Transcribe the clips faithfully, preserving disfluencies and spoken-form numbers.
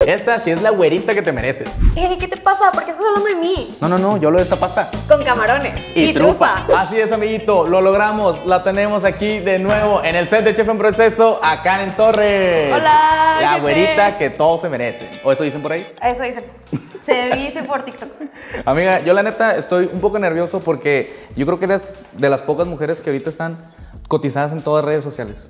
Esta sí es la güerita que te mereces. Eri, ¿qué te pasa? ¿Por qué estás hablando de mí? No, no, no, yo lo de esta pasta. Con camarones. Y, y trufa. trufa. Así es, amiguito, lo logramos. La tenemos aquí de nuevo en el set de Chef en Proceso, a Karen Torres. Hola. La güerita que todos se merecen. ¿O eso dicen por ahí? Eso dicen. Se dice por TikTok. Amiga, yo la neta estoy un poco nervioso porque yo creo que eres de las pocas mujeres que ahorita están cotizadas en todas las redes sociales.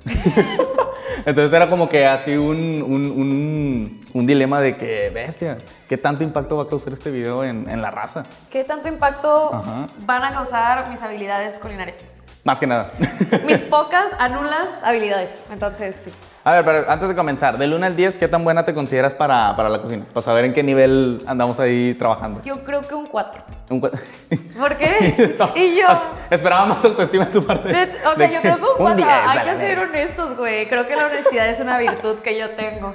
Entonces era como que así un, un, un, un dilema de que, bestia, ¿qué tanto impacto va a causar este video en, en la raza? ¿Qué tanto impacto Ajá. van a causar mis habilidades culinarias? Más que nada. Mis pocas anulas habilidades, entonces sí. A ver, pero antes de comenzar, del uno al diez, ¿qué tan buena te consideras para, para la cocina? Para saber en qué nivel andamos ahí trabajando. Yo creo que un cuatro. Un cuatro. ¿Por qué? No, y yo... Esperaba más autoestima de tu parte. De, o sea, yo creo que un cuatro. diez, Hay que ser honestos, güey. Creo que la honestidad es una virtud que yo tengo.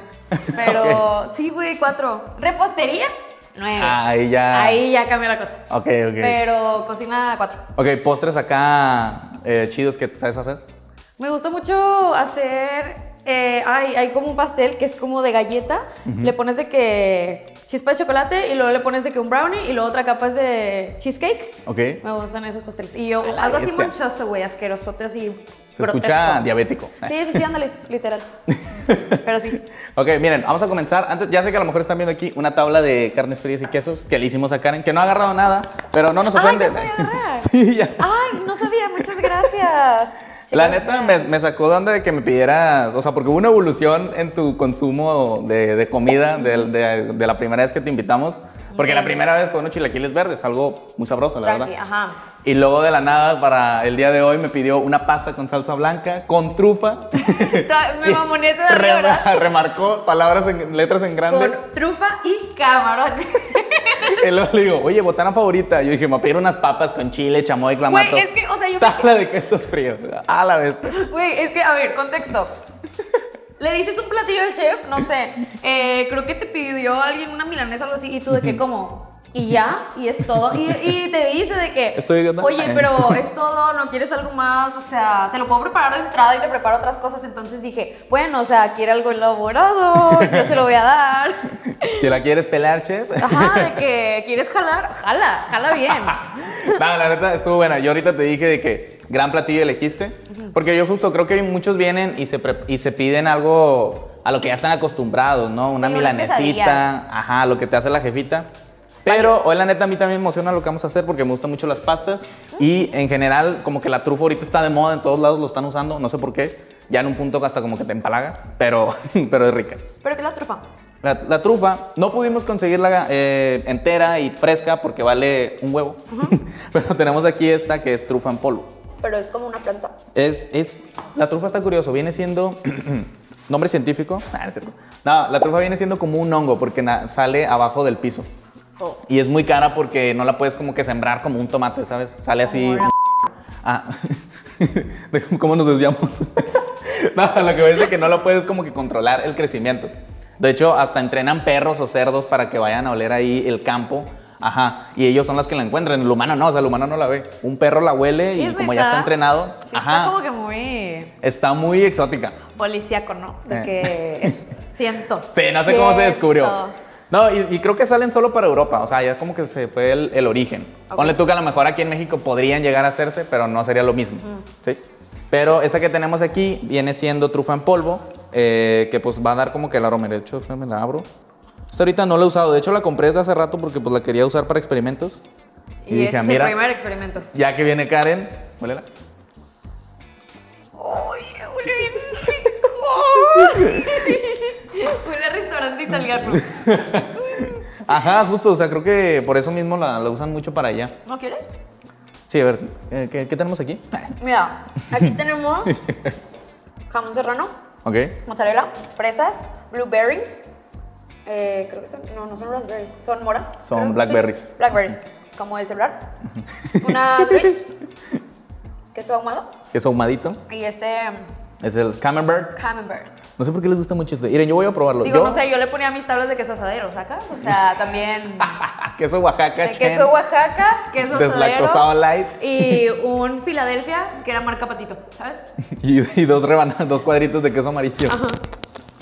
Pero okay. Sí, güey, cuatro. ¿Repostería? nueve. Ahí ya. Ahí ya cambió la cosa. Ok, ok. Pero cocina cuatro. Ok, postres acá eh, chidos que sabes hacer. Me gusta mucho hacer... Eh, hay, hay como un pastel que es como de galleta. Uh-huh. Le pones de que chispa de chocolate y luego le pones de que un brownie y luego otra capa es de cheesecake. Ok. Me gustan esos pasteles. Y yo, algo así manchoso, güey, asquerosote así. Se grotesco. Escucha diabético. Sí, sí, sí, ándale, literal. Pero sí. Ok, miren, vamos a comenzar. Antes, ya sé que a lo mejor están viendo aquí una tabla de carnes frías y quesos que le hicimos a Karen, que no ha agarrado nada, pero no nos ofende. Ay, ¿ya agarrar? Sí, ya. Ay, no sabía, muchas gracias. La neta me, me sacó de onda de que me pidieras, o sea, porque hubo una evolución en tu consumo de, de comida de, de, de la primera vez que te invitamos. Porque la primera vez fue unos chilaquiles verdes, algo muy sabroso, la Tranqui, verdad. Ajá. Y luego de la nada, para el día de hoy, me pidió una pasta con salsa blanca, con trufa. Me mamoné todavía, ¿verdad? Remarcó palabras en letras en grande. Con trufa y camarón. Y luego le digo, oye, botana favorita. Yo dije, me voy a pedir unas papas con chile, chamoy, clamato. Güey, es que, o sea, yo... Tabla de quesos fríos. A la vez. Güey, es que, a ver, contexto. Le dices un platillo al chef, no sé, eh, creo que te pidió alguien una milanesa o algo así, y tú de que, ¿cómo? Y ya, y es todo. Y, y te dice de que, estoy idiota. Oye, pero es todo, no quieres algo más, o sea, te lo puedo preparar de entrada y te preparo otras cosas. Entonces dije, bueno, o sea, quiere algo elaborado, yo se lo voy a dar. ¿Si la quieres pelar, chef? Ajá, de que quieres jalar, jala, jala bien. No, la neta estuvo buena. Yo ahorita te dije de que gran platillo elegiste, porque yo justo creo que muchos vienen y se, pre y se piden algo a lo que ya están acostumbrados, ¿no? Una sí, milanesita, ajá, lo que te hace la jefita. Pero vale. Hoy la neta a mí también me emociona lo que vamos a hacer porque me gustan mucho las pastas y en general como que la trufa ahorita está de moda, en todos lados lo están usando, no sé por qué, ya en un punto hasta como que te empalaga, pero, pero es rica. ¿Pero qué es la trufa? La, la trufa, no pudimos conseguirla eh, entera y fresca porque vale un huevo, uh-huh. Pero tenemos aquí esta que es trufa en polvo. Pero es como una planta. Es, es, la trufa está curioso, viene siendo, nombre científico, ah, no es cierto. No, la trufa viene siendo como un hongo porque na, sale abajo del piso. Oh. Y es muy cara porque no la puedes como que sembrar como un tomate, ¿sabes? Sale así. Ah, ¿cómo nos desviamos? No, lo que ves es de que no lo puedes como que controlar el crecimiento. De hecho, hasta entrenan perros o cerdos para que vayan a oler ahí el campo. Ajá, y ellos son los que la encuentran. El humano no, o sea, el humano no la ve. Un perro la huele y como ya está entrenado. Sí, ajá, está como que muy... Está muy exótica. Policíaco, ¿no? De eh. que es... Siento. Sí, no sé Siento. cómo se descubrió. No, y, y creo que salen solo para Europa, o sea, ya como que se fue el, el origen. Okay. Ponle tú que a lo mejor aquí en México podrían llegar a hacerse, pero no sería lo mismo, mm. ¿sí? Pero esta que tenemos aquí viene siendo trufa en polvo, eh, que pues va a dar como que el aroma. De hecho, me la abro. Esta ahorita no la he usado, de hecho la compré desde hace rato porque pues la quería usar para experimentos. Y, y dije, es mira, el primer experimento. Ya que viene Karen, huélela. ¡Ay, huele bien rico! Huele a restaurante italiano. Ajá, justo, o sea, creo que por eso mismo la, la usan mucho para allá. ¿No quieres? Sí, a ver, ¿qué, qué tenemos aquí? Mira, aquí tenemos jamón serrano, okay. Mozzarella, fresas, blueberries, eh, creo que son, no, no son raspberries, son moras. Son creo, blackberries. Sí, blackberries, como el celular. Unas grapes, queso ahumado. Queso ahumadito. Y este... Es el camembert. Camembert. No sé por qué les gusta mucho esto. Miren, yo voy a probarlo. Digo, yo... no sé, yo le ponía mis tablas de queso asadero, ¿sacas? O sea, también... queso Oaxaca, de queso Oaxaca, queso deslactosado light. Y un Filadelfia, que era marca Patito, ¿sabes? y, y dos rebanadas, dos cuadritos de queso amarillo. Ajá.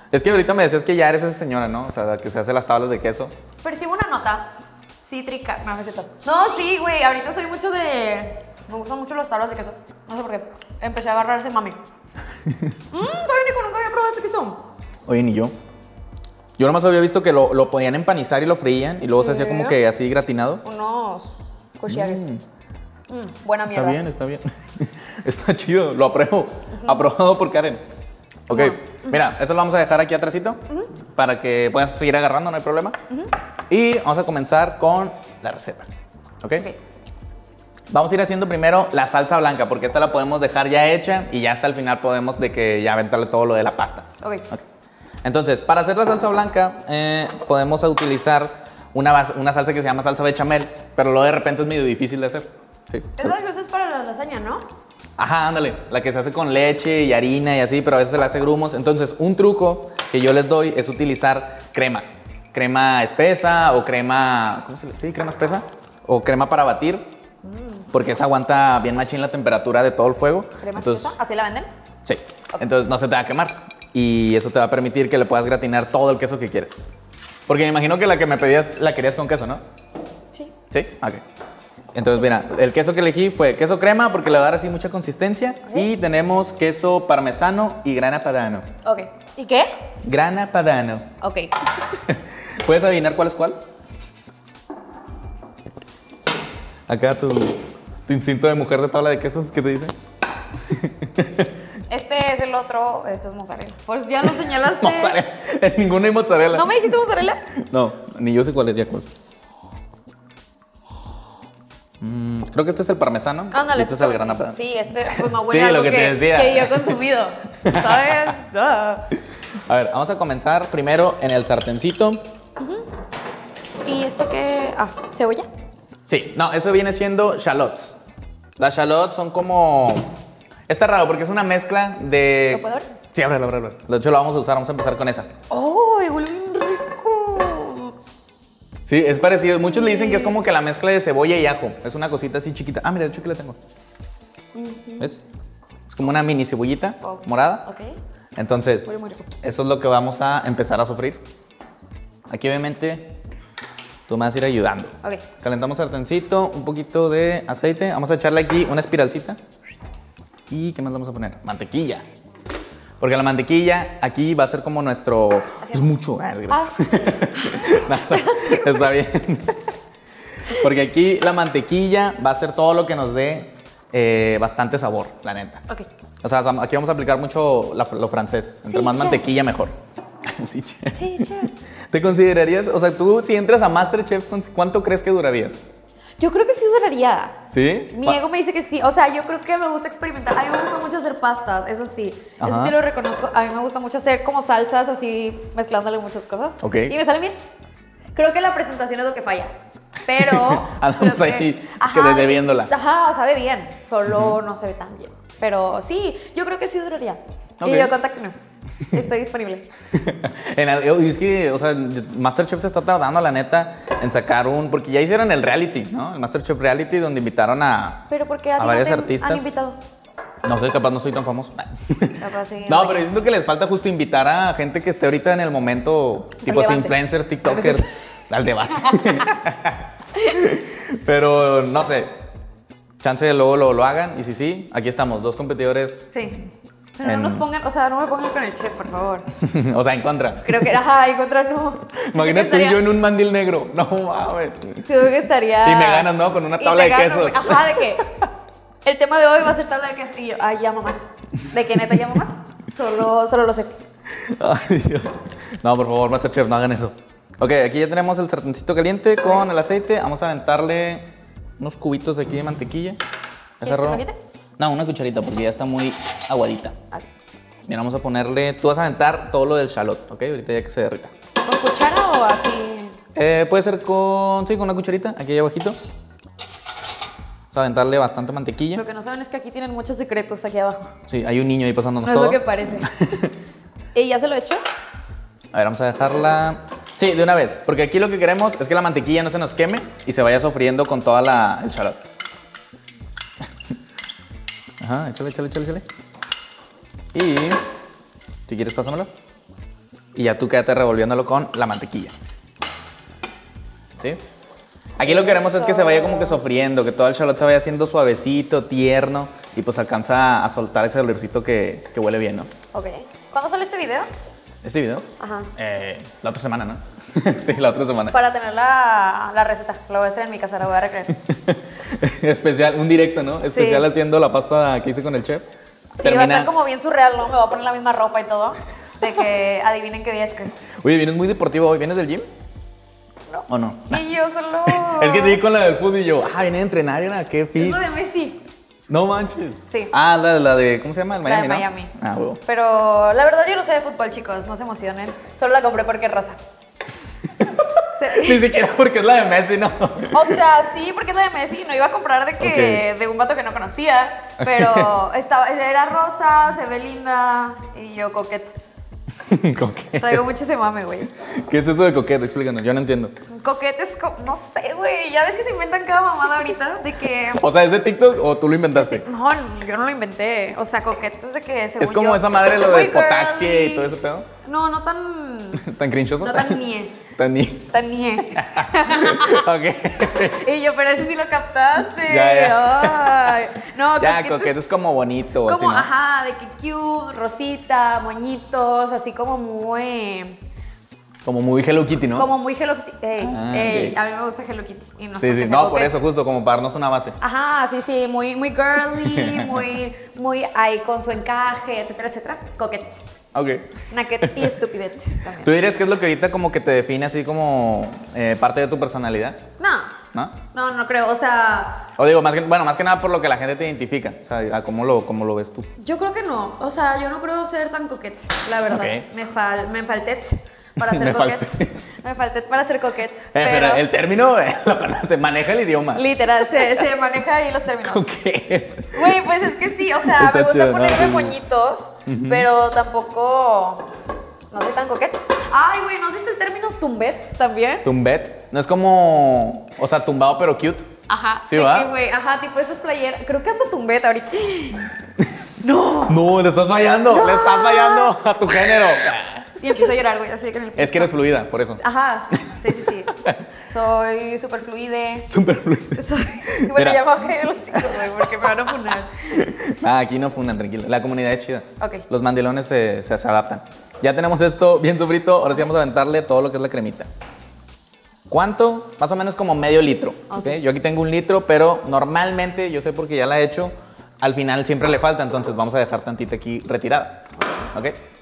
Es que ahorita me decías que ya eres esa señora, ¿no? O sea, la que se hace las tablas de queso. Percibo una nota cítrica. No, no es cierto. No, sí, güey. Ahorita soy mucho de... Me gustan mucho las tablas de queso. No sé por qué. Empecé a agarrar ese mami. Mmm, todavía Nico, nunca había probado este queso. Oye, ni yo. Yo nomás había visto que lo, lo podían empanizar y lo fríían y luego se hacía como que así gratinado. Unos cochiagues. Mm. Mm, buena mierda. Está bien, está bien. Está chido, lo apruebo. Uh-huh. Aprobado por Karen. Ok, uh-huh. Mira, esto lo vamos a dejar aquí atrásito uh-huh. para que puedas seguir agarrando, no hay problema. Uh-huh. Y vamos a comenzar con la receta. ¿Okay? ¿Ok? Vamos a ir haciendo primero la salsa blanca, porque esta la podemos dejar ya hecha y ya hasta el final podemos de que ya aventarle todo lo de la pasta. Ok. Okay. Entonces, para hacer la salsa blanca, eh, podemos utilizar una, base, una salsa que se llama salsa bechamel, pero luego de repente es medio difícil de hacer. Sí. Es la que usas para la lasaña, ¿no? Ajá, ándale, la que se hace con leche y harina y así, pero a veces se la hace grumos. Entonces, un truco que yo les doy es utilizar crema. Crema espesa o crema... ¿Cómo se le dice? Sí, crema espesa. O crema para batir, mm. porque esa aguanta bien machín la temperatura de todo el fuego. ¿Crema Entonces, espesa? ¿Así la venden? Sí, okay. Entonces no se te va a quemar. Y eso te va a permitir que le puedas gratinar todo el queso que quieres. Porque me imagino que la que me pedías la querías con queso, ¿no? Sí. ¿Sí? Ok. Entonces, mira, el queso que elegí fue queso crema porque le va a dar así mucha consistencia. Okay. Y tenemos queso parmesano y grana padano. Ok. ¿Y qué? Grana padano. Ok. ¿Puedes adivinar cuál es cuál? Acá tu, tu instinto de mujer de tabla de quesos, ¿qué te dice? Este es el otro, este es mozzarella. Pues ya lo señalaste. Mozzarella. En ninguno hay mozzarella. ¿No me dijiste mozzarella? No, ni yo sé cuál es ya cuál. Mm, creo que este es el parmesano. Ándale, este es el grana padano. Sí, este pues no huele sí, a lo lo que, que, te decía. que yo he consumido. ¿Sabes? A ver, vamos a comenzar primero en el sartencito. Uh-huh. ¿Y esto qué? Ah, ¿cebolla? Sí, no, eso viene siendo shallots. Las shallots son como... Está raro porque es una mezcla de... ¿Lo puedo ver? Sí, ábrelo, ábrelo. De hecho, lo vamos a usar, vamos a empezar con esa. ¡Oh, huele bien rico! Sí, es parecido. Muchos le dicen que es como que la mezcla de cebolla y ajo. Es una cosita así chiquita. Ah, mira, de hecho que la tengo. Uh-huh. ¿Ves? Es como una mini cebollita oh. morada. Ok. Entonces, muy, muy rico. Eso es lo que vamos a empezar a sofreír. Aquí, obviamente, tú me vas a ir ayudando. Ok. Calentamos sartencito, un poquito de aceite. Vamos a echarle aquí una espiralcita. ¿Y qué más vamos a poner? Mantequilla. Porque la mantequilla aquí va a ser como nuestro... Es mucho. Ah, Nada, está bien. Porque aquí la mantequilla va a ser todo lo que nos dé eh, bastante sabor, la neta. Ok. O sea, aquí vamos a aplicar mucho la, lo francés. Entre sí, más chef. mantequilla, mejor. Sí, chef. Sí, chef. ¿Te considerarías, o sea, tú si entras a MasterChef, ¿cuánto crees que durarías? Yo creo que sí duraría. ¿Sí? Mi ego me dice que sí. O sea, yo creo que me gusta experimentar. A mí me gusta mucho hacer pastas, eso sí. Ajá. Eso sí lo reconozco. A mí me gusta mucho hacer como salsas, así mezclándole muchas cosas. Ok. Y me salen bien. Creo que la presentación es lo que falla. Pero... Andamos ahí, que desde viéndola. Ajá, sabe bien. Solo uh-huh. no se ve tan bien. Pero sí, yo creo que sí duraría. Okay. Y yo, contáctenme. Estoy disponible. en el, es que, o sea, MasterChef se está tardando, la neta, en sacar un... Porque ya hicieron el reality, ¿no? El MasterChef Reality, donde invitaron a, ¿Pero por qué a, a varios no te artistas. han invitado? No sé, capaz no soy tan famoso. Capaz sí. No, pero siento que les falta justo invitar a gente que esté ahorita en el momento, tipo influencers, tiktokers, al debate. Pero no sé, chance de luego lo, lo hagan. Y si sí, aquí estamos, dos competidores. Sí. Pero en... no nos pongan, o sea, no me pongan con el chef, por favor. O sea, en contra. Creo que, ajá, en contra no. Imagínate estaría... yo en un mandil negro. No mames. Creo que estaría... Y me ganas, ¿no? Con una tabla de gano, quesos. Ajá, de que el tema de hoy va a ser tabla de quesos. Y yo, ay, ya mamás. ¿De qué neta ya mamás? Solo, solo lo sé. Ay, Dios. No, por favor, MasterChef, no hagan eso. Ok, aquí ya tenemos el sartencito caliente con el aceite. Vamos a aventarle unos cubitos de aquí de mantequilla. ¿Quieres que lo quite? No, una cucharita porque ya está muy aguadita. Okay. Mira, vamos a ponerle... Tú vas a aventar todo lo del shallot, ¿ok? Ahorita ya que se derrita. ¿Con cuchara o así? Eh, puede ser con... Sí, con una cucharita, aquí abajito. Vamos a aventarle bastante mantequilla. Lo que no saben es que aquí tienen muchos secretos aquí abajo. Sí, hay un niño ahí pasándonos no todo. No es lo que parece. ¿Y ya se lo he hecho? A ver, vamos a dejarla... Sí, de una vez. Porque aquí lo que queremos es que la mantequilla no se nos queme y se vaya sofriendo con toda la... el shallot. Ajá, échale, échale, échale, échale. Y... si quieres, pásamelo. Y ya tú quédate revolviéndolo con la mantequilla. ¿Sí? Aquí lo que queremos es que se vaya como que sofriendo, que todo el shallot se vaya haciendo suavecito, tierno. Y pues alcanza a soltar ese olorcito que, que huele bien, ¿no? Ok. ¿Cuándo sale este video? ¿Este video? Ajá. Eh, la otra semana, ¿no? Sí, la otra semana. Para tener la, la receta. Lo voy a hacer en mi casa, la voy a recrear. Especial, un directo, ¿no? Especial Sí. haciendo la pasta que hice con el chef. Sí, Termina... va a estar como bien surreal, ¿no? Me voy a poner la misma ropa y todo. De que adivinen qué día es que. Oye, vienes muy deportivo hoy. ¿Vienes del gym? No. ¿O no? Y yo solo. Es que te vi con la del fútbol y yo, ah, viene a entrenar, era qué Es fit. lo de Messi. No manches. Sí. Ah, la, la de, ¿cómo se llama? El La de Miami, ¿no? Miami. Ah, huevo. Pero la verdad yo no sé de fútbol, chicos. No se emocionen. Solo la compré porque es rosa. Se- Ni siquiera porque es la de Messi, ¿no? O sea, sí, porque es la de Messi. No iba a comprar de que Ok. de un vato que no conocía. Pero estaba, era rosa, se ve linda. Y yo coquete. Coquete. Traigo mucho ese mame, güey. ¿Qué es eso de coquete? Explícanos, yo no entiendo. Coquete es co- no sé, güey. Ya ves que se inventan cada mamada ahorita. De que. O sea, ¿es de TikTok o tú lo inventaste? No, yo no lo inventé. O sea, coquete es de que según Es como yo- esa madre lo muy de potaxia y girly. todo ese pedo. No, no tan. ¿Tan crinchoso? No tan nie. Tan ni. Tan nie. Ok. Y yo, pero ese sí lo captaste. Ya, ya. Ay. No, Ya, coquete es coquete es como bonito o así, como, ¿no? ajá, de que cute, rosita, moñitos, así como muy. Como muy Hello Kitty, ¿no? Como muy Hello Kitty. Ey, Ah, ey, ok. a mí me gusta Hello Kitty. Y no sé Sí, por qué sí, sea no, por coquete. eso, justo, como para darnos una base. Ajá, sí, sí, muy, muy girly, muy, muy ahí con su encaje, etcétera, etcétera. Coquete. Ok. Naquet y estupidez también. ¿Tú dirías que es lo que ahorita como que te define así como eh, parte de tu personalidad? No, ¿No? no, no creo. O sea, O digo, más que, bueno, más que nada por lo que la gente te identifica. O sea, a cómo lo, cómo lo ves tú. yo creo que no. O sea, yo no creo ser tan coquete, la verdad. Ok. Me, fal, me falté para ser Me coquete. falté. Me falté para ser coquete. Eh, pero pero el término eh, lo conoce, maneja el idioma. literal, se, se maneja ahí los términos. Coquete. Güey, pues es que sí, o sea, Está me gusta chido, ¿no? ponerme Sí. moñitos, pero tampoco. No soy tan coquete. Ay, güey, ¿no has visto el término tumbet también? Tumbet. No es como, o sea, tumbado pero cute. Ajá. Sí, de ¿va? que, güey, ajá, tipo estas playeras. Creo que ando tumbet ahorita. No. No, le estás fallando, le estás fallando a tu género. Y empiezo a llorar, güey, así con el Es que eres fluida, por eso. Ajá, sí, sí, sí. Soy súper fluide. Súper fluida. Soy. Bueno, Mira. ya me voy a caer el hocico, güey, porque me van a poner. Ah, aquí no fundan, tranquilo. La comunidad es chida. Ok. Los mandilones se, se, se adaptan. Ya tenemos esto bien sofrito, ahora sí vamos a aventarle todo lo que es la cremita. ¿Cuánto? Más o menos como medio litro. Ok. ¿Ok? Yo aquí tengo un litro, pero normalmente, yo sé porque ya la he hecho, al final siempre le falta, entonces vamos a dejar tantita aquí retirada. ¿Ok?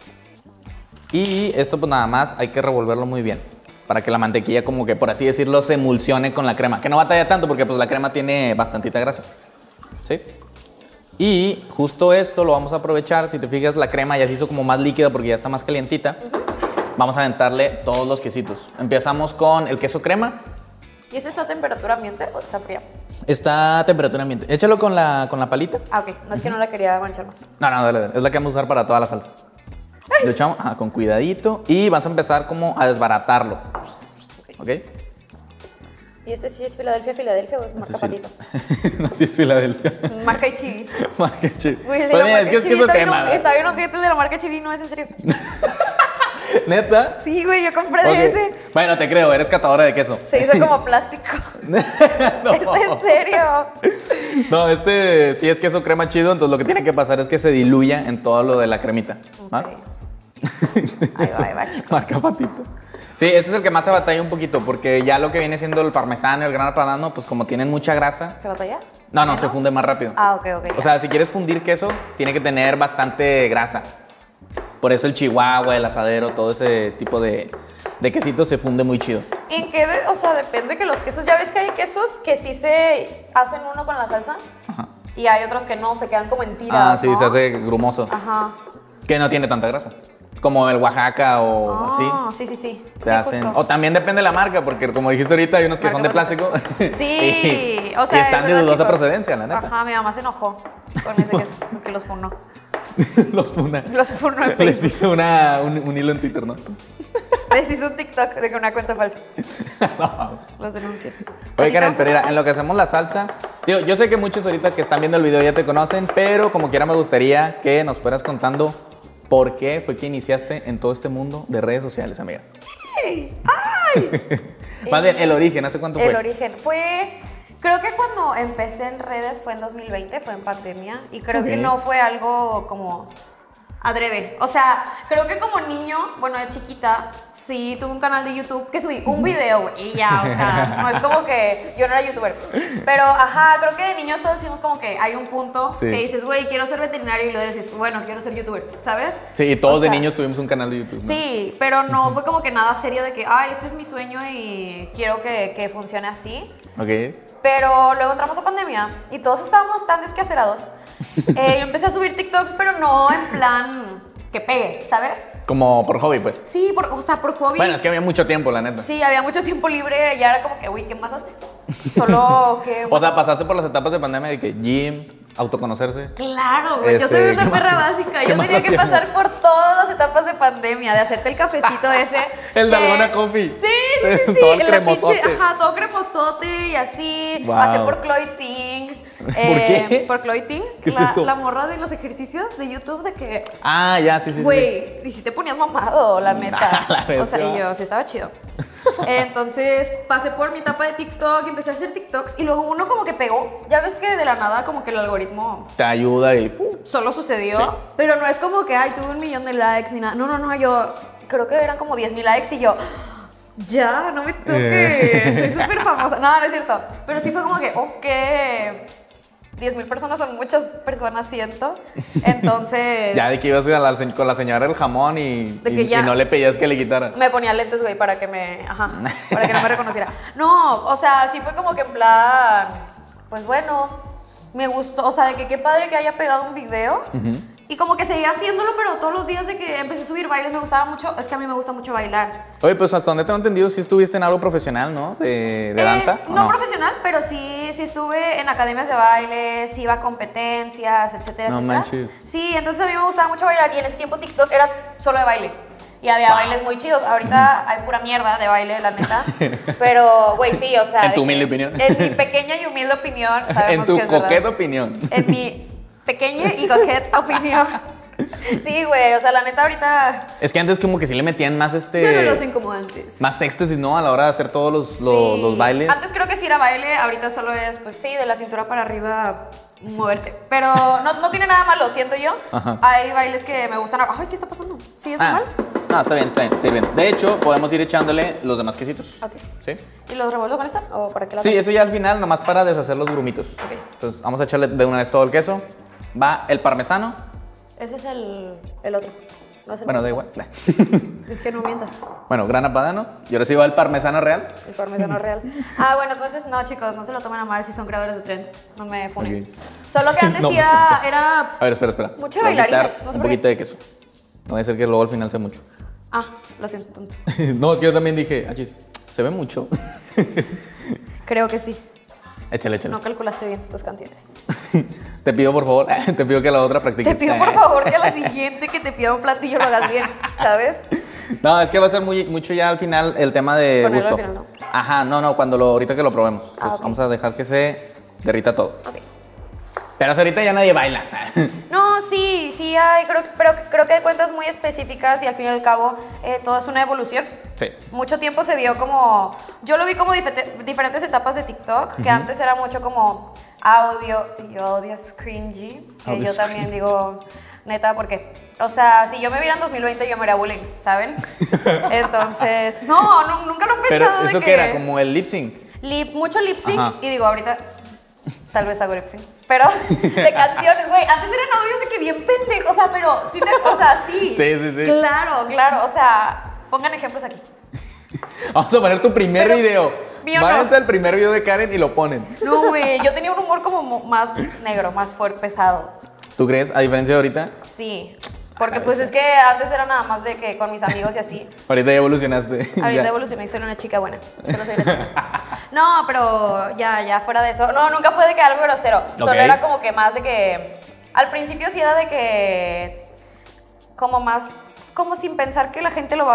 Y esto pues nada más hay que revolverlo muy bien para que la mantequilla como que por así decirlo se emulsione con la crema. Que no batalla tanto porque pues la crema tiene bastantita grasa. ¿Sí? Y justo esto lo vamos a aprovechar. Si te fijas, la crema ya se hizo como más líquida porque ya está más calientita. Vamos a aventarle todos los quesitos. Empezamos con el queso crema. ¿Y eso está a temperatura ambiente o está fría? Está a temperatura ambiente. Échalo con la, con la palita. Ah, ok. No es que no la quería manchar más. No, no, dale, dale. Es la que vamos a usar para toda la salsa. Lo echamos ajá, con cuidadito y vas a empezar como a desbaratarlo. ¿Ok? ¿Y este sí es Filadelfia, Filadelfia o es marca Este sí. patito? No, sí es Filadelfia. Marca y chivi. Marca chivi. Güey, el de Pues la mira, es marca que es chivi queso está bien, crema. o- está bien ojete el de la marca chivi, no es en serio. ¿Neta? Sí, güey, yo compré de Ok. ese. Bueno, te creo, eres catadora de queso. Se hizo como plástico. no. ¿Es en serio? No, este sí es queso crema chido, entonces lo que tiene que pasar es que se diluya en todo lo de la cremita. ¿va? Ok. Ahí va, ahí va, chico. Marca patito. Sí, este es el que más se batalla un poquito, porque ya lo que viene siendo el parmesano y el grano padano, pues como tienen mucha grasa. ¿Se batalla? No, no, se funde más rápido. Ah, ok, ok. O sea, si quieres fundir queso, tiene que tener bastante grasa. Por eso el chihuahua, el asadero, todo ese tipo de, de quesitos se funde muy chido. ¿En qué? de- o sea, depende que los quesos. Ya ves que hay quesos que sí se hacen uno con la salsa. Ajá. Y hay otros que no, se quedan como en tiras. Ah, sí, ¿no? se hace grumoso. Ajá. Que no tiene tanta grasa. Como el Oaxaca o Ah, así. sí, sí, sí. Se Sí, hacen. justo. O también depende de la marca, porque como dijiste ahorita, hay unos que Marca son de patito. plástico. Sí, y, o sea, y es están de verdad, dudosa chicos. procedencia, la neta. Ajá, mi mamá se enojó con ese queso, porque los funó. Los funa. Los funó en Les Facebook. hizo una, un, un hilo en Twitter, ¿no? Les hizo un TikTok de que una cuenta falsa. No. Los denuncié. Oye, ¿A ti Karen, te pero funó? mira, en lo que hacemos la salsa, digo, yo sé que muchos ahorita que están viendo el video ya te conocen, pero como quiera me gustaría que nos fueras contando ¿por qué fue que iniciaste en todo este mundo de redes sociales, amiga? ¡Ay! ¡Ay! Más bien, el origen, ¿hace cuánto fue? El origen fue... Creo que cuando empecé en redes fue en dos mil veinte, fue en pandemia. Y creo Ok. que no fue algo como adrede. O sea, creo que como niño, bueno, de chiquita, sí tuve un canal de YouTube que subí un video, güey, y ya, o sea, no es como que yo no era youtuber. Pero, ajá, creo que de niños todos decimos como que hay un punto Sí. que dices, güey, quiero ser veterinario, y luego dices, bueno, quiero ser youtuber, ¿sabes? Sí, y todos O de sea, niños tuvimos un canal de YouTube, ¿no? Sí, pero no fue como que nada serio de que, ay, este es mi sueño y quiero que, que funcione así. Ok. Pero luego entramos a pandemia y todos estábamos tan desquacerados. Eh, yo empecé a subir TikToks, pero no en plan que pegue, ¿sabes? Como por hobby, pues. Sí, por, o sea, por hobby. Bueno, es que había mucho tiempo, la neta. Sí, había mucho tiempo libre y era como que, uy, ¿qué más haces? Solo que... O sea, pasaste por las etapas de pandemia de que gym, autoconocerse. Claro, güey, yo Este, soy una ¿qué perra más- básica. qué Yo más tenía que pasar hacíamos? por todas las etapas de pandemia, de hacerte el cafecito ese. El que- Dalgona Coffee. Sí, sí, sí, sí. Todo la cremosote. pinche- ajá, todo cremosote y así. Wow. Pasé por Chloe Ting. ¿Por qué? Por Chloe Ting. ¿Qué es la, eso? la morra de los ejercicios de YouTube de que, Ah, ya, sí, sí, sí. güey, y si te ponías mamado, la neta. La O sea, bestia. y yo, sí estaba chido. Entonces pasé por mi etapa de TikTok y empecé a hacer TikToks y luego uno como que pegó. Ya ves que de la nada como que el algoritmo Te ayuda y... ¡fu! solo sucedió, Sí. pero no es como que, ay, tuve un millón de likes ni nada. No, no, no, yo creo que eran como diez mil likes y yo, ya, no me toques, soy súper famosa. No, no es cierto. Pero sí fue como que, ok, diez mil personas son muchas personas, siento. Entonces, Ya de que ibas a la se- con la señora del jamón y, De que y- ya- y no le pedías que le quitara. me ponía lentes, güey, para que me, ajá, para que no me reconociera. No, o sea, sí fue como que en plan, pues bueno, me gustó, o sea, de que qué padre que haya pegado un video. Y como que seguía haciéndolo, pero todos los días de que empecé a subir bailes me gustaba mucho, es que a mí me gusta mucho bailar. Oye, pues hasta donde tengo entendido, sí estuviste en algo profesional, ¿no? De, de Eh, danza. ¿o no, profesional, pero sí, sí estuve en academias de baile, sí iba a competencias, etcétera, No etcétera. manches. Sí, entonces a mí me gustaba mucho bailar y en ese tiempo TikTok era solo de baile. Y había bailes muy chidos. Ahorita hay pura mierda de baile, la neta. Pero, güey, sí, o sea. En tu de humilde que- opinión. En mi pequeña y humilde opinión, sabemos En tu que es verdad. coqueta opinión. En mi pequeña y coqueta opinión. Sí, güey, o sea, la neta ahorita Es que antes como que sí le metían más este... ya no lo hacen como antes. Más éxtasis, ¿no? A la hora de hacer todos los, los, Sí. los bailes. Antes creo que sí era baile, ahorita solo es, pues sí, de la cintura para arriba, moverte. Pero no, no tiene nada malo, siento yo. Ajá. Hay bailes que me gustan. Ay, ¿qué está pasando? ¿Sí es Ah, normal? no, está bien, está bien, está bien. De hecho, podemos ir echándole los demás quesitos. Ok. ¿Sí? ¿Y los revuelvo con esta? ¿O para qué la Sí, eso ya al final, nomás para deshacer los grumitos. Ok. Entonces, vamos a echarle de una vez todo el queso. Va el parmesano. Ese es el, el otro. No es el Bueno, da otro. igual. Es que no mientas. Bueno, grana padano. Y ahora sí va el parmesano real. El parmesano real. Ah, bueno, entonces no, chicos, no se lo tomen a mal si son creadores de trend. No me funen. Ok. Solo que antes No sí me era, era. A ver, espera, espera. Mucho Le voy a quitar bailarines, no sé un por qué. poquito de queso. No va a ser que luego al final sea mucho. Ah, lo siento tanto. No, es que yo también dije, achis, se ve mucho. Creo que sí. Échale, échale. No calculaste bien tus cantidades. Te pido, por favor, te pido que la otra practique. Te pido por favor que a la siguiente que te pida un platillo lo hagas bien, ¿sabes? No, es que va a ser muy, mucho ya al final el tema de Ponerlo gusto. al final, ¿no? Ajá, no, no, cuando lo, ahorita que lo probemos. Ah, Entonces ok. vamos a dejar que se derrita todo. Ok. Pero hasta ahorita ya nadie baila. No, sí, sí hay, creo, pero creo que hay cuentas muy específicas y al fin y al cabo eh, todo es una evolución. Sí. Mucho tiempo se vio como, yo lo vi como diferente- diferentes etapas de TikTok, que antes era mucho como audio, y yo odio cringy, que Audio yo is también digo, neta, porque, o sea, si yo me viera en dos mil veinte yo me haría bullying, ¿saben? Entonces, no, no, nunca lo he Pero pensado de eso que... que era como el lip sync. Lip, mucho lip sync Ajá. y digo, ahorita tal vez hago lip sync. Pero de canciones, güey. Antes eran audios de que bien pendejos, o sea, pero sí, te, o sea, sí. Sí, sí, sí. Claro, claro, o sea, pongan ejemplos aquí. Vamos a poner tu primer Pero, video. mío no. Váyanse al primer video de Karen y lo ponen. No, güey, yo tenía un humor como mo- más negro, más fuerte, pesado. ¿Tú crees? A diferencia de ahorita. Sí. Porque pues es que antes era nada más de que con mis amigos y así. Ahorita ya evolucionaste. Ahorita Ya. evolucioné y soy una chica buena. Solo soy una chica. No, pero ya, ya fuera de eso. No, nunca fue de que algo grosero. Solo Ok. era como que más de que. Al principio sí era de que. Como más. Como sin pensar que la gente lo va a ver.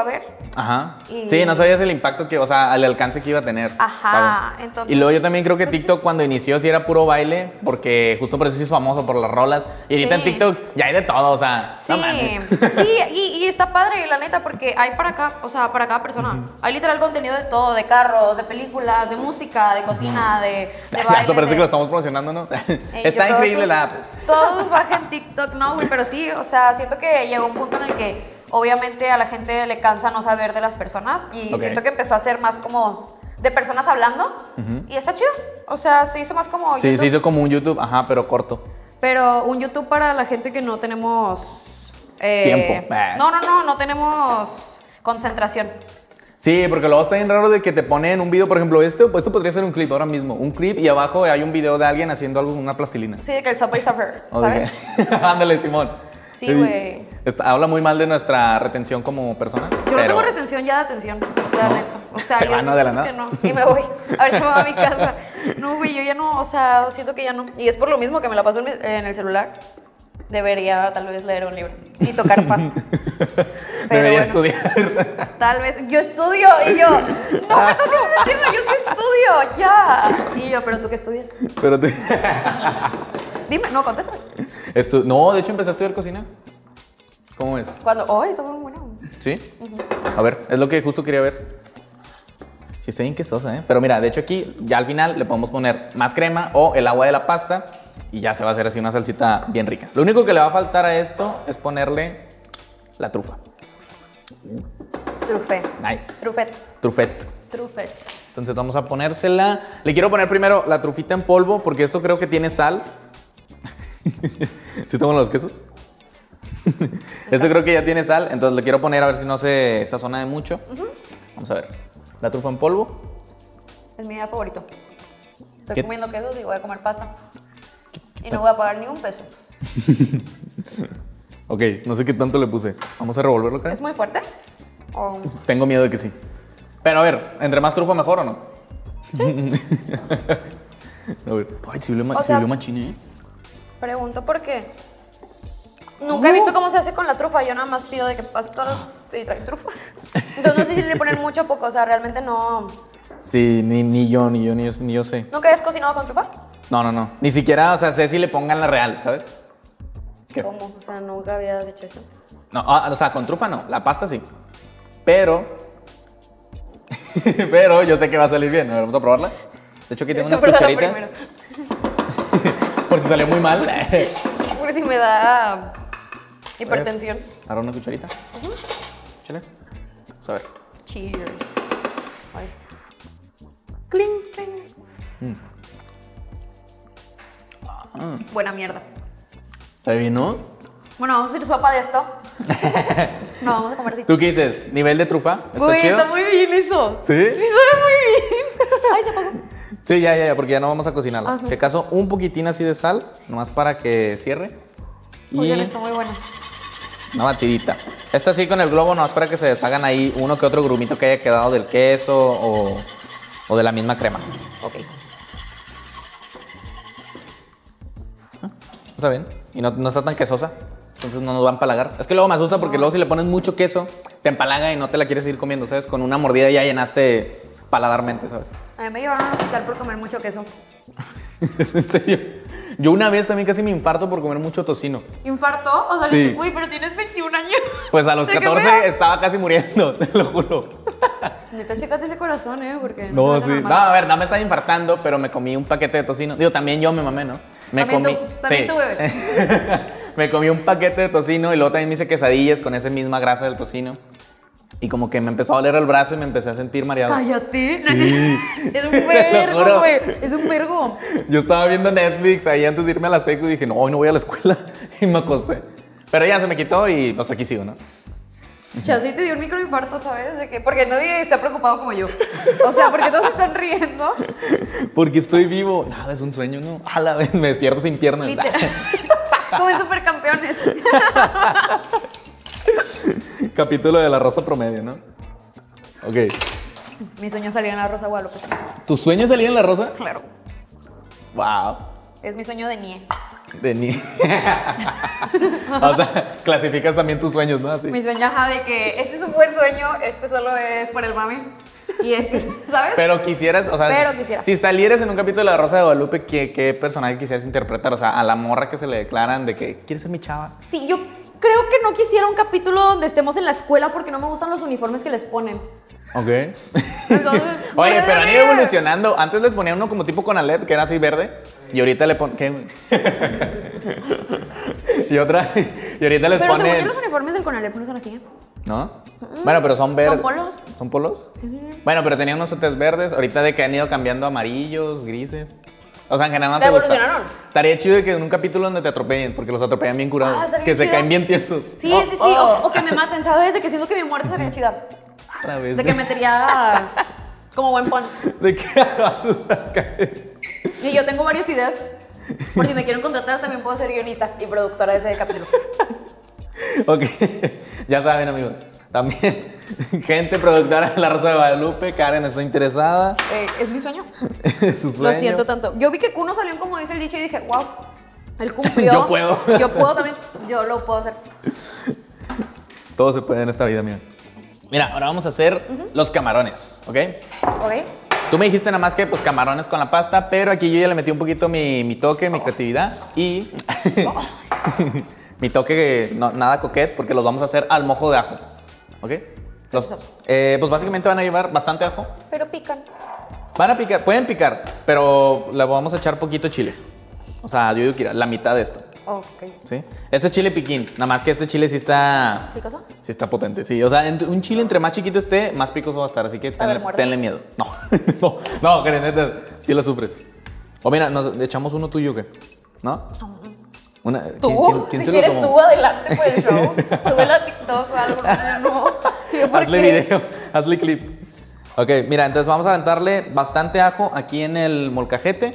Ajá. Y- Sí, no sabías el impacto que, o sea, el alcance que iba a tener. Ajá, ¿sabes? entonces- Y luego yo también creo que pues sí. TikTok cuando inició sí era puro baile, porque justo por eso sí es famoso, por las rolas. Y ahorita Sí. en TikTok ya hay de todo, o sea, Sí, no mames. sí, y, y está padre, la neta, porque hay para acá, o sea, para cada persona. Hay literal contenido de todo, de carros, de películas, de música, de cocina, de, de Ya baile. hasta parece de- que lo estamos promocionando, ¿no? Eh, Está yo, increíble todos la app. sus- Todos bajen TikTok, no, güey, pero sí, o sea, siento que llegó un punto en el que obviamente a la gente le cansa no saber de las personas y Ok. siento que empezó a ser más como de personas hablando y está chido. O sea, se hizo más como Sí, YouTube, se hizo como un YouTube, ajá, pero corto. pero un YouTube para la gente que no tenemos eh, Tiempo. Bah. No, no, no, no tenemos concentración. Sí, porque luego está bien raro de que te ponen un video, por ejemplo, esto, pues esto podría ser un clip ahora mismo. Un clip y abajo hay un video de alguien haciendo algo, una plastilina. Sí, de que el Subway Surfer, O de ¿sabes? que- Ándale, Simón. Sí, güey. Está- Habla muy mal de nuestra retención como personas. Yo pero... no tengo retención ya de atención, la ¿No? neta. O sea, Se yo va, sí ¿no? De la siento que nada. no. Y me voy. Ahorita me voy a mi casa. No, güey, yo ya no, o sea, siento que ya no. Y es por lo mismo que me la paso en, mi- en el celular. Debería tal vez leer un libro y tocar pasto. Pero Debería bueno, estudiar. Tal vez. Yo estudio y yo. No me toques el tema, yo sí estudio, ya. Y yo, pero tú qué estudias. Pero te... Dime, no, contéstame. Estu- No, de hecho empecé a estudiar cocina. ¿Cómo es? Cuando. Oh, eso fue muy bueno. ¿Sí? A ver, es lo que justo quería ver. Sí, está bien quesosa, ¿eh? Pero mira, de hecho aquí ya al final le podemos poner más crema o el agua de la pasta y ya se va a hacer así una salsita bien rica. Lo único que le va a faltar a esto es ponerle la trufa. Trufé. Nice. Trufet. Trufet. Trufet. Entonces vamos a ponérsela. Le quiero poner primero la trufita en polvo porque esto creo que tiene sal. ¿Sí toman los quesos? Esto creo que ya tiene sal, entonces le quiero poner a ver si no se sazona de mucho. Vamos a ver. La trufa en polvo. Es mi día favorito. Estoy ¿Qué? comiendo quesos y voy a comer pasta. Y no voy a pagar ni un peso. Ok, no sé qué tanto le puse. Vamos a revolverlo, ¿crees? ¿Es muy fuerte? ¿O Tengo miedo de que sí. Pero a ver, ¿entre más trufa mejor o no? Sí. A ver. Ay, sí huele, ma- O sí sea- huele machín, ¿eh? pregunto por qué? Nunca he visto cómo se hace con la trufa. Yo nada más pido de que pasta y trae trufa. Entonces no sé si le ponen mucho o poco. O sea, realmente no. Sí, ni, ni yo, ni yo, ni yo, ni yo sé. ¿Nunca has cocinado con trufa? No, no, no. Ni siquiera, o sea, sé si le pongan la real, ¿sabes? ¿Qué? ¿Cómo? O sea, nunca habías hecho eso. No, ah, o sea, con trufa no. La pasta sí. Pero... pero yo sé que va a salir bien. A ver, vamos a probarla. De hecho, aquí tengo Tú unas pruébala cucharitas. Por si salió muy mal. Porque si me da hipertensión. Agarra una cucharita. Échale. Vamos a ver. Cheers. Ay. Cling, cling. Buena mierda. ¿Sabe bien, no? Bueno, vamos a hacer sopa de esto. No, vamos a comer así. ¿Tú qué dices? ¿Nivel de trufa? ¿Está Güey, chido? está muy bien eso. ¿Sí? Sí, sabe muy bien. Ay, se apagó. Sí, ya, ya, ya, porque ya no vamos a cocinarla. Ah, no. Si acaso un poquitín así de sal, nomás para que cierre. Y Oigan, está muy buena. una batidita. Esta sí con el globo, nomás para que se deshagan ahí uno que otro grumito que haya quedado del queso o, o de la misma crema. Ok. ¿Está bien? Y no, no está tan quesosa, entonces no nos va a empalagar. Es que luego me asusta porque luego si le pones mucho queso, te empalaga y no te la quieres seguir comiendo, ¿sabes? Con una mordida ya llenaste paladarmente, ¿sabes? A mí me llevaron al hospital por comer mucho queso. ¿Es en serio? Yo una vez también casi me infarto por comer mucho tocino. ¿Infartó? O sea, Sí. le- uy, pero tienes veintiún años. Pues a los ¿De qué catorce pedo? estaba casi muriendo, te lo juro. Neta, chécate ese corazón, ¿eh? Porque No, se sí. me hace No, normal. a ver, no me estaba infartando, pero me comí un paquete de tocino. Digo, también yo me mamé, ¿no? Me También comí. tú, también tú, bebé. Me comí un paquete de tocino y luego también me hice quesadillas con esa misma grasa del tocino. Y como que me empezó a doler el brazo y me empecé a sentir mareado. Cállate. Sí. Es un Te lo vergo, juro. güey. Es un vergo. Yo estaba viendo Netflix ahí antes de irme a la secu y dije, no, hoy no voy a la escuela. Y me acosté. Pero ya se me quitó y pues aquí sigo, ¿no? Chasí te dio un microinfarto, ¿sabes? De que, porque nadie está preocupado como yo. O sea, porque todos están riendo. Porque estoy vivo. Nada, es un sueño, ¿no? A la vez me despierto sin piernas. Literal. Como en Supercampeones. Capítulo de la Rosa Promedio, ¿no? Ok. Mi sueño salía en la Rosa Guadalupe. ¿Tu sueño salía en la Rosa? Claro. Wow. Es mi sueño de nie. De ni... O sea, clasificas también tus sueños, ¿no? Así. Mi sueño, ajá, de que este es un buen sueño, este solo es por el mami. Y este, ¿sabes? Pero quisieras, o sea, Pero quisiera. si salieras en un capítulo de La Rosa de Guadalupe, ¿qué, qué personaje quisieras interpretar? O sea, a la morra que se le declaran de que ¿quieres ser mi chava? Sí, yo creo que no quisiera un capítulo donde estemos en la escuela porque no me gustan los uniformes que les ponen. Ok. Entonces, Oye, pero han ido ver. evolucionando. Antes les ponían uno como tipo con Alep, que era así verde. Y ahorita le ponen... ¿Qué, güey? y otra... Y ahorita les Pero ponen... según yo los uniformes del Conalep no son así. ¿No? Bueno, pero son verdes. Son polos. ¿Son polos? Bueno, pero tenían unos suéteres verdes. Ahorita de que han ido cambiando a amarillos, grises. O sea, en general no te gusta. Evolucionaron. Estaría chido de que en un capítulo donde te atropellen, porque los atropellan bien curados. Ah, estaría que se chido. caen bien tiesos. Sí, Oh, sí, sí. oh. O, o que me maten, ¿sabes? De que siento que mi muerte sería chida. Otra vez. De que metería como buen pon. ¿De qué hablas, Karen? Y yo tengo varias ideas. Por si me quieren contratar, también puedo ser guionista y productora de ese capítulo. Ok, ya saben, amigos. También, gente productora de La Rosa de Guadalupe, Karen está interesada. Eh, es mi sueño. Es su sueño. Lo siento tanto. Yo vi que Kuno salió en como dice el dicho y dije, wow, él cumplió. Yo puedo. Yo puedo también. Yo lo puedo hacer. Todo se puede en esta vida, amiga. Mira, ahora vamos a hacer uh-huh. los camarones, ¿ok? Ok. Tú me dijiste nada más que pues camarones con la pasta, pero aquí yo ya le metí un poquito mi, mi toque, mi creatividad y mi toque no, nada coquet porque los vamos a hacer al mojo de ajo, ¿ok? Los, eh, pues básicamente van a llevar bastante ajo. Pero pican. Van a picar, pueden picar, pero le vamos a echar poquito chile. O sea, yo digo que la mitad de esto. Ok. ¿Sí? Este es chile piquín, nada más que este chile sí está... ¿Picoso? Sí está potente, sí. O sea, un chile entre más chiquito esté, más picoso va a estar, así que tenle, ver, tenle miedo. No, no, no, Karen, neta, sí lo sufres. O mira, nos echamos uno tuyo, ¿qué? ¿No? Una, ¿Tú? ¿quién, quién, quién si se quieres lo tomó? tú, adelante por el show. Súbelo a TikTok o algo. No, ¿yo por Hazle qué? video, hazle clip. Ok, mira, entonces vamos a aventarle bastante ajo aquí en el molcajete.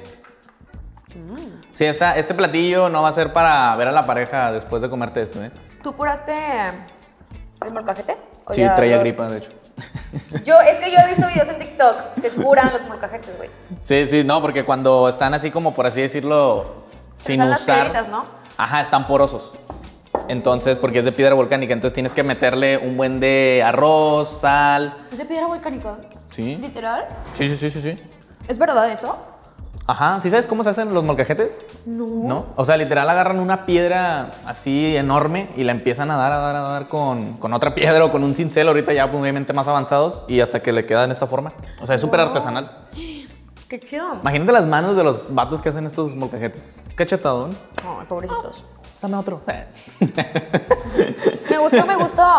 Sí, esta, este platillo no va a ser para ver a la pareja después de comerte esto, ¿eh? ¿Tú curaste el molcajete? ¿O Sí, ya traía lo- gripa, de hecho. Yo, es que yo he visto videos en TikTok que curan los molcajetes, güey. Sí, sí, no, porque cuando están así como, por así decirlo, sin Están las usar... piedritas, ¿no? Ajá, están porosos. Entonces, porque es de piedra volcánica, entonces tienes que meterle un buen de arroz, sal. ¿Es de piedra volcánica? Sí. ¿Literal? Sí, sí, sí, sí, sí. ¿Es verdad eso? Ajá, ¿sí sabes cómo se hacen los molcajetes? No. ¿No? O sea, literal agarran una piedra así enorme y la empiezan a dar, a dar, a dar con, con otra piedra o con un cincel, ahorita ya obviamente más avanzados, y hasta que le queda en esta forma. O sea, es súper Wow. artesanal. Qué chido. Imagínate las manos de los vatos que hacen estos molcajetes. Cachetadón. Ay, pobrecitos. Dame otro. Me gustó, me gustó.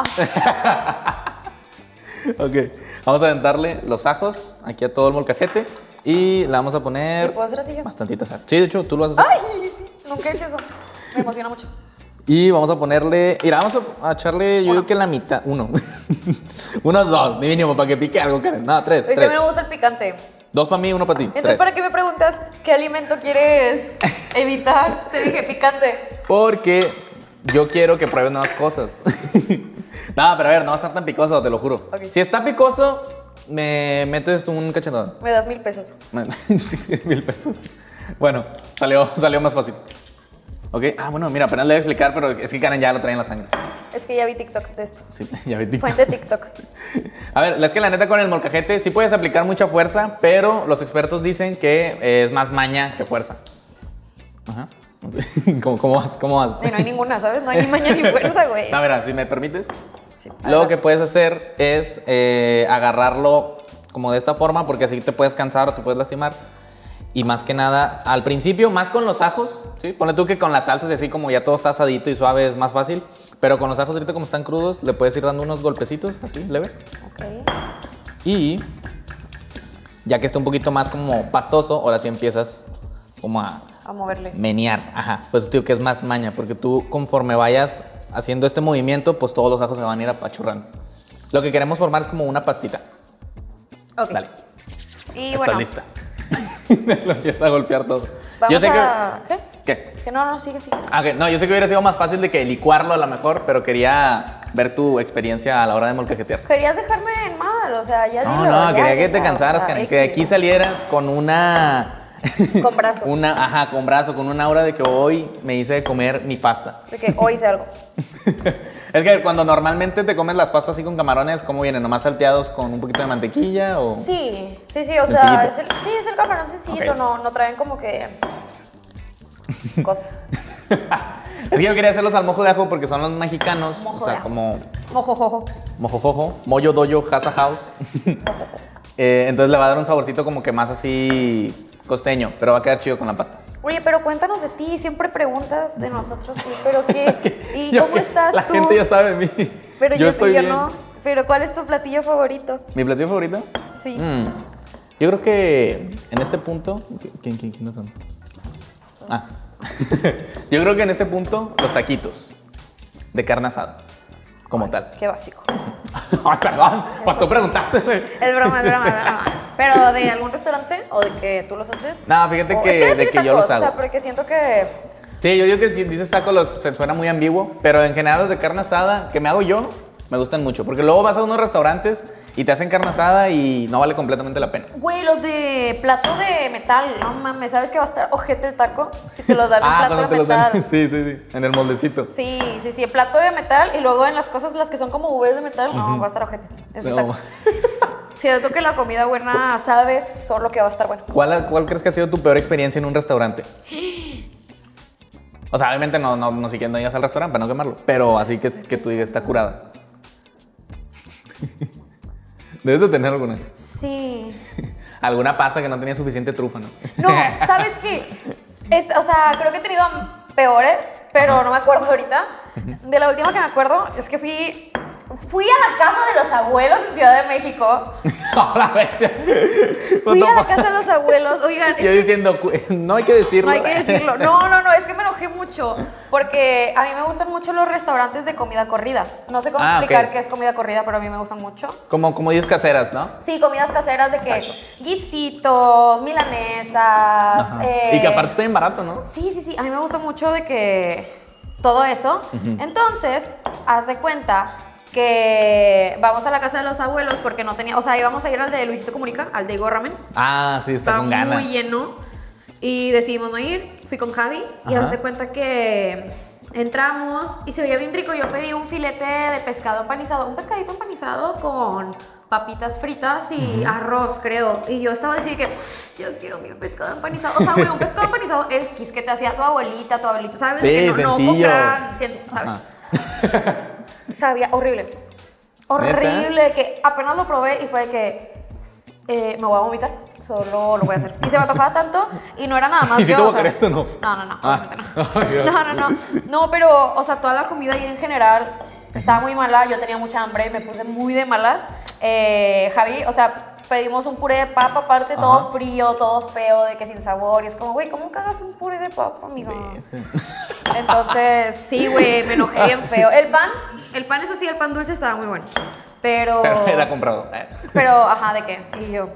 Ok, vamos a aventarle los ajos aquí a todo el molcajete y le vamos a poner ¿Lo puedo hacer así yo? bastantita sal. Sí, de hecho, tú lo vas a hacer. Ay, sí, nunca he hecho eso. Me emociona mucho. Y vamos a ponerle, mira, vamos a, a echarle, yo Uno. creo que la mitad, uno. Unos dos, mínimo, para que pique algo, Karen. No, tres, Es que a mí tres. me gusta el picante. Dos para mí, uno para ti. Entonces, tres. ¿para qué me preguntas qué alimento quieres evitar? Te dije picante. Porque yo quiero que pruebes nuevas cosas. No, pero a ver, no va a estar tan picoso, te lo juro. Ok. Si está picoso, me metes un cachetadón. Me das mil pesos. Mil pesos. Bueno, salió, salió más fácil. Ok, ah, bueno, mira, apenas le voy a explicar, pero es que Karen ya lo trae en la sangre. Es que ya vi TikToks de esto. Sí, ya vi TikTok. Fuente TikTok. A ver, es que la neta con el molcajete sí puedes aplicar mucha fuerza, pero los expertos dicen que es más maña que fuerza. Ajá. ¿Cómo, cómo vas? ¿Cómo vas? Y no hay ninguna, ¿sabes? No hay ni maña ni fuerza, güey. No, mira, si me permites. Sí, Luego adelante. que puedes hacer es eh, agarrarlo como de esta forma, porque así te puedes cansar o te puedes lastimar. Y más que nada, al principio, más con los ajos, ¿sí? Ponle tú que con las salsas y así como ya todo está asadito y suave es más fácil. Pero con los ajos ahorita como están crudos, le puedes ir dando unos golpecitos, así, leve. Ok. Y ya que está un poquito más como pastoso, ahora sí empiezas como a A moverle. menear. Ajá, pues digo que es más maña, porque tú conforme vayas haciendo este movimiento, pues todos los ajos se van a ir apachurrando. Lo que queremos formar es como una pastita. Ok. Dale, Y estás bueno, lista. Lo empieza a golpear todo. vamos yo sé a... que... ¿Qué? ¿Qué? Que no, no, sigue, sigue. Ah, ok. No, yo sé que hubiera sido más fácil de que licuarlo a lo mejor, pero quería ver tu experiencia a la hora de molcajetear. Querías dejarme en mal, o sea, ya No, dilo, no, ya, quería que ya, te o cansaras, sea, Karen, que de aquí X. salieras con una Con brazo. Una, ajá, con brazo, con un aura de que hoy me hice de comer mi pasta. De que hoy hice algo. Es que cuando normalmente te comes las pastas así con camarones, ¿cómo vienen? ¿Nomás salteados con un poquito de mantequilla o...? Sí, sí, sí, o sea, es Sencillito. el, sí, es el camarón sencillito, Ok. no, no traen como que cosas. Es que yo quería hacerlos al mojo de ajo porque son los mexicanos. Mojo o sea, de ajo. como Mojojojo. mojojojo, mollo doyo, casa house. Eh, entonces le va a dar un saborcito como que más así costeño, pero va a quedar chido con la pasta. Oye, pero cuéntanos de ti, siempre preguntas de nosotros, sí, pero qué, ¿y Yo cómo que- estás La tú? gente ya sabe de mí. Pero yo yo, estoy yo bien. no. Pero ¿cuál es tu platillo favorito? ¿Mi platillo favorito? Sí. Mm, yo creo que en este punto... ¿Quién, quién, quiénes son? Ah. Yo creo que en este punto los taquitos de carne asada, como tal. Qué básico. Ay, perdón, pues tú preguntaste. güey. Es broma, es broma, es broma. ¿Pero de algún restaurante o de que tú los haces? No, fíjate O- que es de que yo los tacos, hago. O sea, porque siento que... Sí, yo digo que si dices taco los, se suena muy ambiguo, pero en general los de carne asada que me hago yo me gustan mucho, porque luego vas a unos restaurantes y te hacen carne asada y no vale completamente la pena. Güey, los de plato de metal, no mames, ¿sabes que va a estar ojete el taco? Si te los dan en plato de cuando te los metal. dan- Sí, sí, sí, en el moldecito. Sí, sí, sí, el plato de metal y luego en las cosas las que son como V de metal, no, va a estar ojete. Ese No. taco. Siento que la comida buena, sabes, solo que va a estar bueno. ¿Cuál, ¿Cuál crees que ha sido tu peor experiencia en un restaurante? O sea, obviamente no, no, no si quieres no llegas al restaurante para no quemarlo, pero así que, que tú digas, está curada. Debes de tener alguna. Sí. Alguna pasta que no tenía suficiente trufa, ¿no? No, ¿sabes qué? Este, o sea, creo que he tenido peores, pero Ajá. no me acuerdo ahorita. De la última que me acuerdo es que fui, fui a la casa de los abuelos en Ciudad de México. ¡Hola, bestia! Fui a la casa de los abuelos, oigan. Yo diciendo, cu- no hay que decirlo. No hay que decirlo. No, no, no, es que me enojé mucho. Porque a mí me gustan mucho los restaurantes de comida corrida. No sé cómo Ah, explicar ok. qué es comida corrida, pero a mí me gustan mucho. Como, como diez caseras, ¿no? Sí, comidas caseras de que Exacto. guisitos, milanesas. Ajá. eh, Y que aparte está bien barato, ¿no? Sí, sí, sí. A mí me gusta mucho de que todo eso. Entonces, haz de cuenta que vamos a la casa de los abuelos porque no tenía, o sea, íbamos a ir al de Luisito Comunica, al de Igor Ramen. Ah, sí, está Estaba con ganas. muy lleno y decidimos no ir. Fui con Javi y Ajá. haz de cuenta que entramos y se veía bien rico. Yo pedí un filete de pescado empanizado, un pescadito empanizado con papitas fritas y arroz, creo. Y yo estaba diciendo que yo quiero mi pescado empanizado. O sea, güey, un pescado empanizado X que te hacía tu abuelita, tu abuelito, ¿sabes? Sí, De que no, no sencillo. compran ciencia, ¿sabes? Ajá. Sabía horrible. Horrible, que apenas lo probé y fue de que eh, me voy a vomitar, solo lo voy a hacer. Y se me antojaba tanto y no era nada más ¿Y si yo, tuvo o sea, que esto no? No, no, no, Ah. obviamente no. No, no, no. No, pero, o sea, toda la comida ahí en general estaba muy mala, yo tenía mucha hambre, me puse muy de malas. Eh, Javi, o sea, pedimos un puré de papa, aparte todo Ajá. frío, todo feo, de que sin sabor. Y es como, güey, ¿cómo cagas un puré de papa, amigo? Entonces, sí, güey, me enojé bien feo. El pan, el pan, eso sí, el pan dulce estaba muy bueno. Pero. Pero era comprado. Eh. Pero, ajá, ¿de qué? Y yo.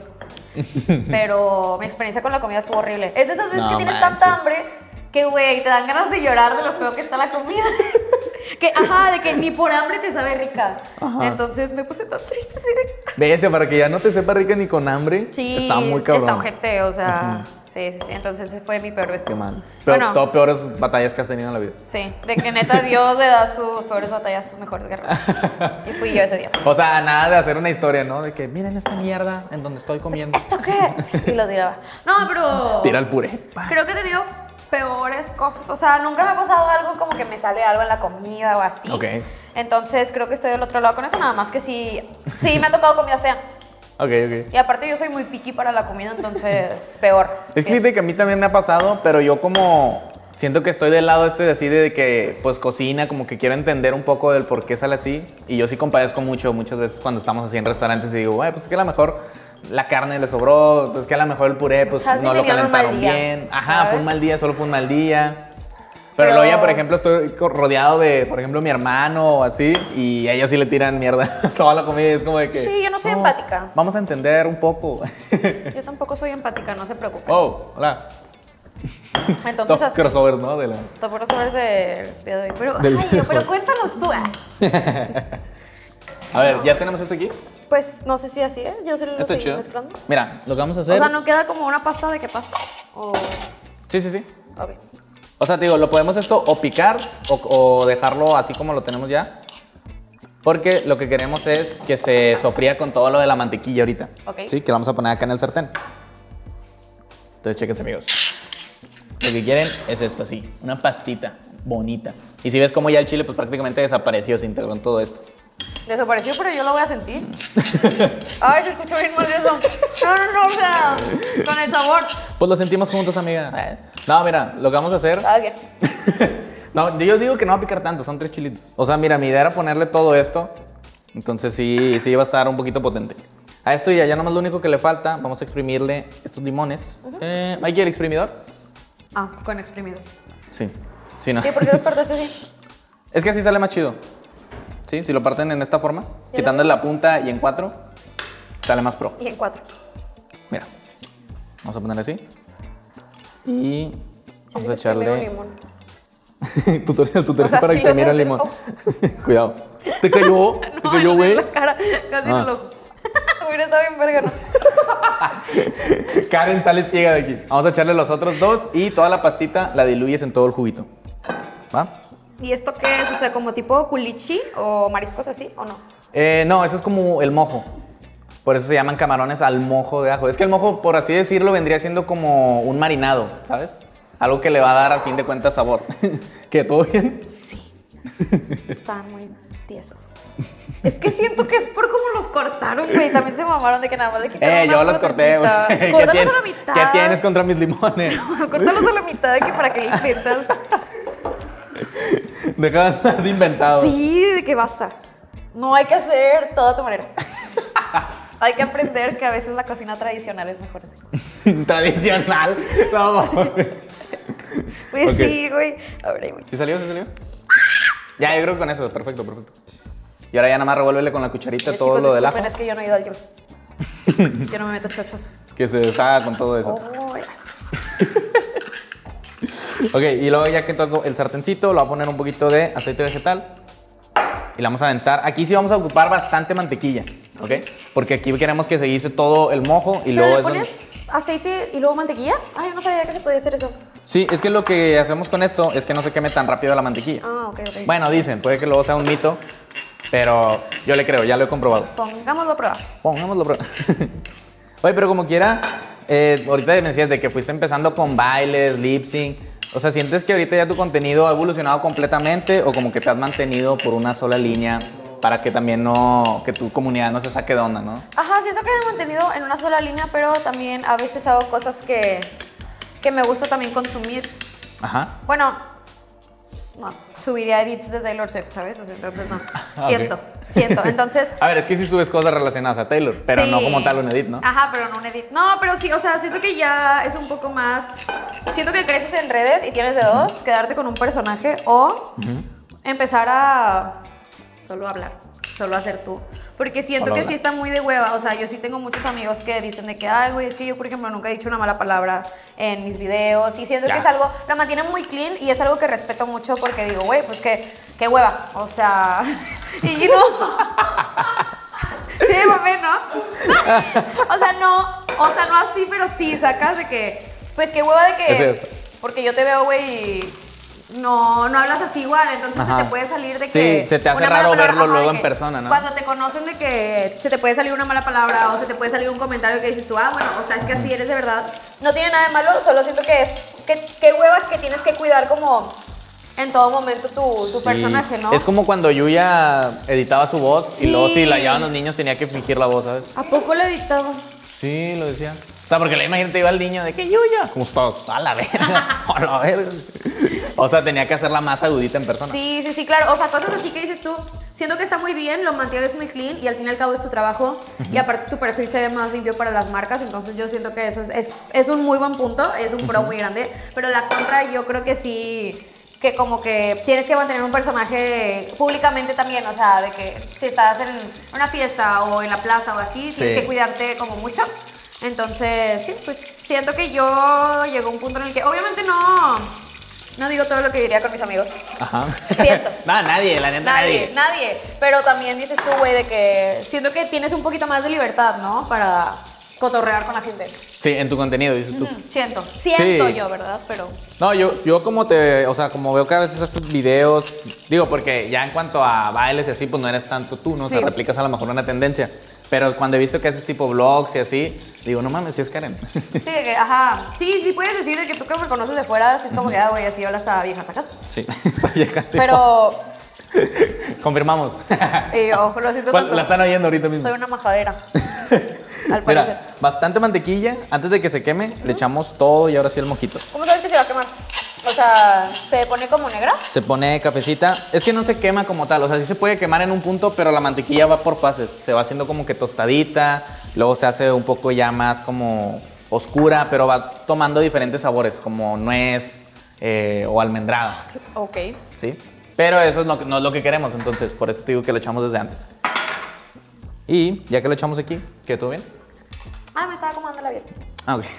Pero mi experiencia con la comida estuvo horrible. Es de esas veces No que tienes manches. tanta hambre que, güey, te dan ganas de llorar de lo feo que está la comida. Que, ajá, de que ni por hambre te sabe rica. Ajá. Entonces me puse tan triste así de. Bestia, para que ya no te sepa rica ni con hambre. Sí, Está muy cabrón. está ojete, o sea. Sí, sí, sí. Entonces ese fue mi peor vez. Qué mal. Pero Bueno. todo peores batallas que has tenido en la vida. Sí, de que neta Dios le da sus peores batallas a sus mejores guerreros. Y fui yo ese día. O sea, nada de hacer una historia, ¿no? De que miren esta mierda en donde estoy comiendo. ¿Esto qué? Sí, lo tiraba. No, pero. Tira el puré. Pa. Creo que he tenido peores cosas. O sea, nunca me ha pasado algo como que me sale algo en la comida o así. Ok. Entonces creo que estoy del otro lado con eso. Nada más que sí. Sí, me ha tocado comida fea. Ok, ok. Y aparte yo soy muy picky para la comida, entonces peor. Es que Sí. fíjate que a mí también me ha pasado, pero yo como siento que estoy del lado este de así de que pues cocina, como que quiero entender un poco del por qué sale así. Y yo sí compadezco mucho muchas veces cuando estamos así en restaurantes y digo, güey, pues es que a lo mejor la carne le sobró, pues es que a lo mejor el puré pues Chance no lo tenía un mal calentaron día, bien. Ajá, ¿sabes? fue un mal día, solo fue un mal día. Pero- Pero, luego ya, por ejemplo, estoy co- rodeado de, por ejemplo, mi hermano o así, y a ellos sí le tiran mierda toda la comida. y Es como de que. Sí, yo no soy empática. Vamos a entender un poco. Yo tampoco soy empática, no se preocupen. Oh, hola. Entonces Top así. crossovers, ¿no? De la... Top crossovers de, de hoy. Pero, Del ay, día yo, pero de hoy. cuéntanos tú. ah. A ver, ¿ya tenemos esto aquí? Pues no sé si así es. Yo se lo Esto estoy es chido. mezclando. Mira, lo que vamos a O hacer. sea, no queda como una pasta de qué pasta. O... Sí, sí, sí. Ok. O sea, te digo, lo podemos esto o picar o, o dejarlo así como lo tenemos ya. Porque lo que queremos es que se sofría con todo lo de la mantequilla ahorita. Ok. Sí, que lo vamos a poner acá en el sartén. Entonces, chéquense, amigos. Lo que quieren es esto así, una pastita bonita. Y si ves como ya el chile pues prácticamente desapareció, se integró en todo esto. Desapareció, pero yo lo voy a sentir. Ay, se escuchó bien mal eso. No, no, no, o sea, con el sabor. Pues lo sentimos juntos, amiga. No, mira, lo que vamos a hacer... Ah, bien. No, yo digo que no va a picar tanto, son tres chilitos. O sea, mira, mi idea era ponerle todo esto. Entonces sí, sí va a estar un poquito potente. A esto ya, ya nomás lo único que le falta, vamos a exprimirle estos limones. Uh-huh. eh, ¿Hay que el exprimidor? Ah, con exprimido. Sí, sí, no. ¿Y por qué los cortaste así? Es que así sale más chido. Sí, si lo parten en esta forma, quitándole la punta y en cuatro, sale más pro. Y en cuatro. Mira, vamos a poner así. Y vamos sí, a echarle... Un limón. tutorial, tutorial o sea, para sí exprimir el limón. Oh. Cuidado. ¿Te cayó? No, ¿Te cayó, güey? la cara, casi ah. en el ojo. Hubiera estado bien verga, ¿no? Karen sale ciega de aquí. Vamos a echarle los otros dos y toda la pastita la diluyes en todo el juguito. ¿Va? ¿Y esto qué es? O sea, como tipo culichi o mariscos así, ¿o no? Eh, no, eso es como el mojo. Por eso se llaman camarones al mojo de ajo. Es que el mojo, por así decirlo, vendría siendo como un marinado, ¿sabes? Algo que le va a dar, al fin de cuentas, sabor. ¿Qué, todo bien? Sí. Están muy tiesos. Es que siento que es por cómo los cortaron, güey. También se mamaron de que nada más le quitaron Eh, yo los corté, güey. Córtalos a la mitad. ¿Qué tienes contra mis limones? No, córtalos a la mitad de que para que le intentas. Deja de inventado. Sí, de que basta. No hay que hacer todo a tu manera. Hay que aprender que a veces la cocina tradicional es mejor así. ¿Tradicional? No, mames. Pues okay. Sí, güey. A ver, ahí, güey. ¿Sí salió? ¿Sí salió? Ya, yo creo que con eso. Perfecto, perfecto. Y ahora ya nada más revuélvele con la cucharita todo chicos, lo del ajo. Es que yo no he ido al gym. Yo no me meto chochos. Que se deshaga con todo eso. Oh, ya. Ok, y luego ya que toco el sartencito, lo voy a poner un poquito de aceite vegetal. Y la vamos a aventar. Aquí sí vamos a ocupar bastante mantequilla, ¿ok? Porque aquí queremos que se guise todo el mojo y ¿Pero luego... le pones donde... aceite y luego mantequilla? Ay, yo no sabía que se podía hacer eso. Sí, es que lo que hacemos con esto es que no se queme tan rápido la mantequilla. Ah, ok, ok. Bueno, dicen, puede que luego sea un mito, pero yo le creo, ya lo he comprobado. Pongámoslo a prueba. Pongámoslo a prueba. Oye, pero como quiera, eh, ahorita me decías de que fuiste empezando con bailes, lip sync. O sea, ¿sientes que ahorita ya tu contenido ha evolucionado completamente o como que te has mantenido por una sola línea para que también no, que tu comunidad no se saque de onda, ¿no? Ajá, siento que me he mantenido en una sola línea, pero también a veces hago cosas que, que me gusta también consumir. Ajá. Bueno, no, subiría edits de Taylor Swift, ¿sabes? O sea, entonces no, Ah, siento, okay. siento, entonces... A ver, es que sí subes cosas relacionadas a Taylor, pero sí. no como tal un edit, ¿no? Ajá, pero no un edit. No, pero sí, o sea, siento que ya es un poco más... Siento que creces en redes y tienes de dos, uh-huh. quedarte con un personaje o uh-huh. empezar a solo hablar, solo hacer tú. Porque siento solo que hablar. Sí está muy de hueva, o sea, yo sí tengo muchos amigos que dicen de que, ay, güey, es que yo, por ejemplo, nunca he dicho una mala palabra en mis videos y siento ya. Que es algo, la mantienen muy clean y es algo que respeto mucho porque digo, güey, pues que, qué hueva, o sea, y no... Sí, mami, ¿no? O sea, no, o sea, no así, pero sí, sacas de que, pues qué hueva de que, porque yo te veo, güey, y no, no hablas así igual, entonces Ajá. se te puede salir de que... Sí, se te hace raro verlo luego en persona, ¿no? Cuando te conocen de que se te puede salir una mala palabra o se te puede salir un comentario que dices tú, ah, bueno, o sea, es que así eres de verdad. No tiene nada de malo, solo siento que es, que, qué hueva que tienes que cuidar como... En todo momento tu, tu sí. personaje, ¿no? Es como cuando Yuya editaba su voz sí. y luego si la llevaban los niños tenía que fingir la voz, ¿sabes? ¿A poco lo editaba? Sí, lo decía. O sea, porque la imagínate iba el niño de que Yuya, ¿cómo estás? A la verga, a la verga. O sea, tenía que hacerla más agudita en persona. Sí, sí, sí, claro. O sea, cosas así que dices tú, siento que está muy bien, lo mantienes muy clean y al fin y al cabo es tu trabajo uh-huh. y aparte tu perfil se ve más limpio para las marcas, entonces yo siento que eso es, es, es un muy buen punto, es un pro uh-huh. muy grande, pero la contra yo creo que sí... que como que tienes que mantener un personaje públicamente también, o sea, de que si estás en una fiesta o en la plaza o así, tienes sí. que cuidarte como mucho. Entonces, sí, pues siento que yo llego a un punto en el que obviamente no, no digo todo lo que diría con mis amigos. Ajá. Siento. No, nadie, la neta nadie. Nadie, nadie. Pero también dices tú, güey, de que siento que tienes un poquito más de libertad, ¿no? Para... cotorrear con la gente. Sí, en tu contenido, dices tú. Mm, siento, siento Sí. yo, ¿verdad? Pero... No, yo, yo como te, o sea, como veo que a veces haces videos, digo, porque ya en cuanto a bailes y así, pues no eres tanto tú, ¿no? O sea, Sí. replicas a lo mejor una tendencia. Pero cuando he visto que haces tipo vlogs y así, digo, no mames, sí es Karen. Sí, de que, ajá. Sí, sí puedes decir de que tú que me conoces de fuera, sí es como que, ah, güey, así habla esta vieja, ¿sacas? Sí, está vieja, sí. Pero... Confirmamos. Y yo lo siento Pues, tanto. la están oyendo ahorita mismo. Soy una majadera. Al parecer. Mira, bastante mantequilla. Antes de que se queme, le echamos todo y ahora sí el mojito. ¿Cómo sabes que se va a quemar? O sea, ¿se pone como negra? Se pone cafecita. Es que no se quema como tal. O sea, sí se puede quemar en un punto, pero la mantequilla va por fases. Se va haciendo como que tostadita. Luego se hace un poco ya más como oscura, pero va tomando diferentes sabores, como nuez eh, o almendrada. Ok. ¿Sí? Pero eso es lo que, no es lo que queremos. Entonces, por eso te digo que lo echamos desde antes. Y ya que lo echamos aquí, ¿quedó todo bien? Ah, me estaba acomodando la piel. Ah, ok.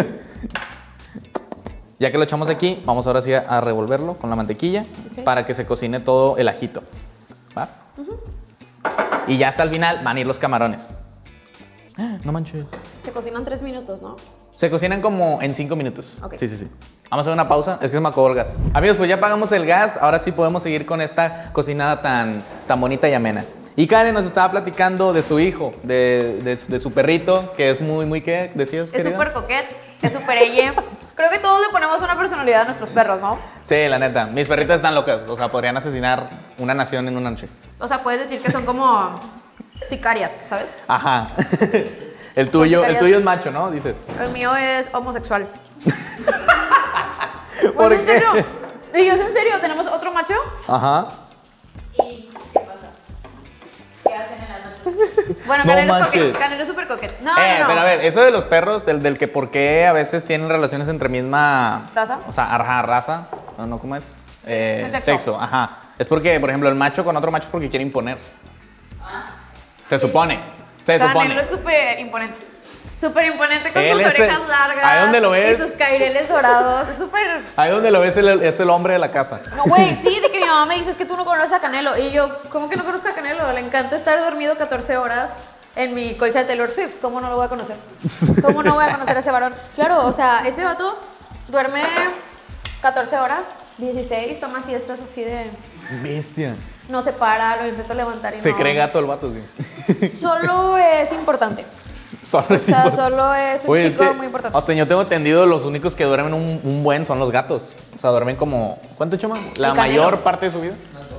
Ya que lo echamos aquí, vamos ahora sí a, a revolverlo con la mantequilla Ok. para que se cocine todo el ajito. ¿Va? Y ya hasta el final van a ir los camarones. ¡Ah! No manches. Se cocinan tres minutos, ¿no? Se cocinan como en cinco minutos. Ok. Sí, sí, sí. Vamos a hacer una pausa. Es que se me acabó el gas. Amigos, pues ya pagamos el gas. Ahora sí podemos seguir con esta cocinada tan, tan bonita y amena. Y Karen nos estaba platicando de su hijo, de, de, de su perrito, que es muy, muy, ¿qué decías, Es querida? súper coquet, es súper ella. Creo que todos le ponemos una personalidad a nuestros perros, ¿no? Sí, la neta. Mis perritas están locas. O sea, podrían asesinar una nación en una noche. O sea, puedes decir que son como sicarias, ¿sabes? Ajá. El tuyo, Pues, el tuyo es macho, ¿no? Dices. El mío es homosexual. ¿Por Bueno, ¿en qué? serio? Y yo, ¿es en serio? ¿Tenemos otro macho? Ajá. ¿Y qué pasa? ¿Qué hacen en la noche? Bueno, No Canelo es manches. coquet. Canelo es súper coquet. No, eh, no, no. pero a ver, eso de los perros, del, del que por qué a veces tienen relaciones entre misma... ¿Raza? O sea, ajá, raza. No, no, ¿cómo es? Eh, Sexo. sexo, ajá. Es porque, por ejemplo, el macho con otro macho es porque quiere imponer. Se supone. Se Canelo supone. es súper imponente. Súper imponente con Él sus es el- orejas largas. ¿ahí dónde lo ves? Y sus caireles dorados. Es súper... Ahí donde lo ves el- es el hombre de la casa. No, güey, sí, de que mi mamá me dice es que tú no conoces a Canelo. Y yo, ¿cómo que no conozco a Canelo? Le encanta estar dormido catorce horas en mi colcha de Taylor Swift. ¿Cómo no lo voy a conocer? ¿Cómo no voy a conocer a ese varón? Claro, o sea, ese vato duerme catorce horas, dieciséis, toma siestas así de... Bestia. No se para, lo intento levantar y Se no. cree gato el vato, sí. Solo es importante. Solo O es sea, importante. solo es un Oye, es chico que, muy importante. hasta yo tengo entendido, los únicos que duermen un, un buen son los gatos. O sea, duermen como... ¿Cuánto, Choma? La Y Canelo. mayor parte de su vida.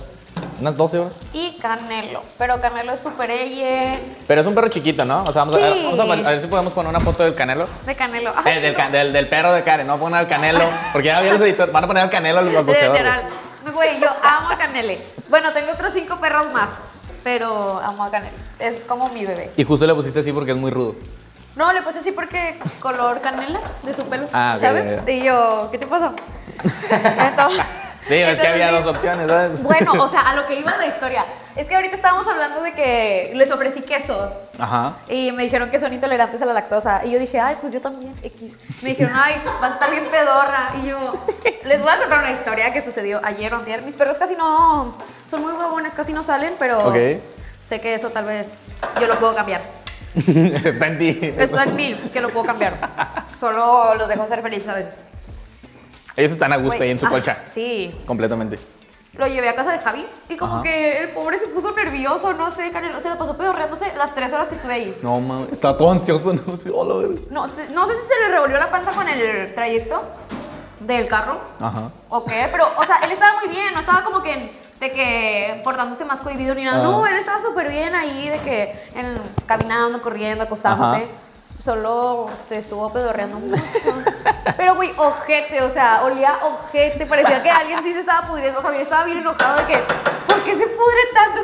Unas doce horas. Y Canelo. Pero Canelo es súper elle. Pero es un perro chiquito, ¿no? O sea, vamos, a, Sí. vamos a, a ver si podemos poner una foto del Canelo. De Canelo. Ay, Eh, del, no. ca- del, del perro de Karen, no vamos a poner al Canelo. Porque ya había los editores. Van a poner al Canelo al, al boxeador. Literal. Güey, yo amo a Canele. Bueno, tengo otros cinco perros más, pero amo a Canele. Es como mi bebé. Y justo le pusiste así porque es muy rudo. No, le puse así porque color canela de su pelo, Ah, ok, ¿sabes? ya, ya. Y yo, ¿qué te pasó? Entonces, Digo, es que había entonces, dos opciones, ¿sabes? Bueno, o sea, a lo que iba la historia. Es que ahorita estábamos hablando de que les ofrecí quesos. Ajá. Y me dijeron que son intolerantes a la lactosa. Y yo dije, ay, pues yo también, X. Me dijeron, ay, vas a estar bien pedorra. Y yo, les voy a contar una historia que sucedió ayer o antier. Mis perros casi no, son muy huevones, casi no salen, pero Ok. sé que eso tal vez yo lo puedo cambiar. Está en ti. Está en mí, que lo puedo cambiar. Solo los dejo ser felices a veces. Ellos están a gusto Güey, ahí en su ah, colcha. Sí. Completamente. Lo llevé a casa de Javi y como Ajá. que el pobre se puso nervioso, no sé, Canelo. Se la pasó pedorreándose las tres horas que estuve ahí. No, mames. Estaba todo ansioso, ¿no? Sí, hola, verga. No, sé- no sé si se le revolvió la panza con el trayecto del carro Ajá. o qué, pero, o sea, él estaba muy bien, no estaba como que de que portándose más cohibido ni nada. Ah. No, él estaba súper bien ahí, de que en- caminando, corriendo, acostándose. Ajá. Solo se estuvo pedorreando mucho. Pero, güey, ojete, o sea, olía ojete. Parecía que alguien sí se estaba pudriendo. Javier estaba bien enojado de que, ¿por qué se pudre tanto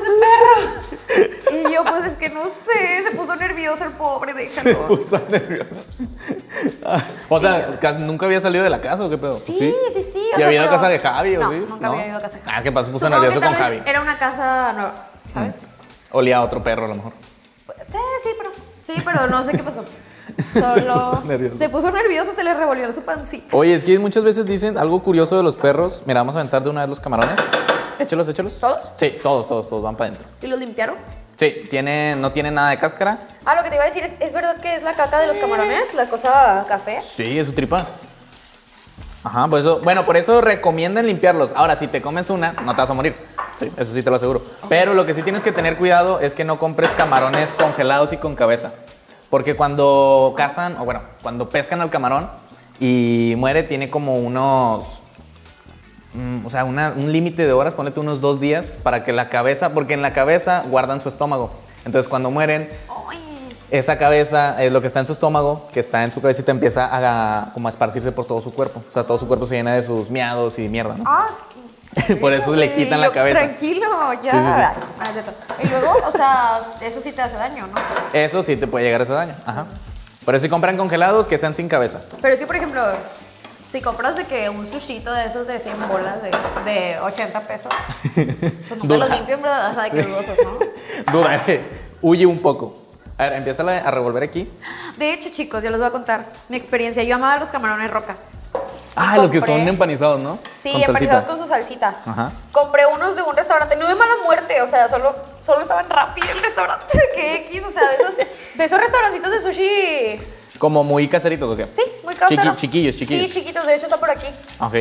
ese perro? Y yo, pues es que no sé, se puso nervioso el pobre, Se déjalo. puso nervioso. Ah, o sea, casi ¿nunca había salido de la casa o qué pedo? Sí, sí, sí. o ¿Y sea, había ido a pero- casa de Javi o no, sí? nunca había ido a casa de Javi. Ah, es que pasó, puso Supongo nervioso que tal con vez Javi. era una casa nueva, ¿sabes? Olía a otro perro a lo mejor. Eh, sí, pero, sí, pero no sé qué pasó. Solo puso nervioso. se puso nervioso, se le revolvió su pancita. Oye, es que muchas veces dicen algo curioso de los perros. Mira, vamos a aventar de una vez los camarones. Échalos, échalos. ¿Todos? Sí, todos, todos, todos van para adentro. ¿Y lo limpiaron? Sí, Sí, tiene, no tiene nada de cáscara. Ah, lo que te iba a decir es, ¿es verdad que es la caca de los camarones? ¿La cosa café? Sí, es su tripa. Ajá, pues eso, bueno, por eso recomiendan limpiarlos. Ahora, si te comes una, no te vas a morir. Sí, eso sí te lo aseguro. Okay. Pero lo que sí tienes que tener cuidado es que no compres camarones congelados y con cabeza. Porque cuando cazan, o bueno, cuando pescan al camarón y muere, tiene como unos... Mm, o sea, una, un límite de horas, ponete unos dos días para que la cabeza... Porque en la cabeza guardan su estómago. Entonces, cuando mueren... Esa cabeza es lo que está en su estómago, que está en su cabecita, empieza a, como a esparcirse por todo su cuerpo. O sea, todo su cuerpo se llena de sus miados y mierda, ¿no? Ah, por eso le quitan la cabeza. Tranquilo, ya. Sí, sí, sí. Ah, es cierto. Y luego, o sea, eso sí te hace daño, ¿no? Eso sí te puede llegar a hacer daño, ajá. Por eso si compran congelados, que sean sin cabeza. Pero es que, por ejemplo, si compras de que un sushito de esos de cien bolas de, de ochenta pesos, pues no te los limpian, ¿verdad? O sea, que dudosos, ¿no? Duda, eh. Huye un poco. A ver, empieza a revolver aquí. De hecho, chicos, yo les voy a contar mi experiencia. Yo amaba los camarones roca. Ah, compré... los que son empanizados, ¿no? Sí, con empanizados con su salsita. Ajá. Compré unos de un restaurante, no de mala muerte, o sea, solo, solo estaban rápido el restaurante de que X, o sea, de esos, de esos restaurancitos de sushi. ¿Como muy caseritos o qué? Sí, muy caseros. Chiqui, chiquillos, chiquillos. Sí, chiquitos, de hecho está por aquí. Ok.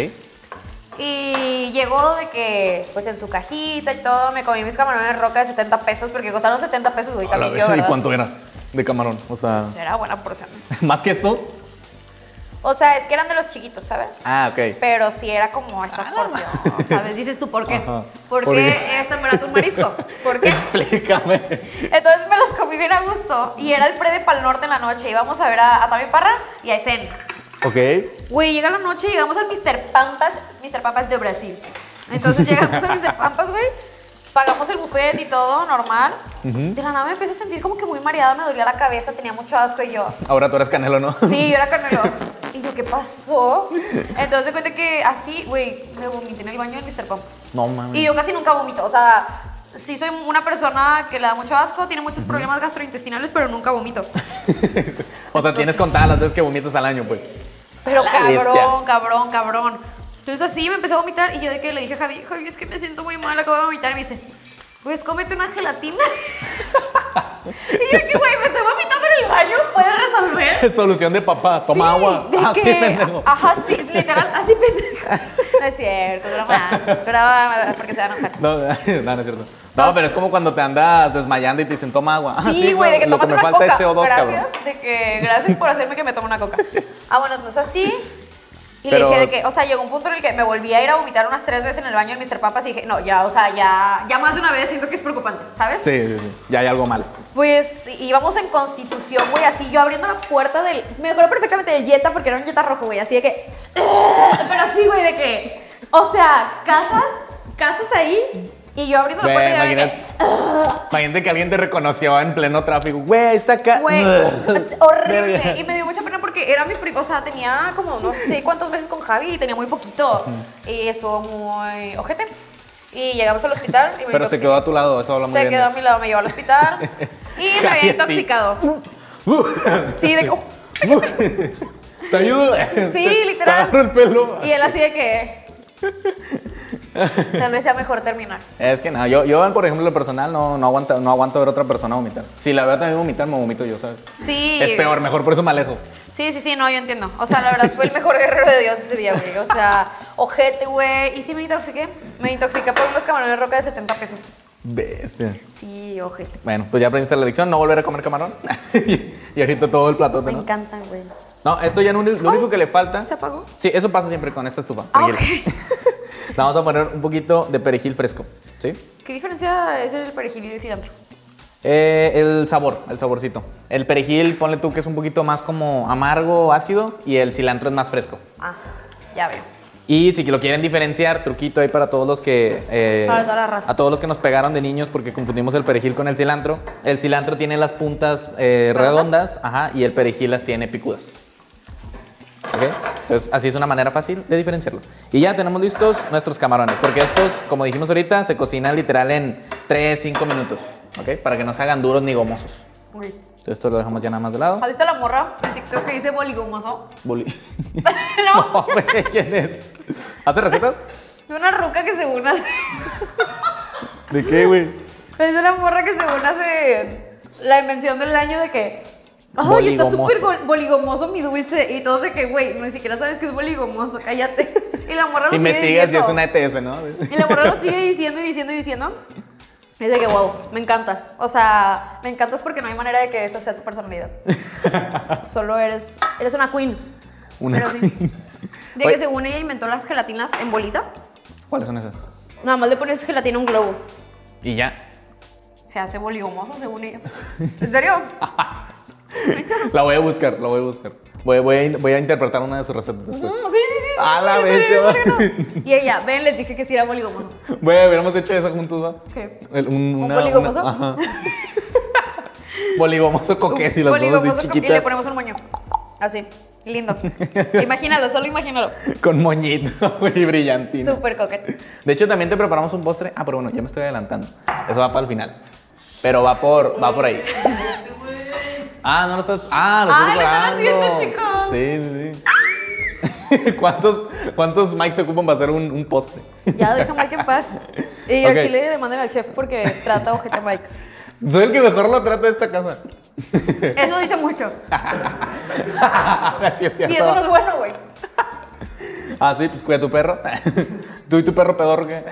Y llegó de que, pues en su cajita y todo, me comí mis camarones roca de setenta pesos, porque costaron setenta pesos, güey, también yo, ¿verdad? ¿Y cuánto era de camarón? O sea... Pues era buena porción. ¿Más que esto? O sea, es que eran de los chiquitos, ¿sabes? Ah, ok. Pero sí era como esta ah, porción, ¿sabes? Dices tú, ¿por qué? Ajá. ¿Por, ¿Por qué este me era un marisco? ¿Por qué? Explícame. Entonces me los comí bien a gusto, y era el pre de Pal Norte en la noche, íbamos a ver a, a Tami Parra y a Esen. Ok. Güey, llega la noche y llegamos al mister Pampas. mister Pampas de Brasil. Entonces llegamos al mister Pampas, güey. Pagamos el buffet y todo, normal. Uh-huh. De la nada me empecé a sentir como que muy mareada, me dolía la cabeza, tenía mucho asco y yo... Ahora tú eres Canelo, ¿no? Sí, yo era Canelo. Y yo, ¿qué pasó? Entonces de cuenta que así, güey, me vomité en el baño del mister Pampas. No, mames. Y yo casi nunca vomito, o sea... Sí soy una persona que le da mucho asco, tiene muchos uh-huh. problemas gastrointestinales, pero nunca vomito. O sea, Entonces, tienes contadas las veces que vomitas al año, pues. Pero cabrón, cabrón, cabrón. Entonces así me empecé a vomitar y yo de que le dije a Javi, Javi, es que me siento muy mal, acabo de vomitar. Y me dice, pues cómete una gelatina. Y yo que, güey, me estoy vomitando en el baño, ¿puedes resolver? Solución de papá, toma sí, agua. De así, que, pendejo. Ajá, sí, literal, así pendejo. No es cierto, broma. Pero porque se va a enojar. No, no, no es cierto. No, no, pero es como cuando te andas desmayando y te dicen, toma agua. Ah, sí, güey, sí, de que tómate una coca. Es C O dos, gracias, cabrón. de que gracias por hacerme que me tome una coca. Ah, bueno, entonces así. Y pero... le dije de que, o sea, llegó un punto en el que me volví a ir a vomitar unas tres veces en el baño del mister Papas y dije, no, ya, o sea, ya, ya más de una vez siento que es preocupante, ¿sabes? Sí, sí, sí, ya hay algo mal. Pues íbamos en Constitución, güey, así, yo abriendo la puerta del, me acuerdo perfectamente del Jetta porque era un Jetta rojo, güey, así de que, pero así, güey, de que, o sea, casas, casas ahí. Y yo abriendo la puerta y imagínate, que, uh, imagínate que alguien te reconoció en pleno tráfico. Güey, está acá. Güey, horrible. Y me dio mucha pena porque era mi primo. O sea, tenía como no sé cuántos meses con Javi y tenía muy poquito. Uh-huh. Y estuvo muy ojete. Y llegamos al hospital. Y me Pero se quedó a tu lado, eso habla muy se bien. Se quedó a mi lado, me llevó al hospital. Y me había intoxicado. Sí, de que. ¿Te ayudo? Sí, literal. Te agarro el pelo. Y él así de que. Tal vez sea mejor terminar. Es que no, yo, yo por ejemplo, lo personal no, no, aguanto, no aguanto ver a otra persona vomitar. Si la veo también vomitar, me vomito yo, ¿sabes? Sí. Es peor, mejor, por eso me alejo. Sí, sí, sí, no, yo entiendo. O sea, la verdad, fue el mejor guerrero de Dios ese día, güey. O sea, ojete, güey. ¿Y sí me intoxiqué? Me intoxiqué por unos camarones roca de setenta pesos. Bestia. Sí, ojete. Bueno, pues ya aprendiste la lección, no volver a comer camarón. y agito todo el plato, Me ¿no? encantan, güey. No, esto ya no, lo único que le falta... ¿Se apagó? Sí, eso pasa siempre con esta estufa. Ah, okay. Le vamos a poner un poquito de perejil fresco, ¿sí? ¿Qué diferencia es el perejil y el cilantro? Eh, el sabor, el saborcito. El perejil, ponle tú que es un poquito más como amargo, ácido, y el cilantro es más fresco. Ah, ya veo. Y si lo quieren diferenciar, truquito ahí para todos los que... Eh, para toda la raza. A todos los que nos pegaron de niños porque confundimos el perejil con el cilantro. El cilantro tiene las puntas eh, redondas, ajá, y el perejil las tiene picudas. ¿Ok? Entonces, así es una manera fácil de diferenciarlo. Y ya tenemos listos nuestros camarones, porque estos, como dijimos ahorita, se cocinan literal en tres a cinco minutos, ¿ok? Para que no se hagan duros ni gomosos. Uy. Entonces, esto lo dejamos ya nada más de lado. ¿Has visto la morra en TikTok que dice boligomoso? Boli... ¿No? No, güey, ¿quién es? ¿Hace recetas? De una ruca que según hace... ¿De qué, güey? Es una morra que según hace la invención del año de que... ¡Ay, está súper boligomoso mi dulce! Y todos de que, güey, ni siquiera sabes que es boligomoso, cállate. Y la morra lo Investigas sigue diciendo. si es una E T S, ¿no? Y la morra lo sigue diciendo y diciendo y diciendo. Es de que, wow, me encantas. O sea, me encantas porque no hay manera de que esta sea tu personalidad. Solo eres, eres una queen. Una Pero queen. sí. De Oye. que según ella inventó las gelatinas en bolita. ¿Cuáles son esas? Nada más le pones gelatina a un globo. Y ya. Se hace boligomoso según ella. ¿En serio? La voy a buscar, la voy a buscar. Voy, voy, a, voy a interpretar una de sus recetas después. Mm, sí, sí, sí. A sí, la sí, vez, sí, va. ¿por qué no? Y ella, ven, les dije que sí era boligomoso. Güey, hubiéramos hecho eso juntos, ¿no? ¿Qué? El- un, ¿Un una- boligomoso? una- ajá. Boligomoso coquete y las dos de Boligomoso con- chiquitas. Y le ponemos un moño. Así. Lindo. Imagínalo, solo imagínalo. Con moñito, muy brillantino. Súper coquete. De hecho, también te preparamos un postre. Ah, pero bueno, ya me estoy adelantando. Eso va para el final. Pero va por, va por ahí. Ah, no lo estás. Ah, lo estás Ay, lo están preparando. haciendo, chicos. Sí, sí, sí. ¿Cuántos, ¿Cuántos mics se ocupan para hacer un, un postre? Ya, deja a Mike en paz. Y Ok. al chile le manden al chef porque trata ojete a Mike. Soy el que mejor lo trata de esta casa. Eso dice mucho. Así es cierto. Y eso no es bueno, güey. Ah, sí, pues cuida a tu perro. Tú y tu perro pedorro, ¿qué?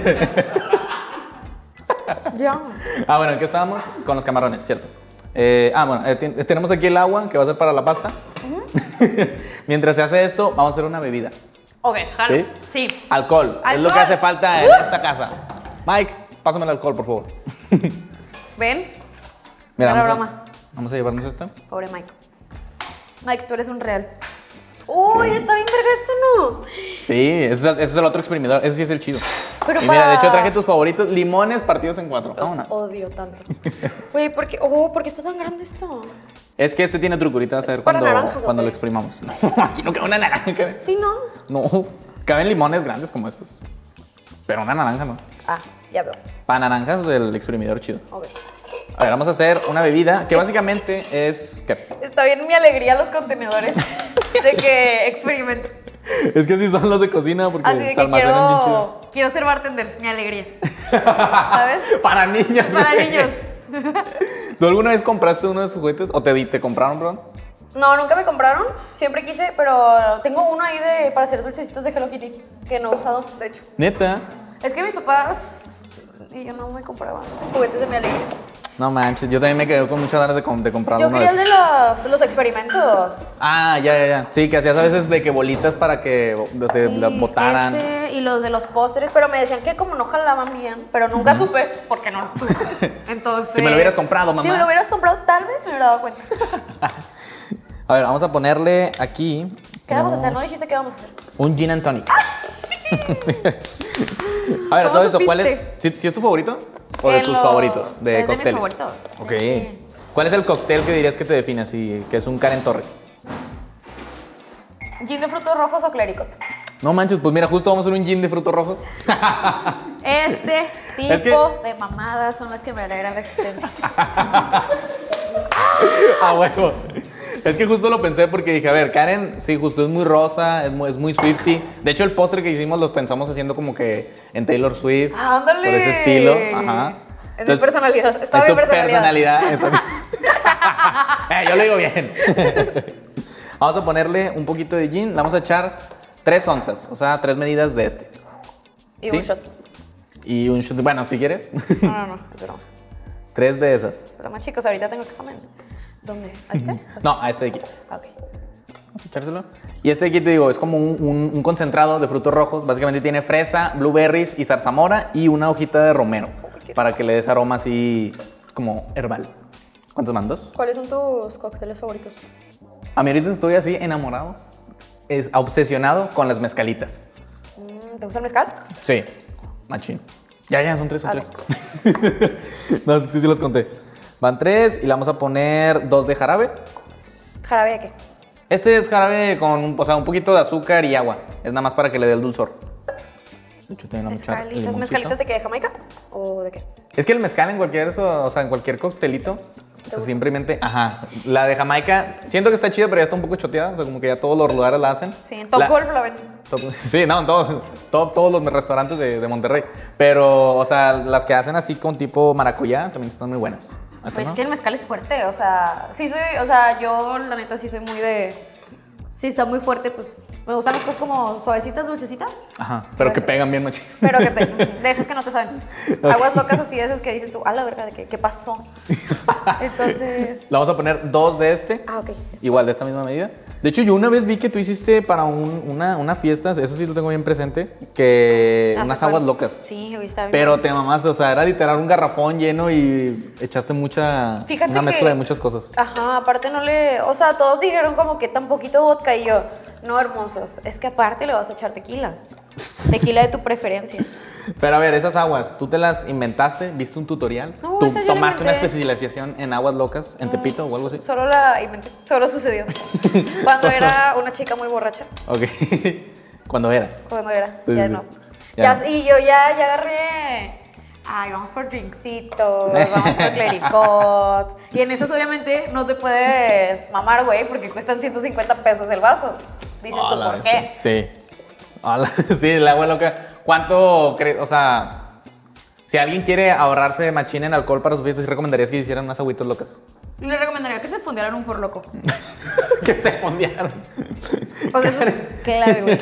Ya. Ah, bueno, ¿en qué estábamos? Con los camarones, cierto. Eh, ah, bueno, eh, ten- tenemos aquí el agua que va a ser para la pasta. Mientras se hace esto, vamos a hacer una bebida. Ok, jalo. ¿Sí? Sí. Alcohol, es lo que Alcohol. hace falta en Uh. esta casa. Mike, pásame el alcohol, por favor. Ven. Mira, Era vamos a, broma. vamos a llevarnos esta. Pobre Mike. Mike, tú eres un real. Uy, está bien verga esto, ¿no? Sí, ese es, ese es el otro exprimidor. Ese sí es el chido. Pero y mira, para- de hecho traje tus favoritos, limones partidos en cuatro. Los Vámonos. odio tanto. Güey, ¿por qué? Oh, ¿por qué está tan grande esto? Es que este tiene trucurita a hacer para cuando, naranjas, ¿o cuando qué? lo exprimamos. No, aquí no cabe una naranja. Sí, ¿no? No, caben limones grandes como estos. Pero una naranja no. Ah, ya veo. Para naranjas del exprimidor chido. Ok. A ver, vamos a hacer una bebida que básicamente es... ¿qué? Está bien mi alegría los contenedores de que experimento. Es que así son los de cocina porque Así de se que almacenan bien chido. quiero, quiero ser bartender, mi alegría. ¿Sabes? Para niñas. Para güey. niños. ¿Tú alguna vez compraste uno de sus juguetes? ¿O te, di- te compraron, perdón? No, nunca me compraron. Siempre quise, pero tengo uno ahí de, para hacer dulcecitos de Hello Kitty que no he usado, de hecho. Neta. Es que mis papás y yo no me compraban juguetes de mi alegría. No manches, yo también me quedé con muchas ganas de, com- de comprar Yo uno quería de el de esos. los, los experimentos. Ah, ya, ya, ya. Sí, que hacías a veces de que bolitas para que se Sí, la botaran. ese y los de los pósteres, pero me decían que como no jalaban bien, pero nunca supe porque no los tuve. Entonces, Si me lo hubieras comprado, mamá. Si me lo hubieras comprado, tal vez me hubiera dado cuenta. A ver, vamos a ponerle aquí. ¿Qué vamos a hacer? tenemos ¿No dijiste qué vamos a hacer? Un gin and tonic. A ver, ¿Cómo todo esto, ¿cuál es? supiste? ¿Sí, sí es tu favorito? ¿O de En tus los- favoritos? De es de mis cócteles. favoritos. Ok. Sí. ¿Cuál es el cóctel que dirías que te define así? Que es un Karen Torres. ¿Gin de frutos rojos o clericot? No manches, pues mira, justo vamos a hacer un gin de frutos rojos. Este tipo Es que- de mamadas son las que me alegran la existencia. Ah, bueno. Es que justo lo pensé porque dije, a ver, Karen, sí, justo es muy rosa, es muy, es muy Swiftie. De hecho, el postre que hicimos los pensamos haciendo como que en Taylor Swift. ¡Ándale! Por ese estilo. Ajá. Es mi Entonces, personalidad. Está es bien tu personalidad. personalidad. Eh, yo lo digo bien. Vamos a ponerle un poquito de gin. Le vamos a echar tres onzas, o sea, tres medidas de este. Y ¿Sí? un shot. Y un shot, bueno, si quieres. No, no, no, es broma. Tres de esas. Broma, chicos, ahorita tengo examen. ¿Dónde? ¿A este? No, a este de aquí. Ah, ok. Vamos a echárselo. Y este aquí te digo, es como un, un- un concentrado de frutos rojos. Básicamente tiene fresa, blueberries y zarzamora y una hojita de romero para que le des aroma así como herbal. ¿Cuántos mandos? ¿Cuáles son tus cócteles favoritos? A mí ahorita estoy así enamorado, es obsesionado con las mezcalitas. Mm, ¿Te gusta el mezcal? Sí, machín. Ya, ya, son tres, son Ok. tres. No, sí, sí los conté. Van tres y le vamos a poner dos de jarabe. ¿Jarabe de qué? Este es jarabe con, o sea, un poquito de azúcar y agua. Es nada más para que le dé el dulzor. De hecho, también le vamos a echar ¿Mezcalitas? limoncito. ¿Mezcalitas de qué? ¿De Jamaica? ¿O de qué? Es que el mezcal en cualquier, eso, o sea, en cualquier coctelito O sea, simplemente, ajá. La de Jamaica, siento que está chida, pero ya está un poco choteada. O sea, como que ya todos los lugares la hacen. Sí, en Top La- Golf la venden. Top- Sí, no, en todos, todo- todos los restaurantes de, de Monterrey. Pero, o sea, las que hacen así con tipo maracuyá también están muy buenas. ¿Estas Pues no? que el mezcal es fuerte, o sea, sí soy, o sea, yo la neta sí soy muy de, sí está muy fuerte, pues me gustan las cosas como suavecitas, dulcecitas, Ajá, pero que Pues- pegan bien machín. pero que pe- de esas que no te saben. Aguas locas así, de esas que dices tú, a la verga, ¿de qué, qué pasó? Entonces... Le vamos a poner dos de este. Ah, ok. Igual de esta misma medida. De hecho, yo una vez vi que tú hiciste para un- una, una fiesta, eso sí lo tengo bien presente, que Ah, unas ¿te aguas acuerdas? locas. Sí, güey, está bien. Pero te mamaste, o sea, era literal un garrafón lleno y echaste mucha, Fíjate una mezcla que- de muchas cosas. Ajá, aparte no le, o sea, todos dijeron como que tan poquito vodka y yo, no, hermosos, es que aparte le vas a echar tequila. Tequila de tu preferencia. Pero a ver, esas aguas, ¿tú te las inventaste? ¿Viste un tutorial? No, ¿Tú esas yo la tomaste una inventé. especialización en aguas locas en Tepito o algo así? Solo la inventé, solo sucedió. Cuando Solo. era una chica muy borracha, Ok. ¿Cuándo eras? cuando era, Sí, ya sí, no. sí. Ya Ya s- y yo ya, ya agarré, ay, vamos por drinksitos, vamos por clericot. Y en esos obviamente no te puedes mamar, güey, porque cuestan ciento cincuenta pesos el vaso. Dices tú, Hola, ¿por qué? Sí. Hola, sí, el agua loca. ¿Cuánto crees? O sea, si alguien quiere ahorrarse machín en alcohol para sus fiestas, ¿sí recomendarías que hicieran unas agüitas locas? Le recomendaría que se fundieran un forloco. Que se fondearan. O sea, eso es clave, güey.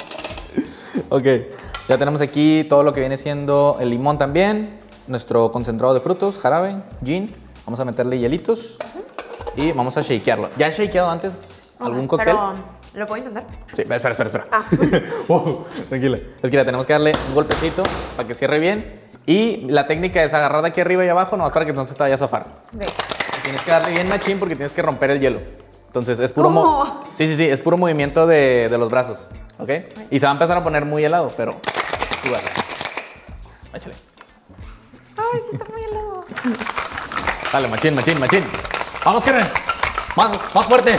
Ok, ya tenemos aquí todo lo que viene siendo el limón también, nuestro concentrado de frutos, jarabe, gin. Vamos a meterle hielitos y vamos a shakearlo. ¿Ya has shakeado antes algún Ajá, cóctel? Pero, ¿lo puedo intentar? Sí, espera, espera, espera. Ah. Oh, tranquila. Es que le tenemos que darle un golpecito para que cierre bien. Y la técnica es agarrar de aquí arriba y abajo, nomás para que entonces te vaya a zafar. Ok. Tienes que darle bien machín porque tienes que romper el hielo. Entonces es puro... mo- ¿Cómo? Sí, sí, sí, es puro movimiento de, de los brazos. ¿Ok? Y se va a empezar a poner muy helado, pero... Igual. Échale. Ay, sí está muy helado. Dale, machín, machín, machín. Vamos, Karen. Más, más fuerte.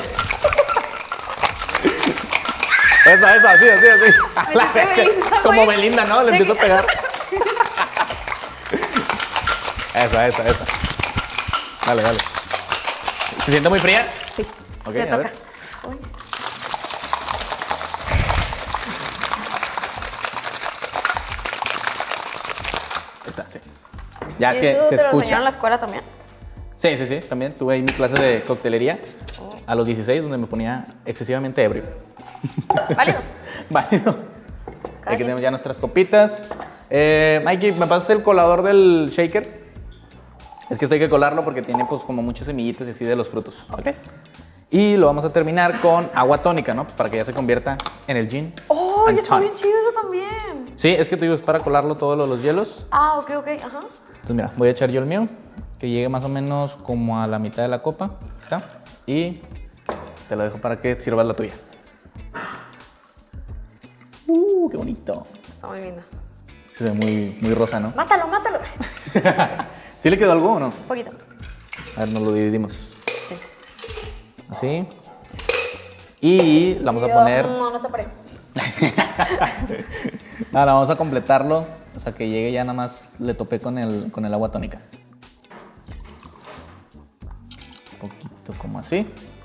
Esa, esa, así, así, así. Ay, La qué verga. Belinda, Como güey. Belinda, ¿no? Le ¿De empiezo a qué? pegar. Esa, esa, esa. Dale, dale. ¿Se siente muy fría? Sí. Ok, te a toca. ver. Uy. Ahí está, sí. Ya es ¿Y que eso se te lo enseñaron escucha. en la escuela también? Sí, sí, sí. También tuve ahí mi clase de coctelería a los dieciséis, donde me ponía excesivamente ebrio. Válido. Válido. Aquí Calle. tenemos ya nuestras copitas. Eh, Mikey, ¿me pasas el colador del shaker? Es que esto hay que colarlo porque tiene pues como muchas semillitas y así de los frutos. ¿Ok? Y lo vamos a terminar con agua tónica, ¿no? Pues para que ya se convierta en el gin. ¡Oh, and ya está tonic. bien chido eso también! Sí, es que tú es para colarlo todos los, los hielos. Ah, ok, ok, ajá. Entonces mira, voy a echar yo el mío, que llegue más o menos como a la mitad de la copa. Ahí está. Y te lo dejo para que sirvas la tuya. Uh, qué bonito. Está muy linda. Se ve muy, muy rosa, ¿no? Mátalo, mátalo. ¿Sí le quedó algo o no? Un poquito. A ver, nos lo dividimos. Sí. Así. Y le vamos a Yo- poner... No, no se parece. Ahora vamos a completarlo. O sea, que llegue ya nada más le topé con el, con el agua tónica. Un poquito como así.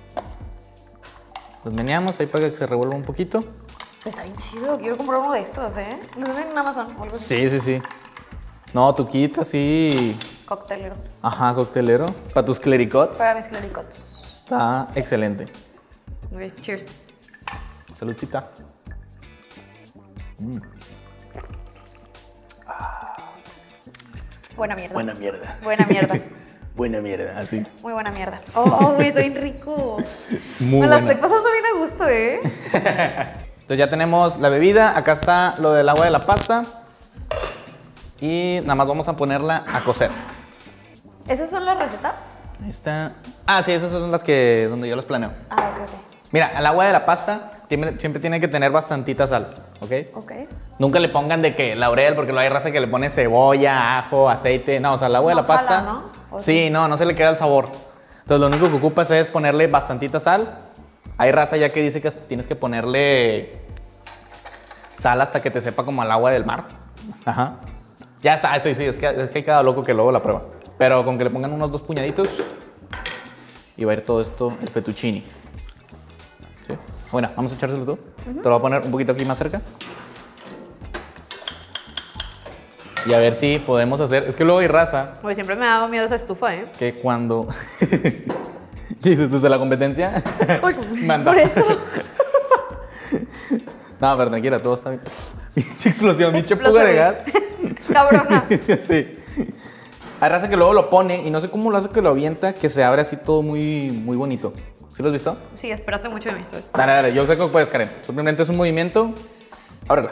Los meneamos ahí para que se revuelva un poquito. Está bien chido, quiero comprar uno de esos, ¿eh? Lo venden en Amazon o algo así. Sí, sí, sí. No, tu kit así... Coctelero. Ajá, coctelero. Para tus clericots. Para mis clericots. Está excelente. Ok, cheers. Saludcita. Buena mierda. Buena mierda. Buena mierda. Buena mierda, así. Muy buena mierda. Oh, güey, está bien rico. Muy Me la buena. estoy pasando bien a gusto, ¿eh? Entonces ya tenemos la bebida. Acá está lo del agua de la pasta. Y nada más vamos a ponerla a cocer. ¿Esas son las recetas? Ahí está. Ah, sí, esas son las que donde yo las planeo. Ah, ok, ok. Mira, el agua de la pasta tiene- siempre tiene que tener bastantita sal, ¿ok? Ok. Nunca le pongan de que laurel, porque lo hay raza que le pone cebolla, ajo, aceite. No, o sea, el agua No de la pasta. jala, ¿no? ¿O Sí, sí? no, no se le queda el sabor. Entonces, lo único que ocupas es ponerle bastantita sal. Hay raza ya que dice que hasta tienes que ponerle sal hasta que te sepa como al agua del mar. Ajá. Ya está, eso sí, es que, es que hay cada loco que luego la prueba. Pero con que le pongan unos dos puñaditos, y va a ir todo esto, el fettuccine. ¿Sí? Bueno, vamos a echárselo tú. Uh-huh. Te lo voy a poner un poquito aquí más cerca. Y a ver si podemos hacer... Es que luego hay raza... Oye, siempre me ha dado miedo esa estufa, ¿eh? Que cuando... ¿Qué dices? ¿Desde la competencia? Uy, por eso. No, pero tranquila, todo está bien. Pinche explosión, pinche fuga de gas. Cabrona. Sí. Hay raza que luego lo pone y no sé cómo lo hace que lo avienta, que se abre así todo muy, muy bonito. ¿Sí lo has visto? Sí, esperaste mucho de mí, ¿sabes? Dale, dale, yo sé cómo puedes, Karen. Simplemente es un movimiento. Ábrela.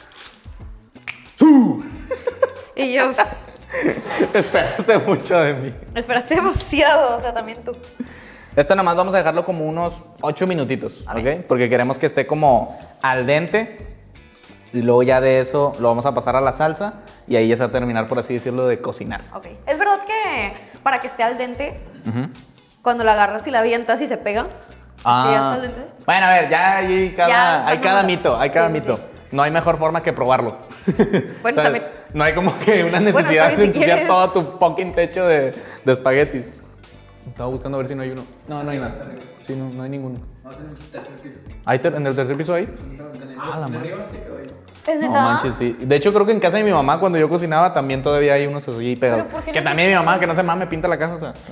¡Sú! Y yo... Esperaste mucho de mí. Esperaste demasiado, o sea, también tú. Esto nada más vamos a dejarlo como unos ocho minutitos, ¿ok? Porque queremos que esté como al dente. Y luego ya de eso lo vamos a pasar a la salsa. Y ahí ya se va a terminar, por así decirlo, de cocinar. Ok. ¿Es verdad que para que esté al dente, uh-huh, cuando la agarras y la avientas y se pega? Ah. ¿Que ya está al dente? Bueno, a ver, ya hay cada, ya hay cada mito, hay cada sí, mito. Sí. No hay mejor forma que probarlo. Bueno, o sea, también... No hay como que una necesidad bueno, de ensuciar si todo tu fucking techo de, de espaguetis. Estaba buscando a ver si no hay uno. No, no hay nada. Sí, no, no hay ninguno. No, es en el tercer piso. ¿Hay ter ¿En el tercer piso hay? Ah, la madre. Arriba se quedó ahí. ¿Es neta? No manches, sí. De hecho, creo que en casa de mi mamá, cuando yo cocinaba, también todavía hay unos así pegados. Que no también mi mamá, que no se mame, pinta la casa, o sea.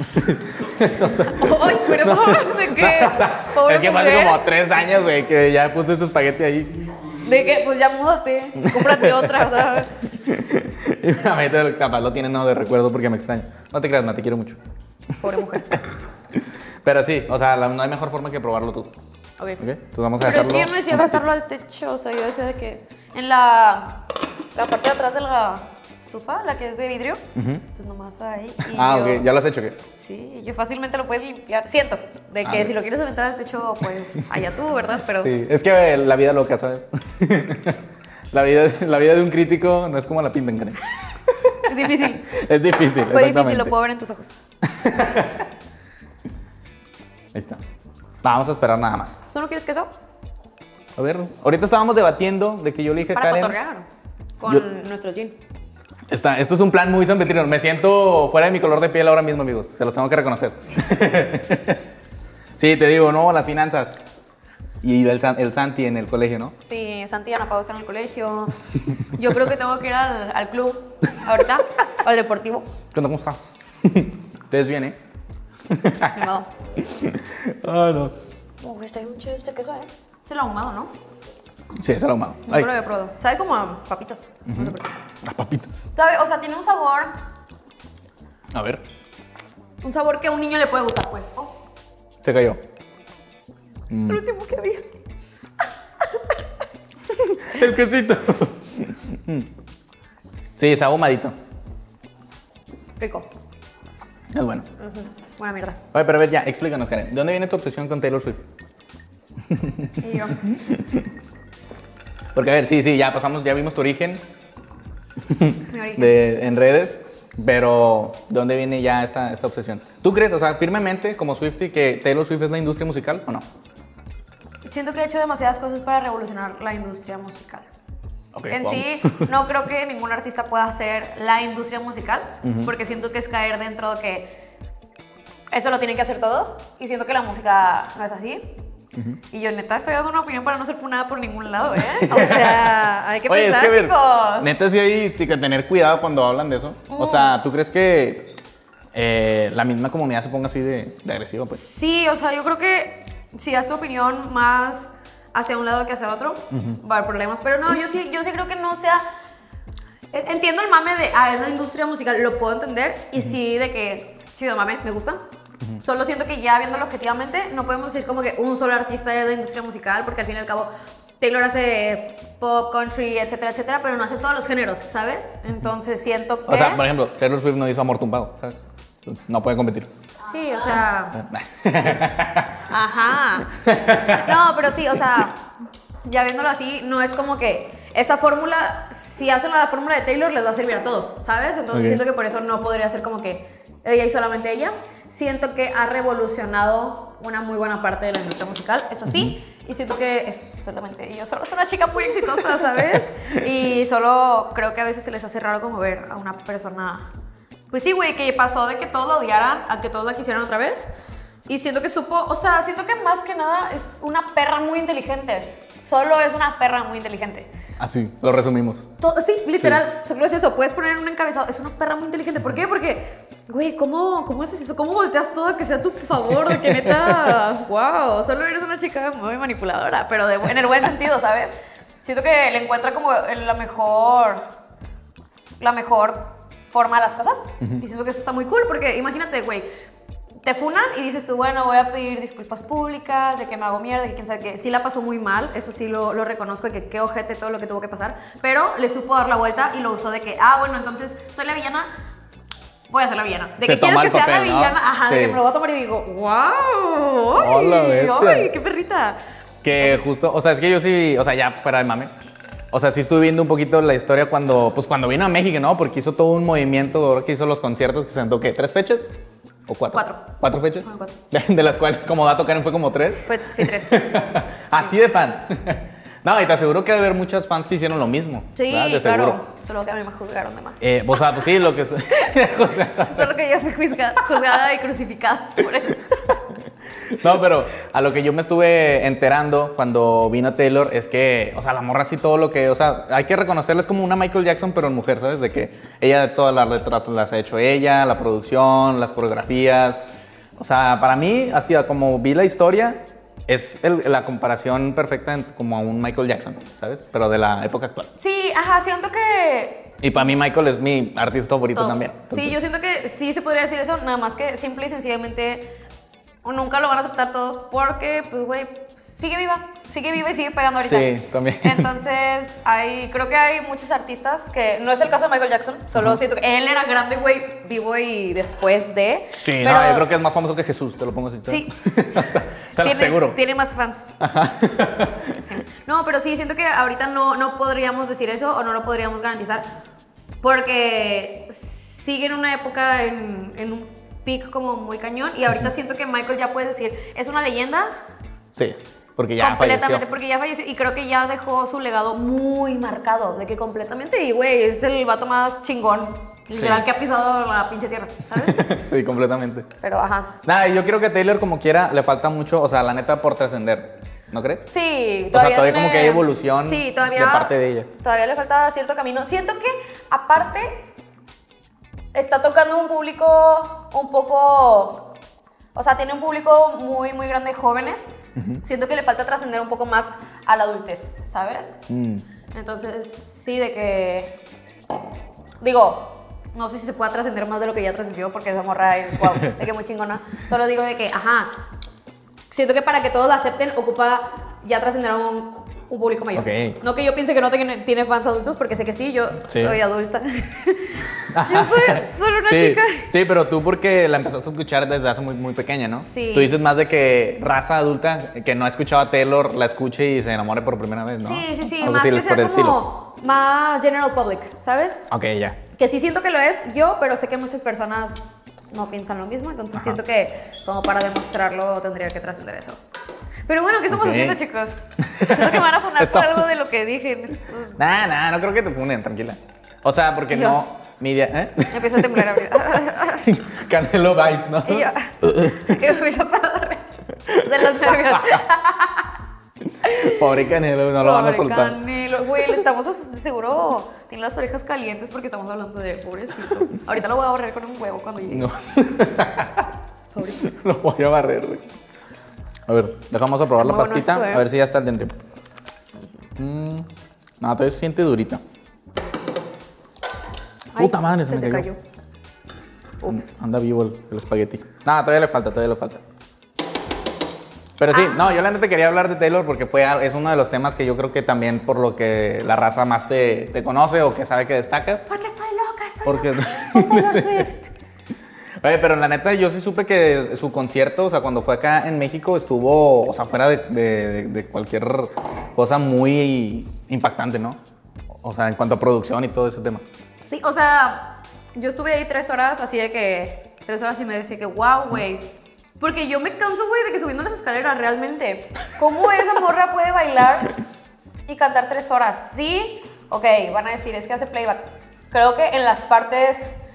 ¡Ay, pero ¿de qué? No, o sea, es que fue hace como tres años, güey, que ya puse ese espagueti ahí. ¿De qué? Pues ya múdate, cómprate otra, ¿verdad? Y mi capaz lo tiene no de recuerdo porque me extraña. No te creas, no, te quiero mucho. Pobre mujer. Pero sí, o sea, la, no hay mejor forma que probarlo tú. Ok. ¿Okay? Entonces vamos a Pero dejarlo. es que yo no decía aventarlo al techo, o sea, yo decía de que en la, la parte de atrás de la estufa, la que es de vidrio, uh-huh, pues nomás ahí. Y ah, yo, ok, ¿ya lo has hecho qué? Sí, yo fácilmente lo puedes limpiar. Siento, de que ah, si lo quieres aventar al techo, pues allá tú, ¿verdad? Pero... Sí, es que la vida loca, ¿sabes? la, vida, la vida de un crítico no es como la pintan, Karen. Es difícil. Es difícil, Fue difícil, lo puedo ver en tus ojos. Ahí está. Vamos a esperar nada más. ¿Tú no quieres queso? A ver, ahorita estábamos debatiendo de que yo le dije a Para Karen... cotorrear con yo, nuestro gin. Está, esto es un plan muy sanpetrino. Me siento fuera de mi color de piel ahora mismo, amigos. Se los tengo que reconocer. Sí, te digo, ¿no? Las finanzas. Y el, el Santi en el colegio, ¿no? Sí, Santi y Ana Pau están en el colegio. Yo creo que tengo que ir al, al club ahorita, al deportivo. ¿Cómo estás? ¿Ustedes bien, eh? Ni modo. Ah, no. Oh, está bien chido este queso, ¿eh? Es el ahumado, ¿no? Sí, es el ahumado. No lo había probado. Sabe como a papitas. Uh-huh. No sé por qué. A papitas. ¿Sabe? O sea, tiene un sabor... A ver. Un sabor que a un niño le puede gustar, pues. Oh. Se cayó. Mm. El último que había. El quesito. Sí, es ahumadito. Rico. Es bueno. Uh-huh. Buena mierda. Oye, pero a ver, ya, explícanos, Karen. ¿De dónde viene tu obsesión con Taylor Swift? Y yo. Porque, a ver, sí, sí, ya pasamos, ya vimos tu origen. Mi origen. De, en redes. Pero, ¿de dónde viene ya esta, esta obsesión? ¿Tú crees, o sea, firmemente, como Swiftie, que Taylor Swift es la industria musical o no? Siento que he hecho demasiadas cosas para revolucionar la industria musical. Okay, en vamos. sí, no creo que ningún artista pueda hacer la industria musical, uh-huh, porque siento que es caer dentro de que eso lo tienen que hacer todos, y siento que la música no es así. Uh-huh. Y yo, neta, estoy dando una opinión para no ser funada por ningún lado, ¿eh? O sea, hay que Oye, pensar, es que, chicos. Ver, neta, sí hay que tener cuidado cuando hablan de eso. Uh. O sea, ¿tú crees que eh, la misma comunidad se ponga así de, de agresiva, pues? Sí, o sea, yo creo que si das tu opinión más hacia un lado que hacia otro, uh-huh, va a haber problemas. Pero no, yo sí, yo sí creo que no sea... Entiendo el mame de, ah, es la industria musical, lo puedo entender. Y uh-huh, sí, de que, sí, de mame, me gusta. Uh-huh. Solo siento que ya viéndolo objetivamente, no podemos decir como que un solo artista es la industria musical, porque al fin y al cabo Taylor hace pop, country, etcétera, etcétera, pero no hace todos los géneros, ¿sabes? Entonces siento que... O sea, por ejemplo, Taylor Swift no hizo Amor Tumbado, ¿sabes? Entonces no puede competir. Sí, o sea... Ajá. No, pero sí, o sea, ya viéndolo así, no es como que esa fórmula, si hacen la fórmula de Taylor, les va a servir a todos, ¿sabes? Entonces okay, siento que por eso no podría ser como que ella y solamente ella. Siento que ha revolucionado una muy buena parte de la industria musical, eso sí. Uh-huh. Y siento que es solamente ella, solo es una chica muy exitosa, ¿sabes? Y solo creo que a veces se les hace raro como ver a una persona... Pues sí, güey, que pasó de que todos la odiaran a que todos la quisieran otra vez. Y siento que supo, o sea, siento que más que nada es una perra muy inteligente. Solo es una perra muy inteligente. Así, lo resumimos. Todo, sí, literal, sí. Solo es eso. Puedes poner en un encabezado, es una perra muy inteligente. ¿Por qué? Porque, güey, ¿cómo, ¿cómo haces eso? ¿Cómo volteas todo a que sea a tu favor? De que neta, wow, solo eres una chica muy manipuladora, pero de, en el buen sentido, ¿sabes? Siento que le encuentra como la mejor, la mejor forma a las cosas. Uh-huh. Y siento que eso está muy cool, porque imagínate, güey, te funan y dices tú, bueno, voy a pedir disculpas públicas, de que me hago mierda, de que quién sabe qué. Sí la pasó muy mal, eso sí lo, lo reconozco, de que qué ojete todo lo que tuvo que pasar, pero le supo dar la vuelta y lo usó de que, ah, bueno, entonces soy la villana, voy a ser la villana. De Se que quieres que papel, sea la ¿no? villana, ajá, Sí. de que me lo voy a tomar y digo, wow, ay, Hola, bestia. ay, qué perrita. Que justo, o sea, es que yo sí, o sea, ya fuera de mame. O sea, sí estuve viendo un poquito la historia cuando, pues cuando vino a México, ¿no? Porque hizo todo un movimiento, que hizo los conciertos, que se sentó, ¿qué? ¿Tres fechas? ¿O cuatro? Cuatro. ¿Cuatro fechas? Ah, cuatro. De las cuales, como dato, Karen, fue como tres. Fue, fue tres. Así de fan. No, y te aseguro que debe haber muchas fans que hicieron lo mismo. Sí, ¿verdad? De claro. seguro. Solo que a mí me juzgaron de más. Eh, o sea, pues sí, lo que... Solo que yo fui juzgada, juzgada y crucificada por eso. No, pero a lo que yo me estuve enterando cuando vino Taylor es que, o sea, la morra sí todo lo que, o sea, hay que reconocerla, es como una Michael Jackson, pero en mujer, ¿sabes? De que ella todas las letras las ha hecho ella, la producción, las coreografías. O sea, para mí, así como vi la historia, es el, la comparación perfecta en, como a un Michael Jackson, ¿sabes? Pero de la época actual. Sí, ajá, siento que... Y para mí Michael es mi artista favorito todo. también. Sí, yo siento que sí se podría decir eso, nada más que simple y sencillamente nunca lo van a aceptar todos porque, pues, güey, sigue viva, sigue viva y sigue pegando ahorita. Sí, también. Entonces, hay, creo que hay muchos artistas que, no es el caso de Michael Jackson, solo uh-huh. siento que él era grande, güey, vivo y después de. Sí, pero, no, yo creo que es más famoso que Jesús, te lo pongo así. Sí. Te lo aseguro. Tiene más fans. Sí. No, pero sí, siento que ahorita no, no podríamos decir eso o no lo podríamos garantizar porque sigue en una época, en, en un peak como muy cañón y ahorita uh-huh. siento que Michael ya puede decir, es una leyenda. Sí. Porque ya completamente, falleció. porque ya falleció y creo que ya dejó su legado muy marcado, de que completamente, y güey, es el vato más chingón, literal, sí. que ha pisado la pinche tierra, ¿sabes? Sí, completamente. Pero, ajá. Nada, yo creo que a Taylor, como quiera, le falta mucho, o sea, la neta, por trascender, ¿no crees? Sí, todavía O sea, todavía tiene, como que hay evolución sí, todavía, de parte de ella. Todavía le falta cierto camino. Siento que, aparte, está tocando un público un poco... O sea, tiene un público muy, muy grande de jóvenes. Uh-huh. Siento que le falta trascender un poco más a la adultez, ¿sabes? Mm. Entonces, sí, de que... Digo, no sé si se pueda trascender más de lo que ya trascendió porque esa morra es, wow, de que muy chingona. Solo digo de que, ajá, siento que para que todos la acepten, ocupa ya trascender a un, un público mayor. Okay. No que yo piense que no tiene, tiene fans adultos, porque sé que sí, yo sí. soy adulta. Yo soy solo una sí, chica. Sí, pero tú porque la empezaste a escuchar desde hace muy, muy pequeña, ¿no? Sí. Tú dices más de que raza adulta que no ha escuchado a Taylor la escuche y se enamore por primera vez, ¿no? Sí, sí, sí. Algo más así, que sea como estilo. más general public, ¿sabes? Ok, ya. Que sí siento que lo es yo, pero sé que muchas personas no piensan lo mismo, entonces Ajá. siento que como para demostrarlo tendría que trascender eso. Pero bueno, ¿qué estamos okay. haciendo, chicos? Siento que me van a funar por algo de lo que dije. Nah, nah, no creo que te funen, tranquila. O sea, porque yo. no... Media, ¿eh? Me empiezo a temblar ahorita. Canelo Bites, ¿no? Y yo, que me empiezo a parar de los nervios. Pobre Canelo, no Pobre lo van a soltar. Canelo, güey, le estamos de seguro. Tiene las orejas calientes porque estamos hablando de pobrecito. Ahorita lo voy a barrer con un huevo cuando llegue. No. Pobrecito. Lo voy a barrer, güey. A ver, dejamos a probar está la pastita, bueno esto, ¿eh? A ver si ya está al dente. Mm, no, todavía se siente durita. Ay, puta madre, se, se me te cayó. cayó. Ups. Anda vivo el, el espagueti. Nada, todavía le falta, todavía le falta. Pero sí, ah. no, yo la neta quería hablar de Taylor porque fue, es uno de los temas que yo creo que también por lo que la raza más te, te conoce o que sabe que destacas. Porque estoy loca, estoy porque... loca. Con Taylor Swift. Oye, pero la neta yo sí supe que su concierto, o sea, cuando fue acá en México estuvo, o sea, fuera de, de, de cualquier cosa muy impactante, ¿no? O sea, en cuanto a producción y todo ese tema. Sí, o sea, yo estuve ahí tres horas, así de que, tres horas y me decía que, wow, güey. Porque yo me canso, güey, de que subiendo las escaleras, realmente. ¿Cómo esa morra puede bailar y cantar tres horas? Sí, ok, van a decir, es que hace playback. Creo que en las partes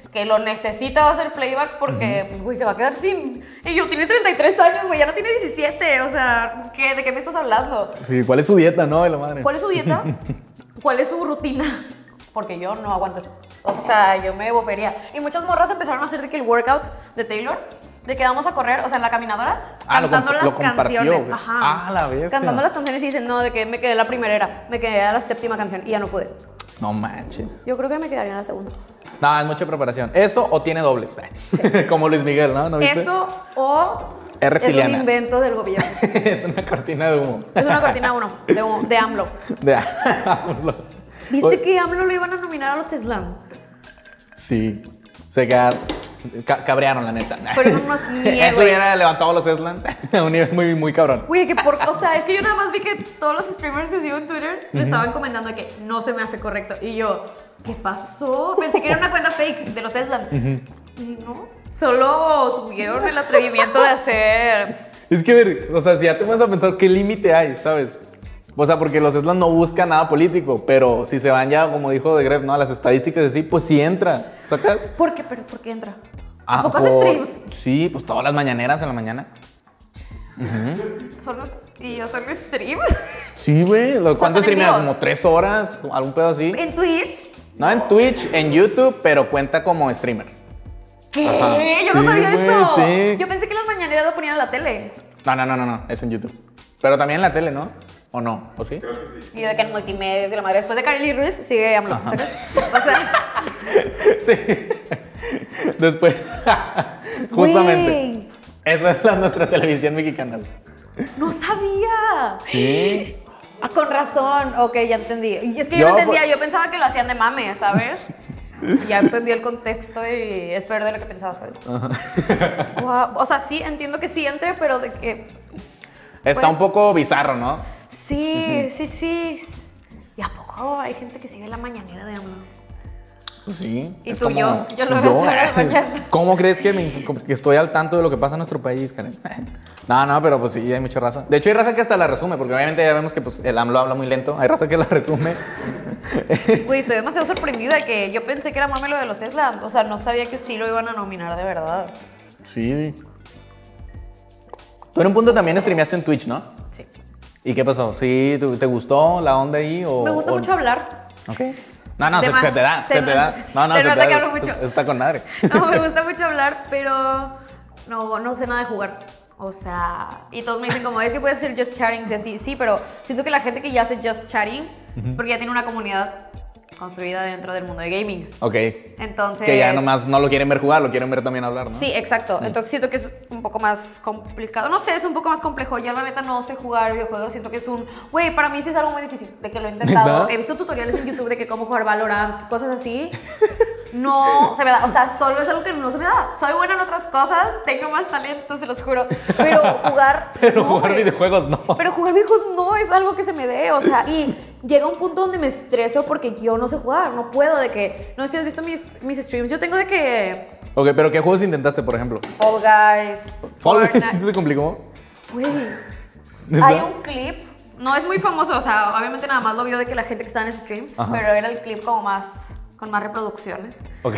que lo necesita hacer playback porque, pues, güey, se va a quedar sin... Y yo, tiene treinta y tres años, güey, ya no tiene diecisiete, o sea, ¿qué, ¿de qué me estás hablando? Sí, ¿cuál es su dieta, no? De la madre. ¿Cuál es su dieta? ¿Cuál es su rutina? Porque yo no aguanto eso. O sea, yo me bofería. Y muchas morras empezaron a hacer de que el workout de Taylor, de que vamos a correr, o sea, en la caminadora, Ah, lo cantando comp- las lo compartió, canciones. güey. Ajá. Ah, la bestia. Cantando las canciones y dicen, no, de que me quedé la primera, me quedé a la séptima canción y ya no pude. No manches. Yo creo que me quedaría en la segunda. No, es mucha preparación. ¿Eso o tiene dobles? Como Luis Miguel, ¿no? ¿No viste? Eso o Es es reptiliana. un invento del gobierno. Es una cortina de humo. Es una cortina uno, de, humo, de AMLO. De- ¿Viste Oye, que AMLO lo iban a nominar a los Slam? Sí. Se quedaron. ca- cabrearon, la neta. Fueron unos Eso mierda. hubiera levantado los Eslan a un nivel muy, muy cabrón. Güey, que por... O sea, es que yo nada más vi que todos los streamers que sigo en Twitter le estaban comentando que no se me hace correcto. Y yo, ¿qué pasó? Pensé que era una cuenta fake de los Eslan. Y no, solo tuvieron el atrevimiento de hacer... Es que, ver, o sea, si ya te vas a pensar qué límite hay, ¿sabes? O sea, porque los Eslan no buscan nada político, pero si se van ya, como dijo De Gref, ¿no? A las estadísticas así, pues sí entra, ¿sacas? ¿Por qué? ¿Pero por qué entra? Ah, ¿A poco hace por- streams? Sí, pues todas las mañaneras en la mañana. Son los... ¿Y yo son streams? Sí, güey. ¿Cuánto son en streamea? vivos. ¿Como tres horas? ¿Algún pedo así? ¿En Twitch? No, en Twitch, en YouTube, pero cuenta como streamer. ¿Qué? Ajá. Yo no Sí, sabía güey, eso. sí. Yo pensé que las mañaneras lo ponían en la tele. No, no, no, no, no, es en YouTube. Pero también en la tele, ¿no? ¿O no? ¿O sí? Y yo de que en multimedia y la madre. Después de Carly Ruiz, sigue AMLO. ¿Sabes? O sea... Sí. Después, justamente. Güey, Esa es la, nuestra televisión mexicana. no sabía. Sí. Ah, con razón. Ok, ya entendí. Y es que yo, Yo, no entendía. pues- Yo pensaba que lo hacían de mame, ¿sabes? Ya entendí el contexto y es peor de lo que pensaba, ¿sabes? Guau. O sea, sí, entiendo que sí entre, pero de que... Está Bueno. un poco bizarro, ¿no? Sí, sí, sí. ¿Y a poco hay gente que sigue la mañanera de AMLO? Pues sí. Y es tú, como, yo, yo lo veo todas las mañanas. ¿Cómo crees que, me- que estoy al tanto de lo que pasa en nuestro país, Karen? No, no, pero pues sí, hay mucha raza. De hecho, hay raza que hasta la resume, porque obviamente ya vemos que pues, el AMLO habla muy lento. Hay raza que la resume. Güey, estoy demasiado sorprendida de que yo pensé que era mame lo de los Eslan. O sea, no sabía que sí lo iban a nominar de verdad. Sí. Tú en un punto también streameaste en Twitch, ¿no? Sí. ¿Y qué pasó? ¿Sí? ¿Te te gustó la onda ahí? O, Me gusta o- mucho hablar. Ok. No, no, De se, más. se te da, Se se, te nos- da. No, no, se se, nota te da. que hablo mucho. Está con madre. No, me gusta mucho hablar, pero no, no sé nada de jugar. O sea, y todos me dicen como, es que puedes hacer just chatting, y así. Sí, pero siento que la gente que ya hace just chatting es porque ya tiene una comunidad construida dentro del mundo de gaming. Ok. Entonces... Que ya nomás no lo quieren ver jugar, lo quieren ver también hablar, ¿no? Sí, exacto. Entonces siento que es un poco más complicado. No sé, es un poco más complejo. Yo la neta no sé jugar videojuegos. Siento que es un... Güey, para mí sí es algo muy difícil. De que lo he intentado. ¿Neta? He visto tutoriales en YouTube de que cómo jugar Valorant, cosas así. No se me da. O sea, solo es algo que no se me da. Soy buena en otras cosas. Tengo más talento, se los juro. Pero jugar... Pero no, jugar güey. videojuegos no. Pero jugar videojuegos no es algo que se me dé, o sea, y llega un punto donde me estreso porque yo no sé jugar, no puedo, de que, no sé si has visto mis, mis streams, yo tengo de que Ok, pero ¿qué juegos intentaste, por ejemplo? Fall Guys, Fall Guys, ¿sí Fortnite. te complicó? Güey, ¿Neta? hay un clip, no es muy famoso, o sea, obviamente nada más lo vio de que la gente que estaba en ese stream, Ajá. pero era el clip como más, con más reproducciones. Ok.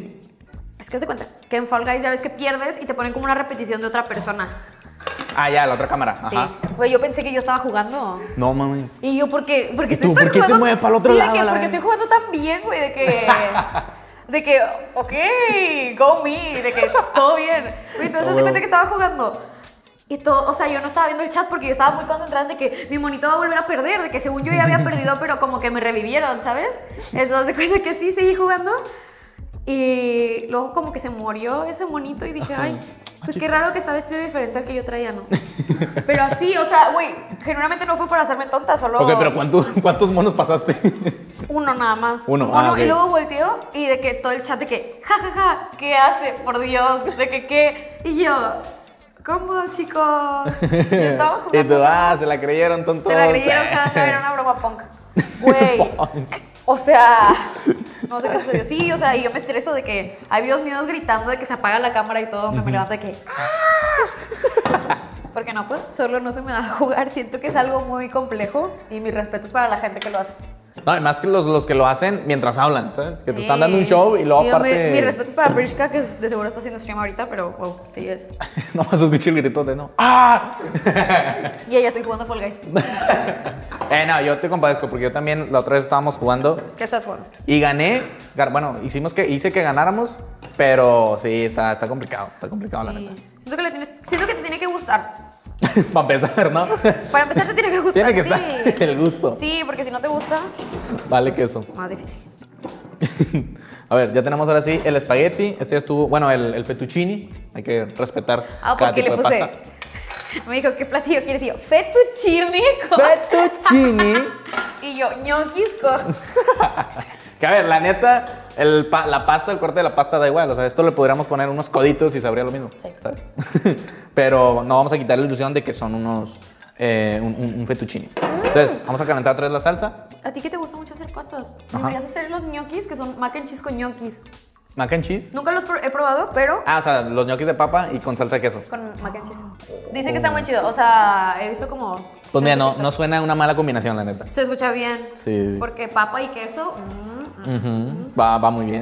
Es que se cuenta que en Fall Guys ya ves que pierdes y te ponen como una repetición de otra persona. Ah, ya, la otra cámara. Sí, Ajá. güey, yo pensé que yo estaba jugando. No mames. Y yo, ¿por qué? Porque ¿Y estoy tú, tan por qué se jugando- mueve para el otro sí, lado, de que, la porque verga? estoy jugando tan bien, güey, de que... de que, ok, go me, de que todo bien. Güey, entonces Ah, se huevo. cuenta que estaba jugando. Y todo, o sea, yo no estaba viendo el chat porque yo estaba muy concentrada en de que mi monito va a volver a perder, de que según yo ya había perdido, pero como que me revivieron, ¿sabes? Entonces se cuenta que sí, seguí jugando. Y luego como que se murió ese monito y dije, Ajá. ay, pues qué raro que está vestido diferente al que yo traía, ¿no? Pero así, o sea, güey, genuinamente no fue para hacerme tonta, solo... Ok, pero ¿cuántos, cuántos monos pasaste? Uno nada más. Uno, ah, ok. Y luego volteó y de que todo el chat de que, ja, ja, ja, ¿qué hace? Por Dios, de que qué. Y yo, ¿cómo, chicos? Yo estaba Y jugando. tú, ah, se la creyeron tontos. Se la creyeron, ja, ja, era una broma punk. Güey. O sea, no sé qué sucedió. Sí, o sea, y yo me estreso de que hay videos míos gritando de que se apaga la cámara y todo. Me, me levanto de que. ¡ah! Porque no, pues, solo no se me da a jugar. Siento que es algo muy complejo y mis respetos para la gente que lo hace. No, además que los, los que lo hacen mientras hablan, ¿sabes? Que te Sí. están dando un show y luego Digo, aparte... Mi, mi respeto es para Prishka, que de seguro está haciendo stream ahorita, pero wow, sí es. Nomás escuché el grito de no. ¡Ah! Y ella estoy jugando Fall Guys. eh, no, yo te compadezco porque yo también la otra vez estábamos jugando ¿Qué estás jugando? y gané. Gar- Bueno, hicimos que, hice que ganáramos, pero sí, está, está complicado. Está complicado, la neta. Sí. Siento que, le tienes, siento que te tiene que gustar. Para empezar, ¿no? Para empezar te tiene que gustar. Tiene que sí. estar el gusto. Sí, porque si no te gusta, Vale que eso. más difícil. A ver, ya tenemos ahora sí el espagueti. Este ya estuvo, bueno, el, el fettuccini. Hay que respetar Ah, cada porque tipo le de puse. pasta. Me dijo, ¿qué platillo quieres? Y yo, fettuccine. con-". Fettuccini. Y yo, ñoquis con. Que a ver, la neta, el pa- la pasta, el corte de la pasta da igual. O sea, esto le podríamos poner unos coditos y sabría lo mismo. Sí. ¿Sabes? Pero no vamos a quitar la ilusión de que son unos. eh, un, un, un fettuccini. Entonces, vamos a calentar otra vez la salsa. ¿A ti qué te gusta mucho hacer pastas? Ajá. Deberías hacer los ñoquis, que son mac and cheese con ñoquis. Mac and cheese. Nunca los pro- he probado, pero Ah, o sea, los ñoquis de papa y con salsa de queso. con mac and cheese. Dicen que está muy chido. O sea, he visto como. Pues mira, no, no suena una mala combinación, la neta. Se escucha bien. Sí. Porque papa y queso. mm, mm. Ujú, Va, va muy bien.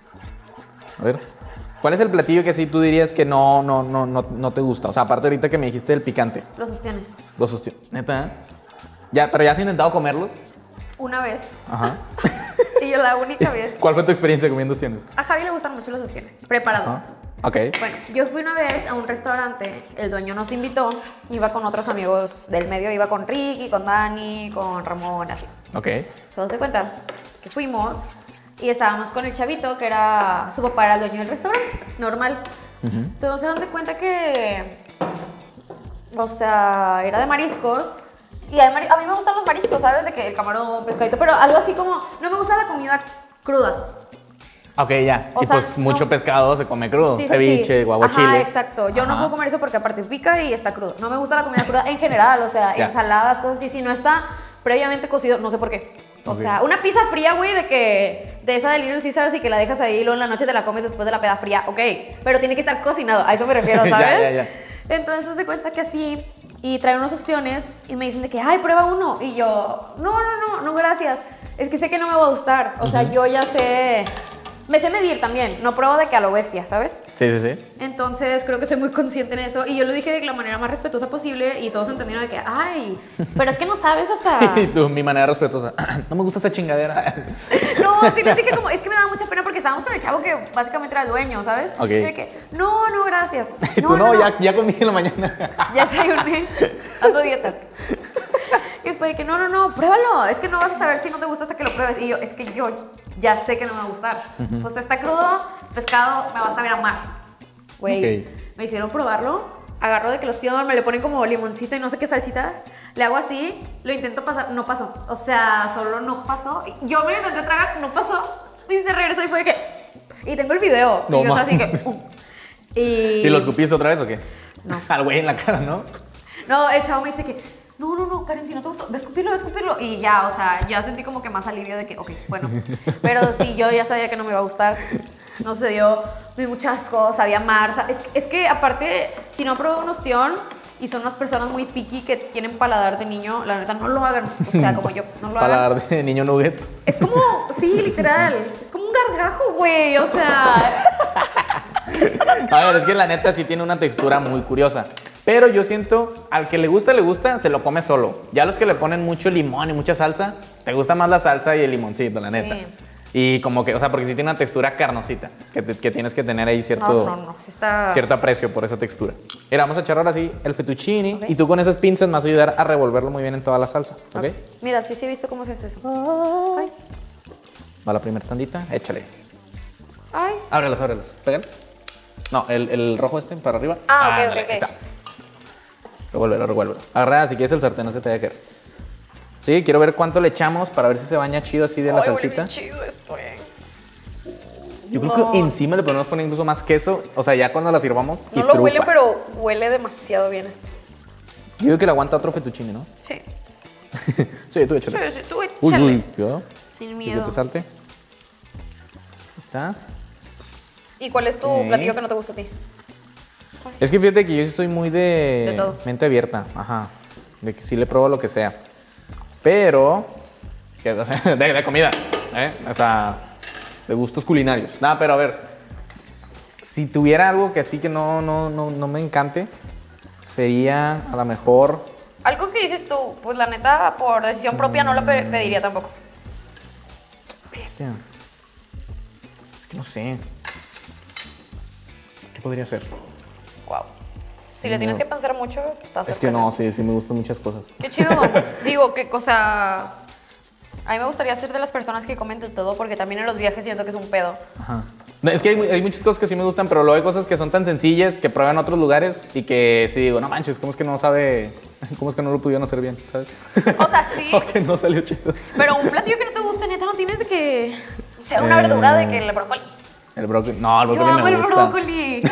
A ver. ¿Cuál es el platillo que sí tú dirías que no, no, no, no, no te gusta? O sea, aparte ahorita que me dijiste del picante. Los ostiones. Los hostia- Neta. ¿eh? Ya, pero ya has intentado comerlos. Una vez. Ajá. Y yo la única vez. ¿Cuál fue tu experiencia comiendo ostiones? A Javi le gustan mucho los ostiones. Preparados. Ajá. Ok. Bueno, yo fui una vez a un restaurante, el dueño nos invitó, iba con otros amigos del medio, iba con Ricky, con Dani, con Ramón, así. Ok. Todo se cuenta que fuimos y estábamos con el chavito, que era, su papá era el dueño del restaurante, normal. Entonces se dan de cuenta que, o sea, era de mariscos. Y hay mari- a mí me gustan los mariscos, ¿sabes? De que el camarón, pescadito, pero algo así como, no me gusta la comida cruda. Ok, ya. O y sea, pues mucho no. pescado se come crudo. Sí, sí, Ceviche, sí. guaguachile. Ajá, exacto. Yo no Ajá. puedo comer eso porque aparte pica y está crudo. No me gusta la comida cruda en general, o sea, Ya. ensaladas, cosas así. Si no está previamente cocido, no sé por qué. O Ok. sea, una pizza fría, güey, de que de esa de Little Caesars y que la dejas ahí y luego en la noche te la comes después de la peda fría, ok. Pero tiene que estar cocinado, a eso me refiero, Ya, ¿sabes? ya, ya. Entonces se cuenta que así y traen unos ostiones y me dicen de que, ay, prueba uno. Y yo, no, no, no, no, gracias. Es que sé que no me va a gustar. O sea, yo ya sé, me sé medir también. No pruebo de que a lo bestia, ¿sabes? Sí, sí, sí. Entonces creo que soy muy consciente en eso y yo lo dije de la manera más respetuosa posible y todos entendieron de que, ay, pero es que no sabes hasta... Y tú, mi manera respetuosa. No me gusta esa chingadera. No, sí les dije como, es que me da mucha pena porque estábamos con el chavo que básicamente era el dueño, ¿sabes? Ok. Y de que, no, no, gracias. Y tú, no, Ya, ya comí en la mañana. Ya desayuné, ando dieta. Y fue de que, no, no, no, pruébalo, es que no vas a saber si no te gusta hasta que lo pruebes. Y yo, es que yo ya sé que no me va a gustar. Pues está crudo, pescado, me va a saber a mar. Güey, Ok. me hicieron probarlo, agarro de que los tíos me le ponen como limoncito y no sé qué salsita. Le hago así, lo intento pasar, no pasó. O sea, solo no pasó. Yo me lo intenté tragar, no pasó. Y se regresó y fue de que... Y tengo el video. No, y yo, o sea, ma. así que... uh. Y... ¿Y lo escupiste otra vez o qué? No. Al güey en la cara, ¿no? No, el chavo me dice que, no, no, no, Karen, si no te gustó, ve a escupirlo, ve a escupirlo. Y ya, o sea, ya sentí como que más alivio de que, ok, bueno. Pero sí, yo ya sabía que no me iba a gustar. No se dio, me dio mucho asco, sabía mar. sa- Es, es que aparte, si no pruebo un ostión y son unas personas muy picky que tienen paladar de niño, la neta, no lo hagan. O sea, como yo, no lo hagan. Paladar de niño nugget. Es como, sí, literal, es como un gargajo, güey, o sea... A ver, es que la neta sí tiene una textura muy curiosa. Pero yo siento, al que le gusta, le gusta, se lo come solo. Ya los que le ponen mucho limón y mucha salsa, te gusta más la salsa y el limoncito, la neta. Sí. Y como que, o sea, porque sí tiene una textura carnosita, que, te- que tienes que tener ahí cierto, No, no, no, sí está... cierto aprecio por esa textura. Mira, vamos a echar ahora sí el fettuccine Ok. y tú con esas pinzas me vas a ayudar a revolverlo muy bien en toda la salsa, ¿ok? Mira, sí, sí he visto cómo se hace eso. Ay, Va la primera tandita, échale. ay. Ábrelos, ábrelos. Pégale. No, el, el rojo este para arriba. Ah, ok, Ándale, ok, ok. ahí está. Revuélvelo, revuélvelo. Agarra, si quieres el sartén, no se te vaya a caer. Sí, quiero ver cuánto le echamos para ver si se baña chido así de la Ay, huele salsita. bien chido esto, eh. Yo creo No. que encima le podemos poner incluso más queso. O sea, ya cuando la sirvamos. y No lo trufa. huele, pero huele demasiado bien esto. Yo digo que le aguanta otro fettuccine, ¿no? Sí. Sí, tú échale. Sí, sí, tú Uy, échale. uy, cuidado. Sin Que miedo. te salte. Ahí está. ¿Y cuál es tu Ok. platillo que no te gusta a ti? Es que fíjate que yo sí soy muy de, De todo. mente abierta, ajá, de que sí le pruebo lo que sea. Pero Que, o sea, de, de comida, ¿eh? O sea, de gustos culinarios. Nada, pero a ver, si tuviera algo que así que no, no, no, no me encante, sería a lo mejor... Algo que dices tú, pues la neta, por decisión propia no lo pe- pediría tampoco. Bestia. Es que no sé. ¿Qué podría ser? Wow. Si le tienes que pensar mucho, estás Es que no, sí, sí me gustan muchas cosas. Qué chido. Digo, qué cosa... A mí me gustaría ser de las personas que comen de todo, porque también en los viajes siento que es un pedo. Ajá. No, es que hay, hay muchas cosas que sí me gustan, pero luego hay cosas que son tan sencillas que prueban en otros lugares y que sí digo, no manches, ¿cómo es que no sabe? ¿Cómo es que no lo pudieron hacer bien? ¿Sabes? O sea, sí. O que no salió chido. Pero un platillo que no te guste, neta, no tienes de que... O sea, una verdura de que el brócoli. El brócoli. No, el Yo brócoli amo me el gusta. brócoli.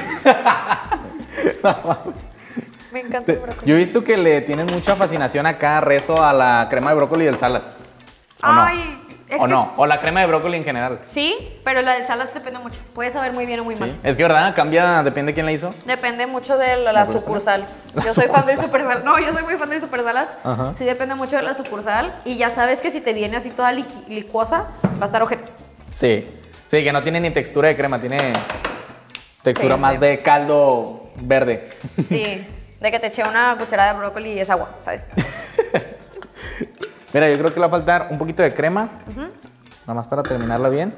Me encanta el brócoli. Yo he visto que le tienen mucha fascinación acá, rezo a la crema de brócoli y el salads. ¿O Ay, no? es ¿O que- no? O la crema de brócoli en general. Sí, pero la del salad depende mucho. Puede saber muy bien o muy Sí. mal. Es que, ¿verdad? Cambia, depende de quién la hizo. Depende mucho de la, la ¿La persona? sucursal. La Yo soy fan del sucursal. super salad. No, yo soy muy fan del super salad. Ajá. Sí, depende mucho de la sucursal. Y ya sabes que si te viene así toda liqui- licuosa, va a estar ojete. Sí. Sí, que no tiene ni textura de crema, tiene textura Sí, más sí. de caldo verde. Sí, de que te eché una cucharada de brócoli y es agua, ¿sabes? Mira, yo creo que le va a faltar un poquito de crema. Nada más para terminarla bien.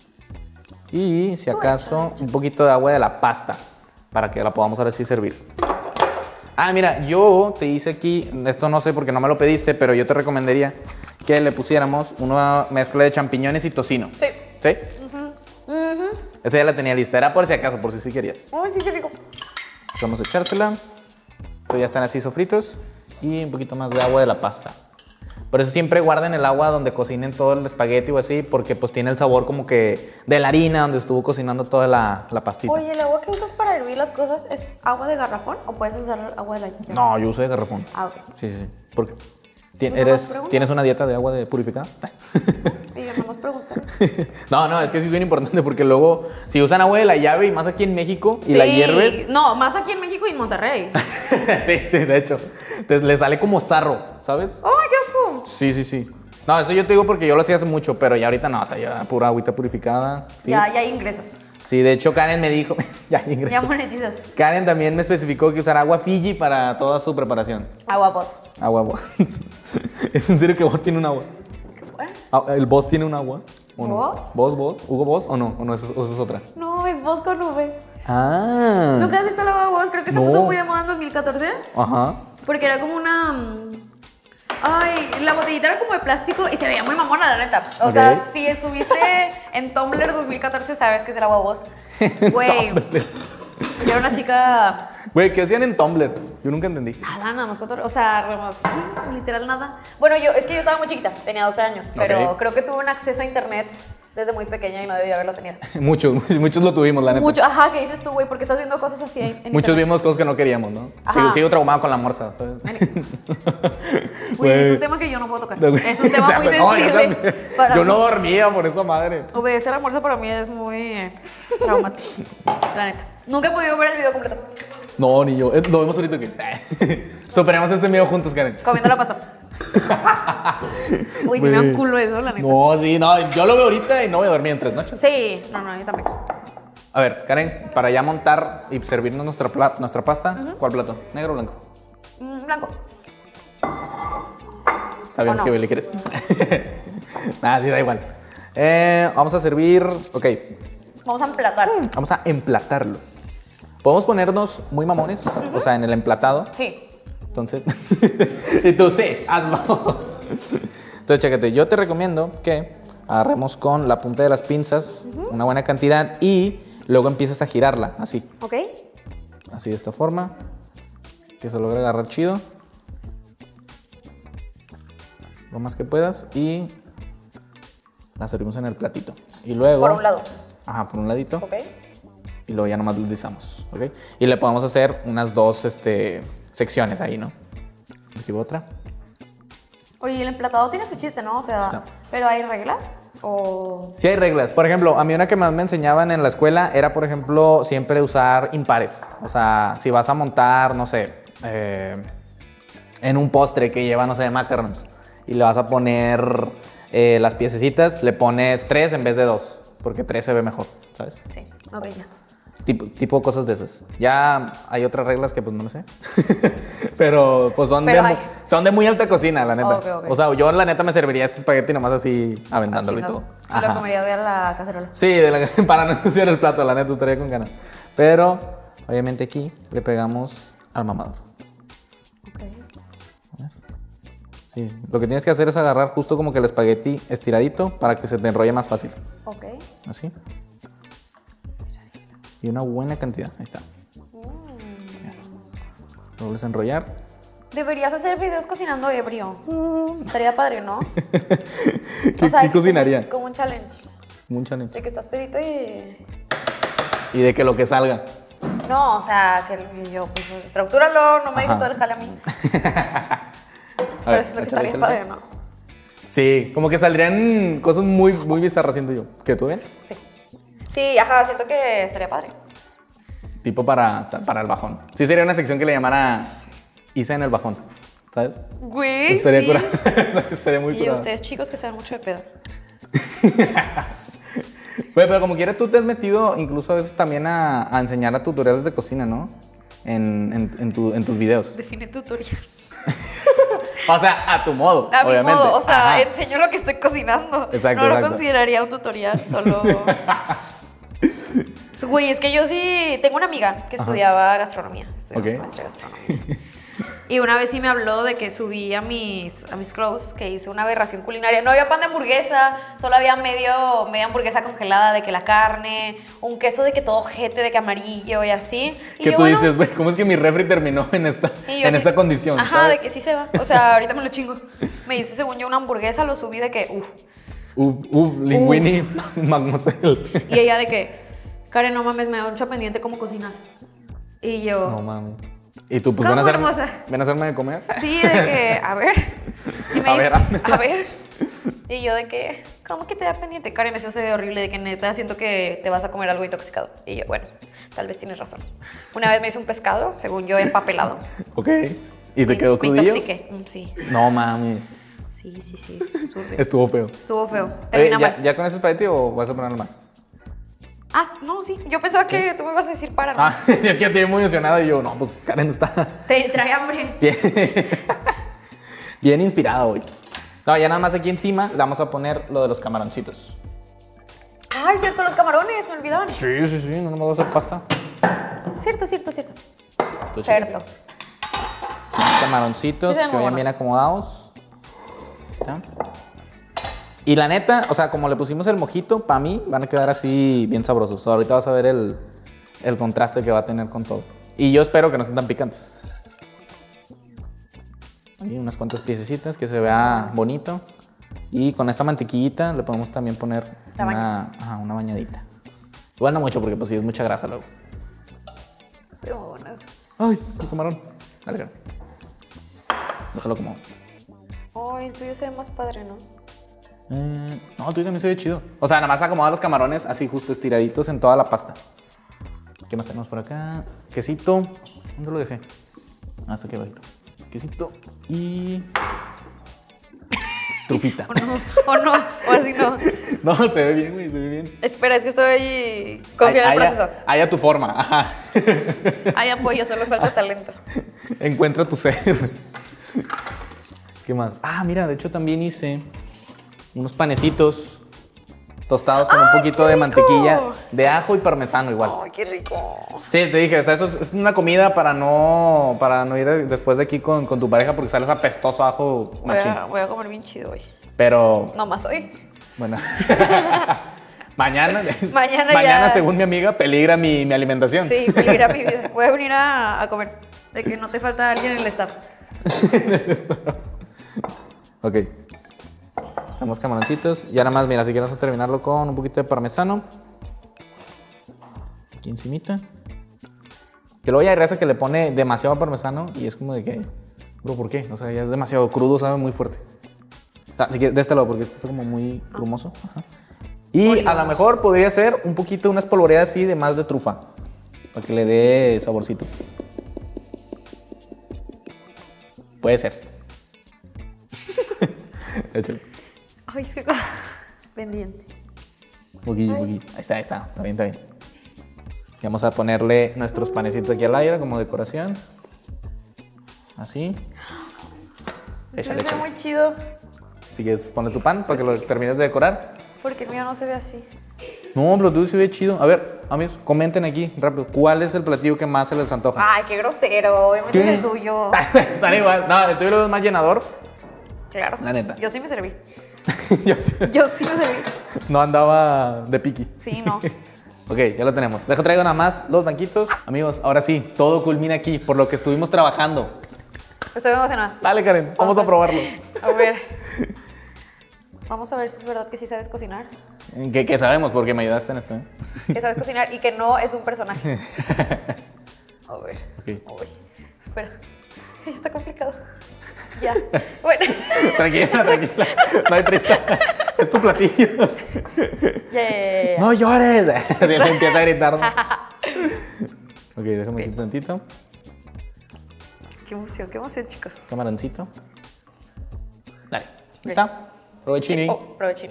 Y si acaso, un poquito de agua de la pasta. Para que la podamos ahora sí servir. Ah, mira, yo te hice aquí, esto no sé porque no me lo pediste, pero yo te recomendaría que le pusiéramos una mezcla de champiñones y tocino. Sí. ¿Sí? Esa ya la tenía lista, era por si acaso, por si sí querías. Ay, sí, qué rico. Vamos a echársela. Estos ya están así sofritos. Y un poquito más de agua de la pasta. Por eso siempre guarden el agua donde cocinen todo el espagueti o así, porque pues tiene el sabor como que de la harina donde estuvo cocinando toda la, la pastita. Oye, ¿el agua que usas para hervir las cosas es agua de garrafón o puedes usar agua de la llave? No, yo uso de garrafón. Ah, ok. Sí, sí, sí. ¿Por qué? ¿Tien- Pues nomás eres, pregunto. ¿Tienes una dieta de agua de purificada? Y yo nomás pregunté. No, no, es que sí es bien importante porque luego si usan agua de la llave y más aquí en México y la Sí. hierves. No, más aquí en México y en Monterrey. Sí, sí, de hecho. Te- le sale como sarro, ¿sabes? ¡Ay, qué asco! Sí, sí, sí. No, eso yo te digo porque yo lo hacía hace mucho, pero ya ahorita no, o sea, ya pura agüita purificada. fit. Ya, ya hay ingresos. Sí, de hecho Karen me dijo, ya ingresó. Ya monetizas. Karen también me especificó que usar agua Fiji para toda su preparación. Agua vos. Agua boss. ¿Es en serio que vos tiene un agua? ¿Qué fue? Ah, ¿el boss tiene un agua? ¿O no? ¿Vos? ¿Vos, vos? ¿Hugo Boss o no? ¿O no? Eso, o eso es otra. No, es vos con V. Ah. ¿Nunca has visto el agua vos? Creo que se No. puso muy de moda en dos mil catorce. Ajá. Porque era como una... mm, Ay, la botellita era como de plástico y se veía muy mamona, la neta. O Ok. sea, si estuviste en Tumblr dos mil catorce, sabes que es el agua vos. Güey, yo era una chica... Güey, ¿qué hacían en Tumblr? Yo nunca entendí. Nada, nada más cotorreo. O sea, más, sí, literal nada. Bueno, yo, es que yo estaba muy chiquita, tenía doce años, pero Ok. creo que tuve un acceso a internet desde muy pequeña y no debía haberlo tenido. Muchos, muchos lo tuvimos, la neta. Mucho, ajá, ¿qué dices tú, güey? Porque estás viendo cosas así en, en Muchos internet. vimos cosas que no queríamos, ¿no? Ajá. Sigo, sigo traumado con la morsa, ¿sabes? Güey, es un Güey. tema que yo no puedo tocar. Es un tema muy No, yo sensible. también. para Yo mí. no dormía por esa madre. Obedecer a la morsa para mí es muy eh, traumático. La neta. Nunca he podido ver el video completo. No, ni yo. Eh, Lo vemos ahorita que. Superemos este video juntos, Karen. Comiendo la pasta. Uy, se me da un Güey. culo eso, la neta. No, sí, no. Yo lo veo ahorita y no voy a dormir en tres noches. Sí, no, no, yo también. A ver, Karen, para ya montar y servirnos nuestra, pla- nuestra pasta, ¿cuál plato? ¿Negro o blanco? Mm, blanco. Sabíamos ¿O no? que elegires. Nada, sí, da igual. Eh, vamos a servir. Ok, Vamos a emplatar. vamos a emplatarlo. Podemos ponernos muy mamones, o sea, en el emplatado. Sí. Entonces, y tú sí, hazlo. Entonces, chécate, yo te recomiendo que agarremos con la punta de las pinzas una buena cantidad y luego empieces a girarla, así, ¿Ok? así de esta forma, que se logre agarrar chido, lo más que puedas y la servimos en el platito. Y luego, Por un lado. ajá, por un ladito. ¿Ok? Y luego ya nomás lo deslizamos, ¿ok? Y le podemos hacer unas dos este, secciones ahí, ¿no? Aquí va otra. Oye, el emplatado tiene su chiste, ¿no? O sea, Está. ¿pero hay reglas? O... Sí hay reglas. Por ejemplo, a mí una que más me enseñaban en la escuela era, por ejemplo, siempre usar impares. O sea, si vas a montar, no sé, eh, en un postre que lleva, no sé, macarons y le vas a poner eh, las piececitas le pones tres en vez de dos, porque tres se ve mejor, ¿sabes? Sí, ok, ya. Tipo, tipo cosas de esas. Ya hay otras reglas que pues no lo sé. Pero pues son, Pero de, hay. mu- son de muy alta cocina, la neta. Ok, ok. O sea, yo la neta me serviría este espagueti nomás así aventándolo y Chingazo. todo. Y lo Ajá. comería de la cacerola. Sí, de la- para no ensuciar el plato, la neta estaría con ganas. Pero obviamente aquí le pegamos al mamador. Ok. Sí, lo que tienes que hacer es agarrar justo como que el espagueti estiradito para que se te enrolle más fácil. Ok. Así. Y una buena cantidad. Ahí está. Lo vuelves a enrollar. Deberías hacer videos cocinando ebrio. Estaría padre, ¿no? ¿Qué, O sea, qué cocinaría? Como, como un challenge. Como un challenge. De que estás pedito y... Y de que lo que salga. No, o sea, que yo, pues, estructúralo, no me digas Ajá. todo el jale a mí. A Pero ver, siento que échale, estaría échale. padre, ¿no? Sí, como que saldrían cosas muy, muy bizarras, siento yo. ¿Qué tú bien? Sí. Sí, ajá, siento que estaría padre. Tipo para, para el bajón. Sí, sería una sección que le llamara Hice en el bajón. ¿Sabes? Güey, Estaría sí. curado. Estaría muy Y curado. ustedes, chicos, que saben mucho de pedo. Güey, pero como quiera, tú te has metido incluso a veces también a, a enseñar a tutoriales de cocina, ¿no? En, en, en, tu- en tus videos. Define tutorial. O sea, a tu modo, A mi obviamente. modo, o sea, Ajá. enseño lo que estoy cocinando. Exacto, no lo exacto. consideraría un tutorial, solo... Güey, es que yo sí... Tengo una amiga que estudiaba gastronomía. Estudiaba Ok. semestre de gastronomía. Y una vez sí me habló de que subí a mis, a mis clothes que hice una aberración culinaria. No había pan de hamburguesa, solo había medio, media hamburguesa congelada de que la carne, un queso de que todo ojete, de que amarillo y así. Y Que yo, tú bueno, dices, güey, ¿cómo es que mi refri terminó en esta, y yo en así- esta condición? Ajá, ¿sabes? de que sí se va. O sea, ahorita me lo chingo. Me dice, según yo, una hamburguesa, lo subí de que, uff. Uf, uf, linguini, mademoiselle. Y ella de que, Karen, no mames, me da mucho pendiente cómo cocinas. Y yo, No mames. Y tú, pues ¿Cómo, ven a, hacer, hermosa? ven a hacerme de comer. sí, de que, a ver. Y me A dice, ver, hazme. a ver. Y yo de que, ¿cómo que te da pendiente? Karen, eso se ve horrible, de que neta siento que te vas a comer algo intoxicado. Y yo, bueno, tal vez tienes razón. Una vez me hice un pescado, según yo, empapelado. Ok. ¿Y te Me- quedó Me crudillo? intoxiqué, mm, sí. No mames. Sí, sí, sí. Estuvo feo. Estuvo feo. Estuvo feo. Oye, Termina ¿ya, mal. ¿Ya con ese espagueti o vas a ponerle más? Ah, no, sí. Yo pensaba que tú me ibas a decir para. ¿no? Ah, es que yo estoy muy emocionado y yo, no, pues Karen está Te trae hambre. bien, bien inspirado hoy. No, ya nada más aquí encima le vamos a poner lo de los camaroncitos. Ah, es cierto, los camarones, me olvidaban. Sí, sí, sí, no nos va a hacer pasta. Cierto, cierto, cierto. Tú, Cierto. Los camaroncitos Sí, se ven que muy vayan buenos. bien acomodados. Ahí está. Y la neta, o sea, como le pusimos el mojito, para mí van a quedar así bien sabrosos. Ahorita vas a ver el, el contraste que va a tener con todo. Y yo espero que no estén tan picantes. Ahí unas cuantas piececitas que se vea bonito. Y con esta mantequillita le podemos también poner La una, bañas. ajá, una bañadita. Igual no mucho porque pues sí es mucha grasa luego. Sí, muy buenas. Ay, el camarón. Dale, Karen. Déjalo como... Ay, el tuyo se ve más padre, ¿no? Eh, no, tú también se ve chido. O sea, nada más acomoda los camarones así justo estiraditos en toda la pasta. ¿Qué más tenemos por acá? Quesito. ¿Dónde lo dejé? Ah, hasta aquí abajito. Quesito y... trufita. O no, o no, o así no. No, se ve bien, güey, se ve bien. Espera, es que estoy... Confía en el Ahí- ahí- proceso. ahí a tu forma, ajá. Hay apoyo, solo falta talento. Encuentra tu ser. ¿Qué más? Ah, mira, de hecho también hice unos panecitos tostados con un ¡Ay, poquito qué de rico! mantequilla de ajo y parmesano igual. Ay, qué rico. Sí, te dije, o sea, eso es, es una comida para no, para no ir después de aquí con, con tu pareja porque sales apestoso a ajo Voy machín. a, voy a comer bien chido hoy. Pero, No más hoy. bueno. Mañana, Mañana mañana ya- según mi amiga, peligra mi, mi alimentación. Sí, peligra mi vida. Voy a venir a, a comer. De que no te falta alguien en el staff. Ok. Tenemos camaroncitos. Y ahora más, mira, si quieres terminarlo con un poquito de parmesano. Aquí encimita. Que luego ya hay raza que le pone demasiado parmesano y es como de que, bro, ¿por qué? O sea, ya es demasiado crudo, sabe muy fuerte. Así que de este lado, porque este está como muy grumoso. Ajá. Y a lo mejor podría ser un poquito, una espolvoreada así de más de trufa. Para que le dé saborcito. Puede ser. Échale. Ay, es que... Pendiente. Poquillo, poquillo. Ahí está, ahí está. Está bien, está bien. Y vamos a ponerle nuestros panecitos aquí al aire como decoración. Así. Échale, Se ve échale. muy chido. Si quieres, ponle tu pan para que lo termines de decorar. Porque el mío no se ve así. No, pero tú se ve chido. A ver, amigos, comenten aquí rápido. ¿Cuál es el platillo que más se les antoja? Ay, qué grosero. Obviamente ¿Qué? es el tuyo. Están igual. No, el tuyo lo es más llenador. Claro. La neta. Yo sí me serví. Yo sí- Yo sí me serví. no andaba de piqui. Sí, no. Ok, ya lo tenemos. Dejo traigo nada más los banquitos. Amigos, ahora sí, todo culmina aquí por lo que estuvimos trabajando. Estoy emocionada. Dale, Karen, vamos a probarlo. A ver. Vamos a ver si es verdad que sí sabes cocinar. Que, que sabemos porque me ayudaste en esto, ¿eh? Que sabes cocinar y que no es un personaje. A ver. Ok. Uy, espera. Ay, está complicado. Ya. Bueno. Tranquila, tranquila. No hay prisa. Es tu platillo. Ya, ya, ya, ya. No llores. Se empieza a gritar. Ok, déjame quitar tantito. Qué emoción, qué emoción, chicos. Camaroncito. Dale. ¿Está? Provechini. Oh, provechini.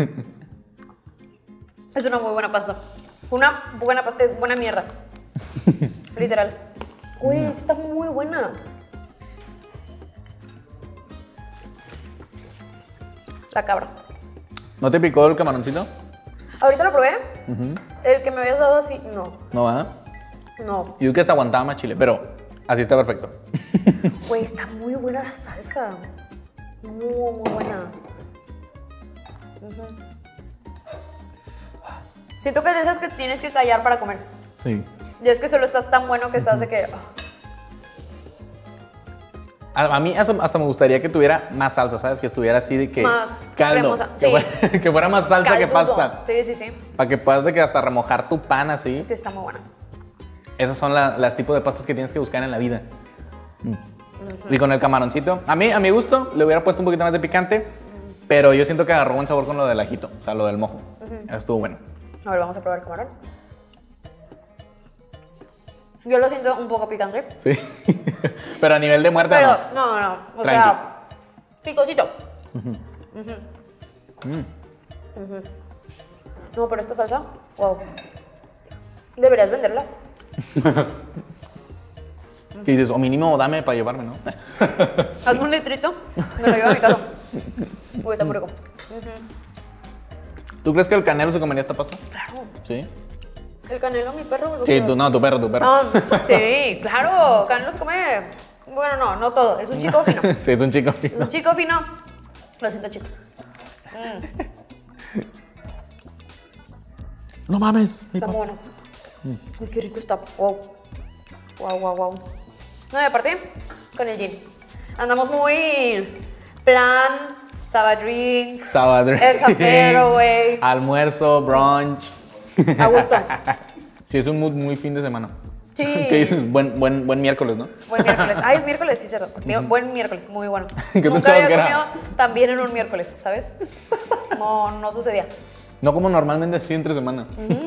Es una muy buena pasta. Una buena pasta, buena mierda. Literal. Uy, sí está muy buena. La cabra. ¿No te picó el camaroncito? Ahorita lo probé. El que me habías dado así, no. No, ¿verdad? No. Yo creo que hasta aguantaba más chile, pero así está perfecto. Güey, está muy buena la salsa. Muy, muy buena. Ujú. Siento que es de esas que tienes que callar para comer. Sí. Y es que solo está tan bueno que estás de que... ah. A, a mí hasta, hasta me gustaría que tuviera más salsa, ¿sabes? Que estuviera así de que... Más caldo. cremosa, Que, sí. fuera, que fuera más salsa que Caldudo. pasta. Sí, sí, sí. Para que puedas de que hasta remojar tu pan así. Es que está muy buena. Esas son la- las tipos de pastas que tienes que buscar en la vida. Mm. Y con el camaroncito. A mí, a mi gusto, le hubiera puesto un poquito más de picante. Pero yo siento que agarró buen sabor con lo del ajito. O sea, lo del mojo. Eso estuvo bueno. A ver, vamos a probar el camarón. Yo lo siento un poco picante. Sí. Pero a nivel de muerte, Pero, no. no, no, no. O Tranqui. sea, picosito. Ujú. Ujú. No, pero esta salsa, wow. Deberías venderla. Que dices, o mínimo dame para llevarme, ¿no? Hazme un litrito, me lo llevo a mi casa. Uy, está muy rico. ¿Tú crees que el canelo se comería esta pasta? Claro. Sí. El canelo, mi perro. lo Sí, quiero. tú, no, tu perro, tu perro. No, sí, claro. Canelo se come. Bueno, no, no todo. Es un chico fino. Sí, es un chico. Es un chico fino. Lo siento, chicos. No mames. mi Está pasta. bueno. Uy, qué rico está. Wow. Wow, wow, wow. No, y aparte, con el gin. Andamos muy plan, Sabadrink, Sábado. el zapero, güey. Almuerzo, brunch. A gusto. Sí, es un mood muy fin de semana. Sí. ¿Qué dices? Buen, buen, buen miércoles, ¿no? Buen miércoles. Ay, es miércoles, sí, cierto. Digo, buen miércoles, muy bueno. ¿Qué Nunca pensabas había que era? comido tan bien en un miércoles, ¿sabes? No, no sucedía. No como normalmente así entre semana.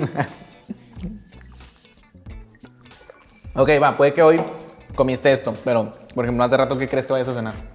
Ok, va, puede que hoy comiste esto, pero, por ejemplo, hace rato, ¿qué crees que vayas a cenar?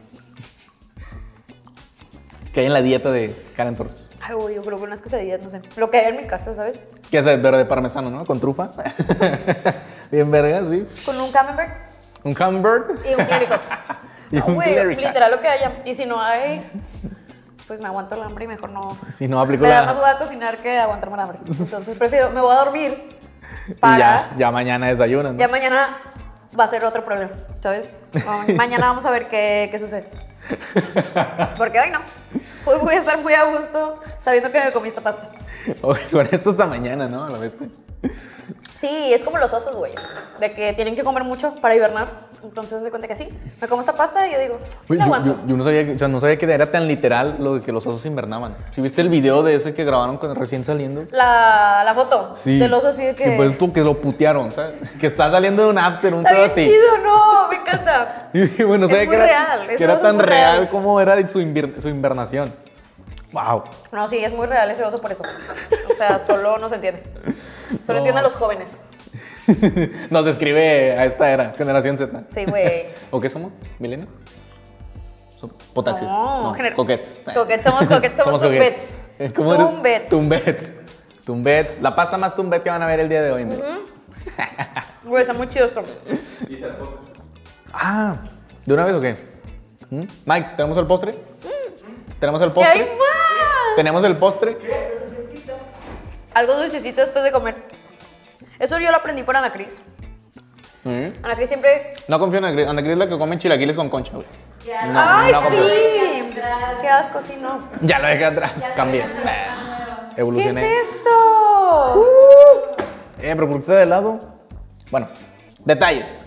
¿Qué hay en la dieta de Karen Torres? Ay, güey, yo creo que unas quesadillas, no sé. Lo que hay en mi casa, ¿sabes? ¿Qué haces? Verde parmesano, ¿no? Con trufa. Bien verga, sí. Con un camembert Un camembert. y un clérigo. Y No, un güey, clérigo. literal lo que haya. Y si no hay, pues me aguanto el hambre y mejor no. Si no, aplico Me da más la... hueva a cocinar que aguantarme el hambre. Entonces prefiero, me voy a dormir Y para. ya, ya mañana desayunas, ¿no? Ya mañana va a ser otro problema, ¿sabes? No, mañana vamos a ver qué, qué sucede. Porque hoy no. Hoy voy a estar muy a gusto sabiendo que me comí esta pasta. Oye, con esto hasta mañana, ¿no? A la vez. Sí, es como los osos, güey. De que tienen que comer mucho para hibernar. Entonces se cuenta que sí. Me como esta pasta y yo digo, sí, Uy, la yo, aguanto. yo- yo no sabía, que- o sea, no sabía que era tan literal lo de que los osos invernaban. ¿Sí viste el video de ese que grabaron cuando recién saliendo? La, la foto Sí. del oso así de que... Que pues tú que lo putearon, ¿sabes? Que está saliendo de un after, un Está pedo bien así. chido, no, me encanta. Y bueno, Es sabía muy que era, real, que ese era oso tan es muy real, real. como era su, invir- su invernación. Wow. No, sí, es muy real ese oso por eso. O sea, solo no se entiende. Solo entienden los jóvenes. Nos describe a esta era, generación Z. Sí, güey. ¿O qué somos? ¿Milenio? Son potaxios. No, No, gener- coquettes. Coquettes, somos coquettes, somos tumbets. coquettes. ¿Cómo eres? Tumbets. Tumbets. Tumbets. La pasta más tumbet que van a ver el día de hoy, amigos. Güey, está muy chido esto. Ah, ¿de una vez o qué? ¿Mm? Mike, ¿tenemos el postre? ¿Tenemos el ¿Y hay postre? más? ¿Tenemos el postre? Algo dulcecito después de comer. Eso yo lo aprendí por Ana Cris. Mm. Ana Cris siempre... No confío en Ana Cris. Ana Cris es la que come chilaquiles con concha, güey. No, ¡Ay, no confío. sí! ¡Qué asco, sí, no! Ya lo dejé atrás. Cambié. ¿Qué Evolucioné. es esto? Eh, pero ¿por qué está de lado? Bueno, detalles.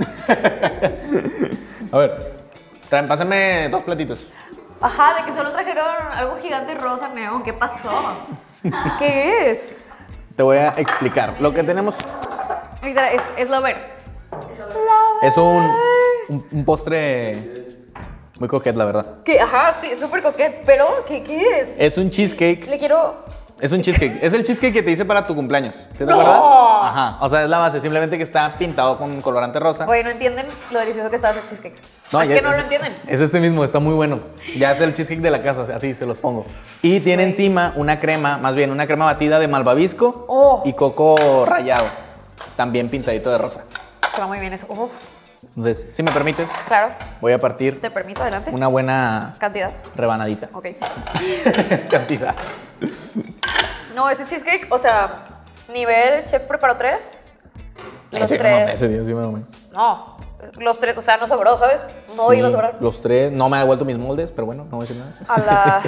A ver, traen, pásenme dos platitos. Ajá, de que solo trajeron algo gigante rosa neón. ¿Qué pasó? ¿Qué es? Te voy a explicar. Lo que tenemos Literal, es, es Lover. es un, un, un postre muy coquete, la verdad. ¿Qué? Ajá, sí, súper coquete. ¿Pero qué, qué es? Es un cheesecake. Le quiero... Es un cheesecake. Es el cheesecake que te hice para tu cumpleaños. ¿Te ¡No! acuerdas? Ajá. O sea, es la base. Simplemente que está pintado con colorante rosa. Oye, no entienden lo delicioso que está ese cheesecake. es ya- que no lo entienden. Es este mismo, está muy bueno. Ya es el cheesecake de la casa, así se los pongo. Y tiene encima una crema, más bien una crema batida de malvavisco Oh. y coco rallado. También pintadito de rosa. Se va muy bien eso. Uf, Entonces, si me permites, claro, voy a partir te permito, adelante. una buena Cantidad. rebanadita. Ok. Cantidad. No, ese cheesecake, o sea, nivel chef preparó tres. Los Ese, tres. no, ese día sí me lo comí. No, los tres, o sea, no sobró, ¿sabes? No Sí, iba a sobrar. Los tres, no me ha devuelto mis moldes, pero bueno, no voy a decir nada. A la...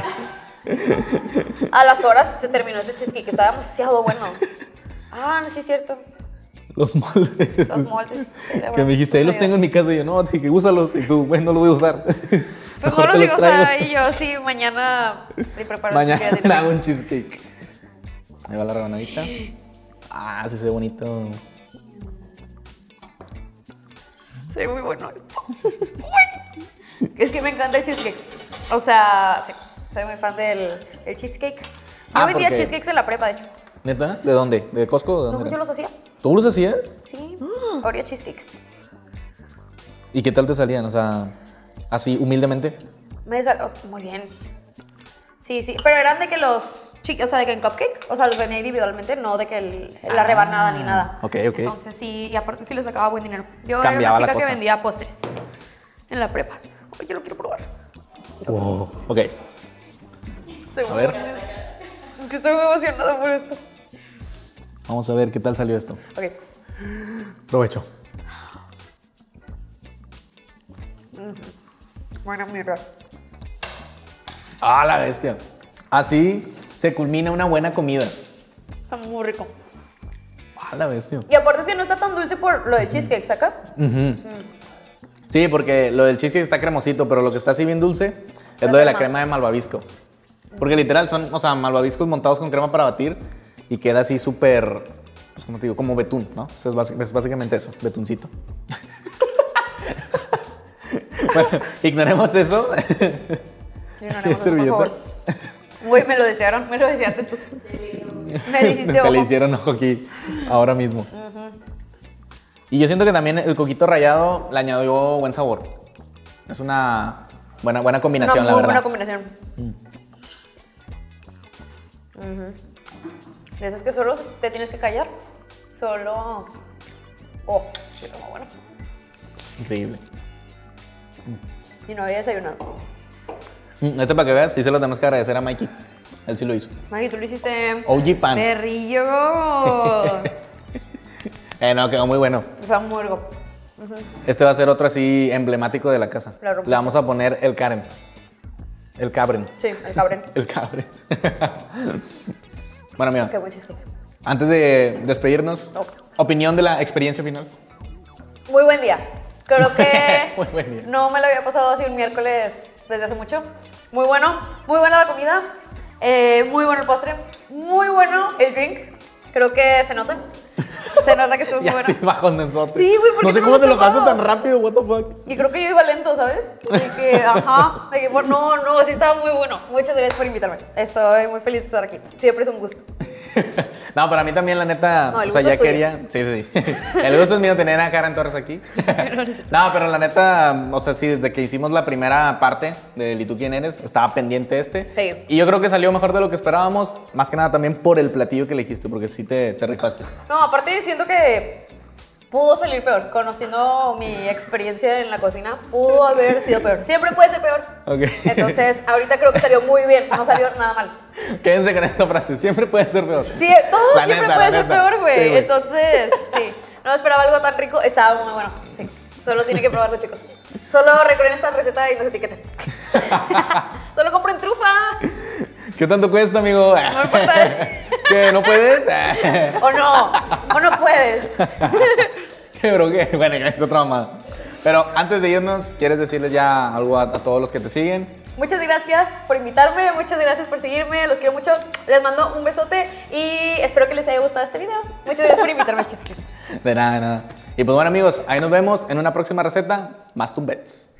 A las horas se terminó ese cheesecake, estaba demasiado bueno. Ah, no, sí es cierto. Los moldes. Los moldes. Era Que bueno. me dijiste, ahí los tengo en mi casa. Y yo, no, te dije, úsalos. Y tú, bueno, no los voy a usar. Pues Mejor no te los digo, o traigo. sea, y yo sí, mañana le preparo Mañana el cheesecake. hago un cheesecake. Ahí va la rebanadita. Ah, sí se ve bonito. Se ve muy bueno esto. Uy. Es que me encanta el cheesecake. O sea, sí, soy muy fan del el cheesecake. Yo Ah, vendía porque- cheesecakes en la prepa, de hecho. ¿Neta? ¿De dónde? ¿De Costco? ¿De No, dónde yo era? los hacía. ¿Tú los hacías? Sí, abría cheesecakes. ¿Y qué tal te salían? O sea, así, humildemente. Me sal... o sea, muy bien. Sí, sí, pero eran de que los chicos, o sea, de que en cupcake, o sea, los vendía individualmente, no de que el- la Ah, rebanada ni nada. ok, ok. Entonces sí, y aparte sí les sacaba buen dinero. Yo Cambiaba era la una chica que cosa. vendía postres en la prepa. Oye, yo lo quiero probar. Wow. Ok. Se A ver. Es que estoy muy emocionada por esto. Vamos a ver qué tal salió esto. Ok. Provecho. Buena mierda. Ah, la bestia. Así se culmina una buena comida. Está muy rico. Ah, la bestia. Y aparte es que no está tan dulce por lo del cheesecake, ¿sacas? Sí, porque lo del cheesecake está cremosito, pero lo que está así bien dulce es lo de la crema. crema de malvavisco. Porque literal son, o sea, malvaviscos montados con crema para batir y queda así súper, pues como te digo, como betún, ¿no? O sea, es, basi- es básicamente eso, betuncito. Bueno, ignoremos eso. Ignoremos eso, por Servilletas. favor. Güey, me lo desearon, me lo deseaste tú. Me lo hiciste Te ojo. le hicieron ojo aquí, ahora mismo. Y yo siento que también el coquito rallado le añadió buen sabor. Es una buena, buena combinación, Una la muy verdad. buena combinación. Ujú. De esas que solo te tienes que callar. Solo... Oh, sí, está muy bueno. Increíble. Y no había desayunado. Mm, Este para que veas, sí se lo tenemos que agradecer a Mikey. Él sí lo hizo. Maggie, tú lo hiciste... O G pan. Perrillo. Eh, no, quedó muy bueno. O sea, muy rico. Este va a ser otro así emblemático de la casa. Claro. Le vamos a poner el Karen. El Cabren. Sí, el cabrón. El Cabren. Bueno, mira, Qué buen cheesecake. antes de despedirnos, Ok. opinión de la experiencia final. Muy buen día. Creo que Muy buen día. no me lo había pasado así un miércoles desde hace mucho. Muy bueno, muy buena la comida, eh, muy bueno el postre, muy bueno el drink. Creo que se nota. Se nota que estuvo muy Ya bueno. sí, bajón de ensorte. Sí, güey, ¿por No qué sé no cómo lo te lo tomaba? pasaste tan rápido, what the fuck. Y creo que yo iba lento, ¿sabes? De que, ajá, de que, bueno, no, no, sí estaba muy bueno. Muchas gracias por invitarme. Estoy muy feliz de estar aquí. Siempre es un gusto. No, para mí también, la neta, No, el o sea, gusto ya es tuyo. quería. Sí, sí. El gusto es mío tener a Karen Torres aquí. No, pero la neta, o sea, sí, desde que hicimos la primera parte del ¿Y tú quién eres? Estaba pendiente este. Sí. Y yo creo que salió mejor de lo que esperábamos, más que nada también por el platillo que elegiste, porque sí te, te rifaste. No, aparte siento que pudo salir peor. Conociendo mi experiencia en la cocina, pudo haber sido peor. Siempre puede ser peor. Ok. Entonces, ahorita creo que salió muy bien. No salió nada mal. Quédense con esta frase, siempre puede ser peor. Sí, todo La siempre neta, puede la ser neta. peor, güey. Sí, güey. Entonces, sí. No esperaba algo tan rico. Estaba muy bueno. Sí. Solo tienen que probarlo, chicos. Solo recuerden esta receta y no se etiqueten. Solo compren trufa. ¿Qué tanto cuesta, amigo? No importa. ¿Qué? ¿No puedes? O no. O no puedes. ¿Qué, bro? ¿Qué? Bueno, ya es otra mamada. Pero antes de irnos, ¿quieres decirles ya algo a, a todos los que te siguen? Muchas gracias por invitarme, muchas gracias por seguirme, los quiero mucho, les mando un besote y espero que les haya gustado este video. Muchas gracias por invitarme, chicos. De nada, de nada. Y pues bueno, amigos, ahí nos vemos en una próxima receta. Más Tumbets.